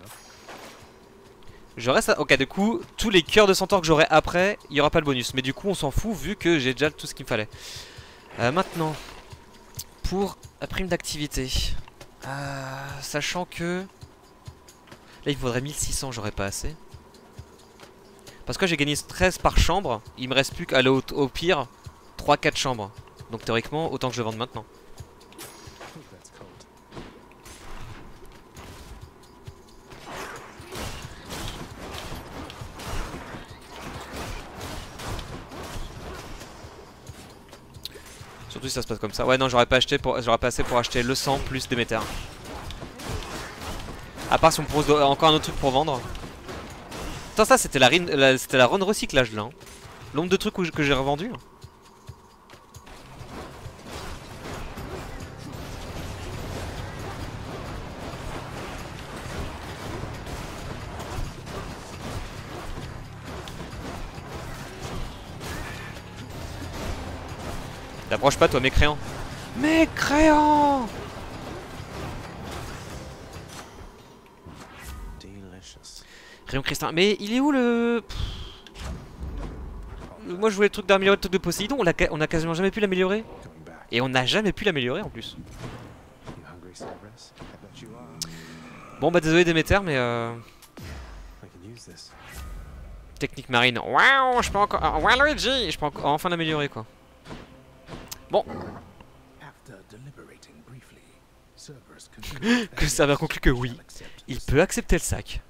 [SPEAKER 14] je reste à... Ok, du coup, tous les cœurs de centaure que j'aurai après, il n'y aura pas le bonus. Mais du coup, on s'en fout vu que j'ai déjà tout ce qu'il me fallait. Maintenant, pour la prime d'activité. Sachant que... Là, il me faudrait 1600, j'aurais pas assez. Parce que j'ai gagné 13 par chambre. Il me reste plus qu'à aller au pire 3-4 chambres. Donc théoriquement, autant que je le vende maintenant. Surtout si ça se passe comme ça. Ouais non j'aurais pas assez pour acheter le sang plus Déméter. À part si on me propose encore un autre truc pour vendre. Putain ça c'était la run recyclage là. Hein. Nombre de trucs que j'ai revendu. T'approches pas toi mécréant. Mécréant! Rayon cristallin. Mais il est où le... Moi je voulais le truc d'améliorer le truc de Poséidon, on a quasiment jamais pu l'améliorer. Et on n'a jamais pu l'améliorer en plus. Bon bah désolé Déméter mais technique marine. Waouh, je peux encore... Waluigi, je peux enfin l'améliorer quoi. Bon. Que le serveur conclut que oui, il peut accepter le sac.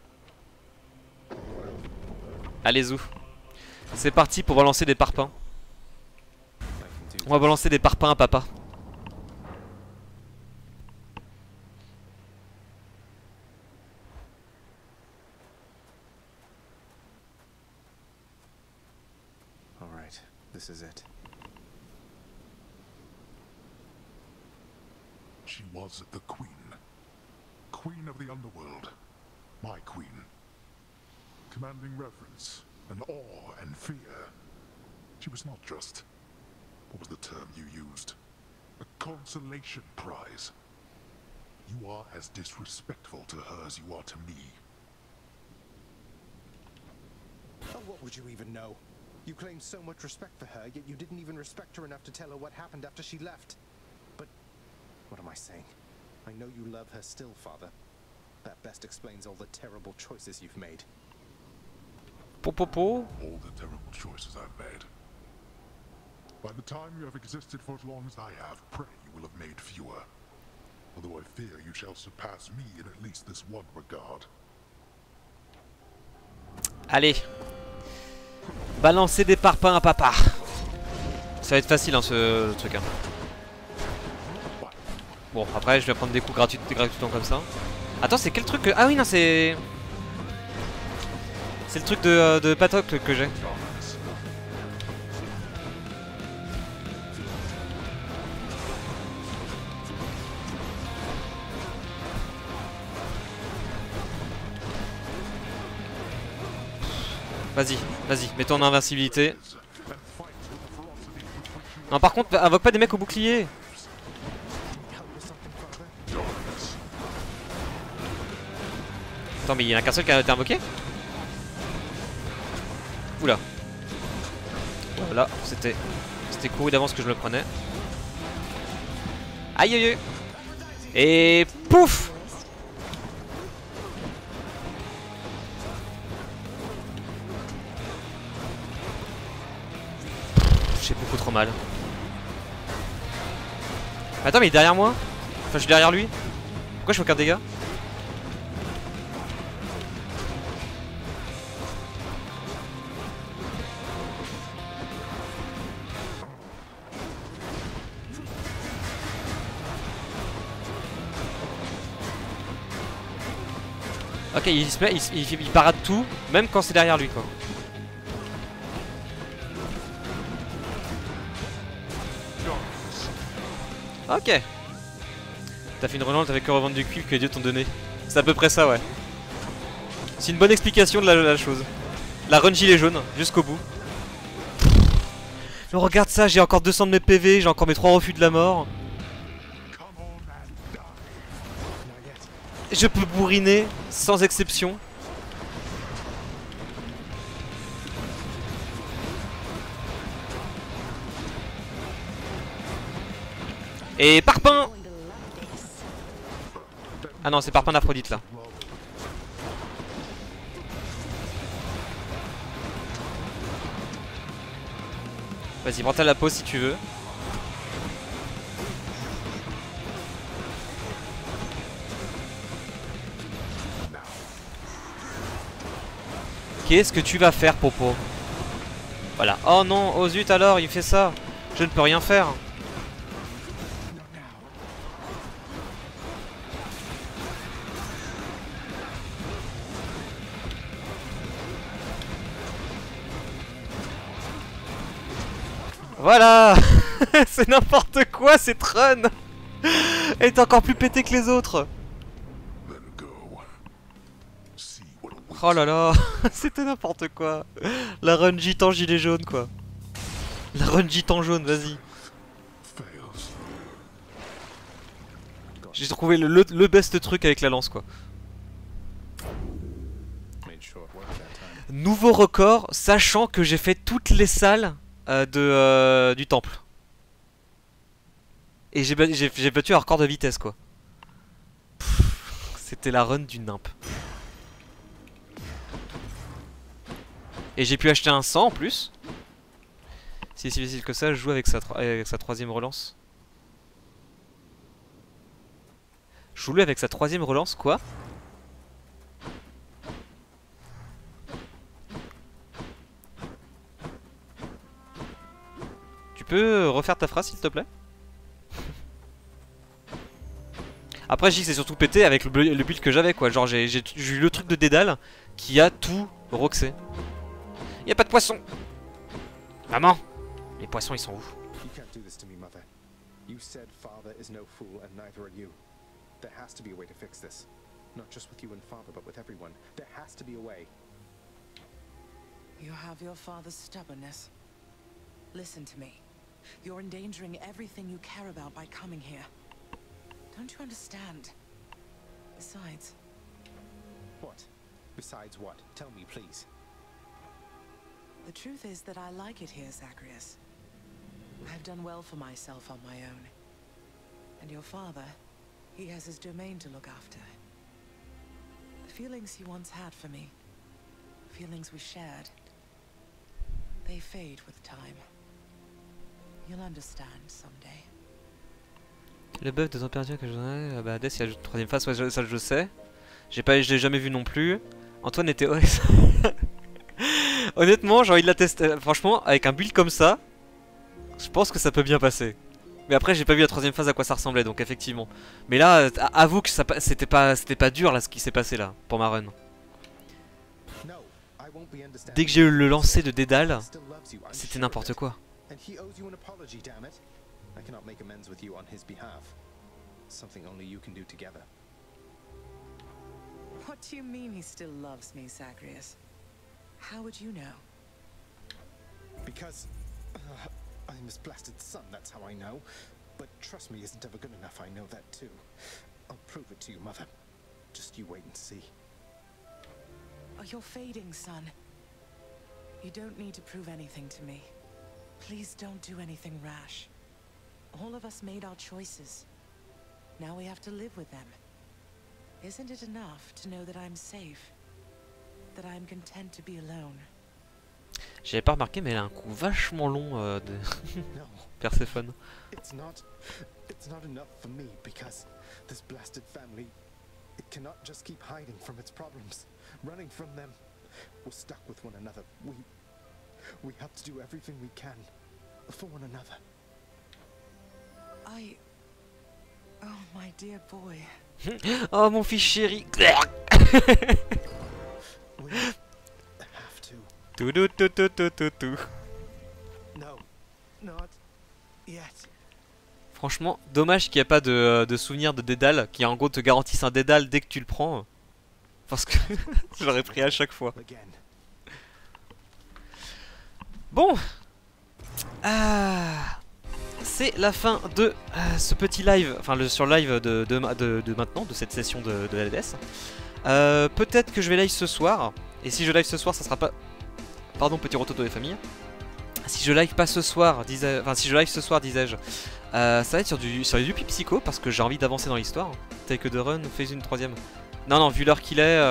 [SPEAKER 14] Allez zou. C'est parti pour balancer des parpaings. On va balancer des parpaings à papa.
[SPEAKER 3] All right, this is it.
[SPEAKER 5] She was the queen. Queen of the underworld. My queen. Commanding reverence, and awe, and fear. She was not just... What was the term you used? A consolation prize. You are as disrespectful to her as you are to me.
[SPEAKER 3] Oh, what would you even know? You claimed so much respect for her, yet you didn't even respect her enough to tell her what happened after she left. But... what am I saying? I know you love her still, Father. That best explains all the terrible choices you've made.
[SPEAKER 5] All the terrible choices I've made. By the time you have existed for as long as I have, pray you will have made fewer. Although I fear you shall surpass me in at least this one regard.
[SPEAKER 14] Allez. Balancer des parpaings à papa. Ça va être facile hein, ce truc. Hein. Bon, après je vais prendre des coups gratuitement comme ça. Attends, c'est quel truc que... Ah oui, non, c'est... C'est le truc de Patok que j'ai. Vas-y, vas-y, mets-toi en invincibilité. Non, par contre, invoque pas des mecs au bouclier. Attends, mais il y en a qu'un seul qui a été invoqué? Oula. Voilà, c'était couru d'avance que je me le prenais. Aïe aïe aïe. Et pouf. mal. Attends, mais il est derrière moi? Enfin, je suis derrière lui. Pourquoi je fais aucun dégât? Ok, il se met, il parade tout, même quand c'est derrière lui quoi. Ok. T'as fait une relance avec que revendre du cuivre que les dieux t'ont donné. C'est à peu près ça, ouais. C'est une bonne explication de la chose. La run gilet jaune, jusqu'au bout. Mais regarde ça, j'ai encore 200 de mes PV, j'ai encore mes 3 refus de la mort. Je peux bourriner sans exception. Et Parpaing. Ah non, c'est Parpaing d'Aphrodite là. Vas-y, prends-toi la pause si tu veux. Qu'est-ce que tu vas faire, Popo? Voilà. Oh non, oh zut alors, il fait ça. Je ne peux rien faire. Voilà. C'est n'importe quoi cette run. Elle est encore plus pétée que les autres. Oh là là. C'était n'importe quoi. La run gitan gilet jaune quoi. La run gitan jaune, vas-y. J'ai trouvé le best truc avec la lance quoi. Nouveau record, sachant que j'ai fait toutes les salles du temple. Et j'ai battu un record de vitesse quoi. C'était la run du nimp. Et j'ai pu acheter un 100 en plus. Si c'est si facile que ça, je joue avec sa troisième relance. Je joue avec sa troisième relance, quoi? Tu peux refaire ta phrase s'il te plaît? Après je dis que c'est surtout pété avec le build que j'avais quoi. Genre j'ai eu le truc de Dédale qui a tout roxé. Y'a pas de poisson. Maman, les poissons ils sont où?
[SPEAKER 3] You can't do this to me, mother. You said father is no fool and neither are you. There has to be a way to fix this. Not just with you and father, but with everyone. There has to be a way.
[SPEAKER 15] You have your father's stubbornness. Listen to me. You're endangering everything you care about by coming here. Don't you understand? Besides...
[SPEAKER 3] What? Besides what? Tell me, please.
[SPEAKER 15] The truth is that I like it here, Zacharias. I've done well for myself on my own. And your father, he has his domain to look after. The feelings he once had for me, feelings we shared, they fade with time. You'll understand someday.
[SPEAKER 14] Le buff de température que j'en ai, bah Death il y a la troisième phase, ouais, ça je sais. Je l'ai jamais vu non plus. Antoine était... Ouais, honnêtement, j'ai envie de la tester. Franchement, avec un build comme ça, je pense que ça peut bien passer. Mais après, j'ai pas vu la troisième phase à quoi ça ressemblait, donc effectivement. Mais là, avoue que c'était pas dur là ce qui s'est passé là pour ma run. Dès que j'ai eu le lancer de Dédale, c'était n'importe quoi.
[SPEAKER 15] What do you mean he still loves me, Zacharias? How would you know?
[SPEAKER 3] Because I'm his blasted son, that's how I know. But trust me isn't ever good enough, I know that too. I'll prove it to you, Mother. Just you wait and see.
[SPEAKER 15] Oh, you're fading, son. You don't need to prove anything to me. Please don't do anything rash. All of us made our choices. Now we have to live with them. Isn't it enough to know that I'm safe? That I'm content to be alone?
[SPEAKER 14] J'avais pas remarqué, mais elle a un coup vachement long de Perséphone.
[SPEAKER 3] It's not enough for me because this blasted family, it cannot just keep hiding from its problems, running from them. We're stuck with one another. We have to do everything we can for one another.
[SPEAKER 15] Oh, my dear boy.
[SPEAKER 14] Oh mon fils chéri. Tout.
[SPEAKER 3] No, not yet.
[SPEAKER 14] Franchement, dommage qu'il n'y ait pas de souvenir de dédale qui en gros te garantisse un dédale dès que tu le prends. Parce que je l'aurais pris à chaque fois. Bon, c'est la fin de ce petit live, enfin sur le live de maintenant, de cette session de la LDS. Peut-être que je vais live ce soir, et si je live ce soir, ça sera pas... Pardon, petit rototo des familles. Si je live pas ce soir, si je live ce soir, disais-je, ça va être sur du Yuppie Psycho, parce que j'ai envie d'avancer dans l'histoire. Take the Run, Phase une troisième. Non, vu l'heure qu'il est...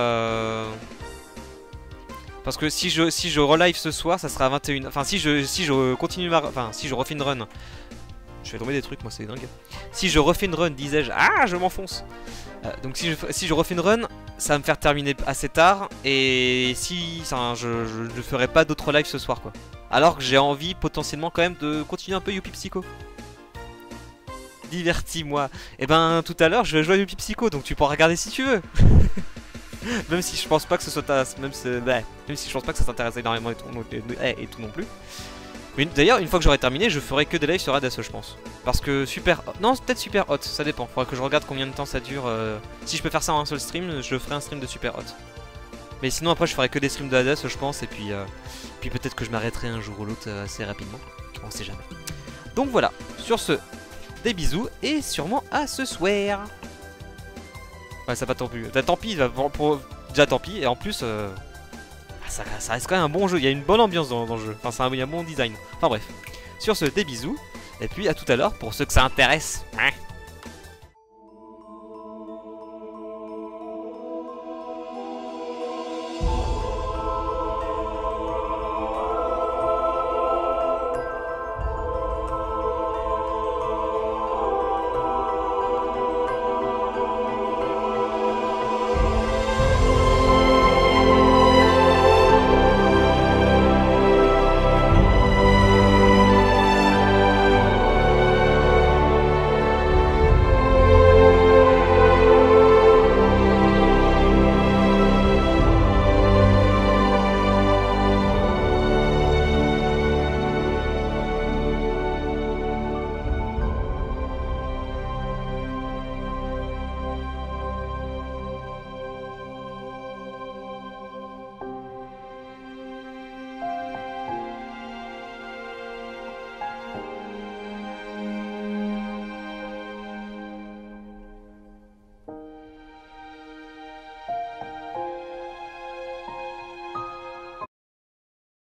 [SPEAKER 14] Parce que si je relive ce soir, ça sera à 21. Enfin, si je continue ma... Enfin, si je refais une run... Je fais tomber des trucs, moi, c'est dingue. Si je refais une run, disais-je... Ah, je m'enfonce. Donc si je refais une run, ça va me faire terminer assez tard. Et si... Enfin, je ne ferai pas d'autres lives ce soir, quoi. Alors que j'ai envie, potentiellement, quand même, de continuer un peu Yuppie Psycho. Divertis-moi. Et ben, tout à l'heure, je vais jouer à Yuppie Psycho, donc tu pourras regarder si tu veux. Même si je pense pas que ce soit même si je pense pas que ça t'intéresse énormément et tout non plus. Mais d'ailleurs, une fois que j'aurai terminé, je ferai que des lives sur Hades, je pense. Parce que super... Non, peut-être super hot, ça dépend. Faudra que je regarde combien de temps ça dure. Si je peux faire ça en un seul stream, je ferai un stream de super hot. Mais sinon, après, je ferai que des streams de Hades, je pense. Et puis peut-être que je m'arrêterai un jour ou l'autre assez rapidement. On sait jamais. Donc voilà, sur ce, des bisous et sûrement à ce soir. Ouais, ça va tant pis. Bah, tant pis, déjà tant pis. Et en plus, ça reste quand même un bon jeu. Il y a une bonne ambiance dans le jeu. Enfin, il y a un bon design. Enfin bref. Sur ce, des bisous. Et puis à tout à l'heure pour ceux que ça intéresse.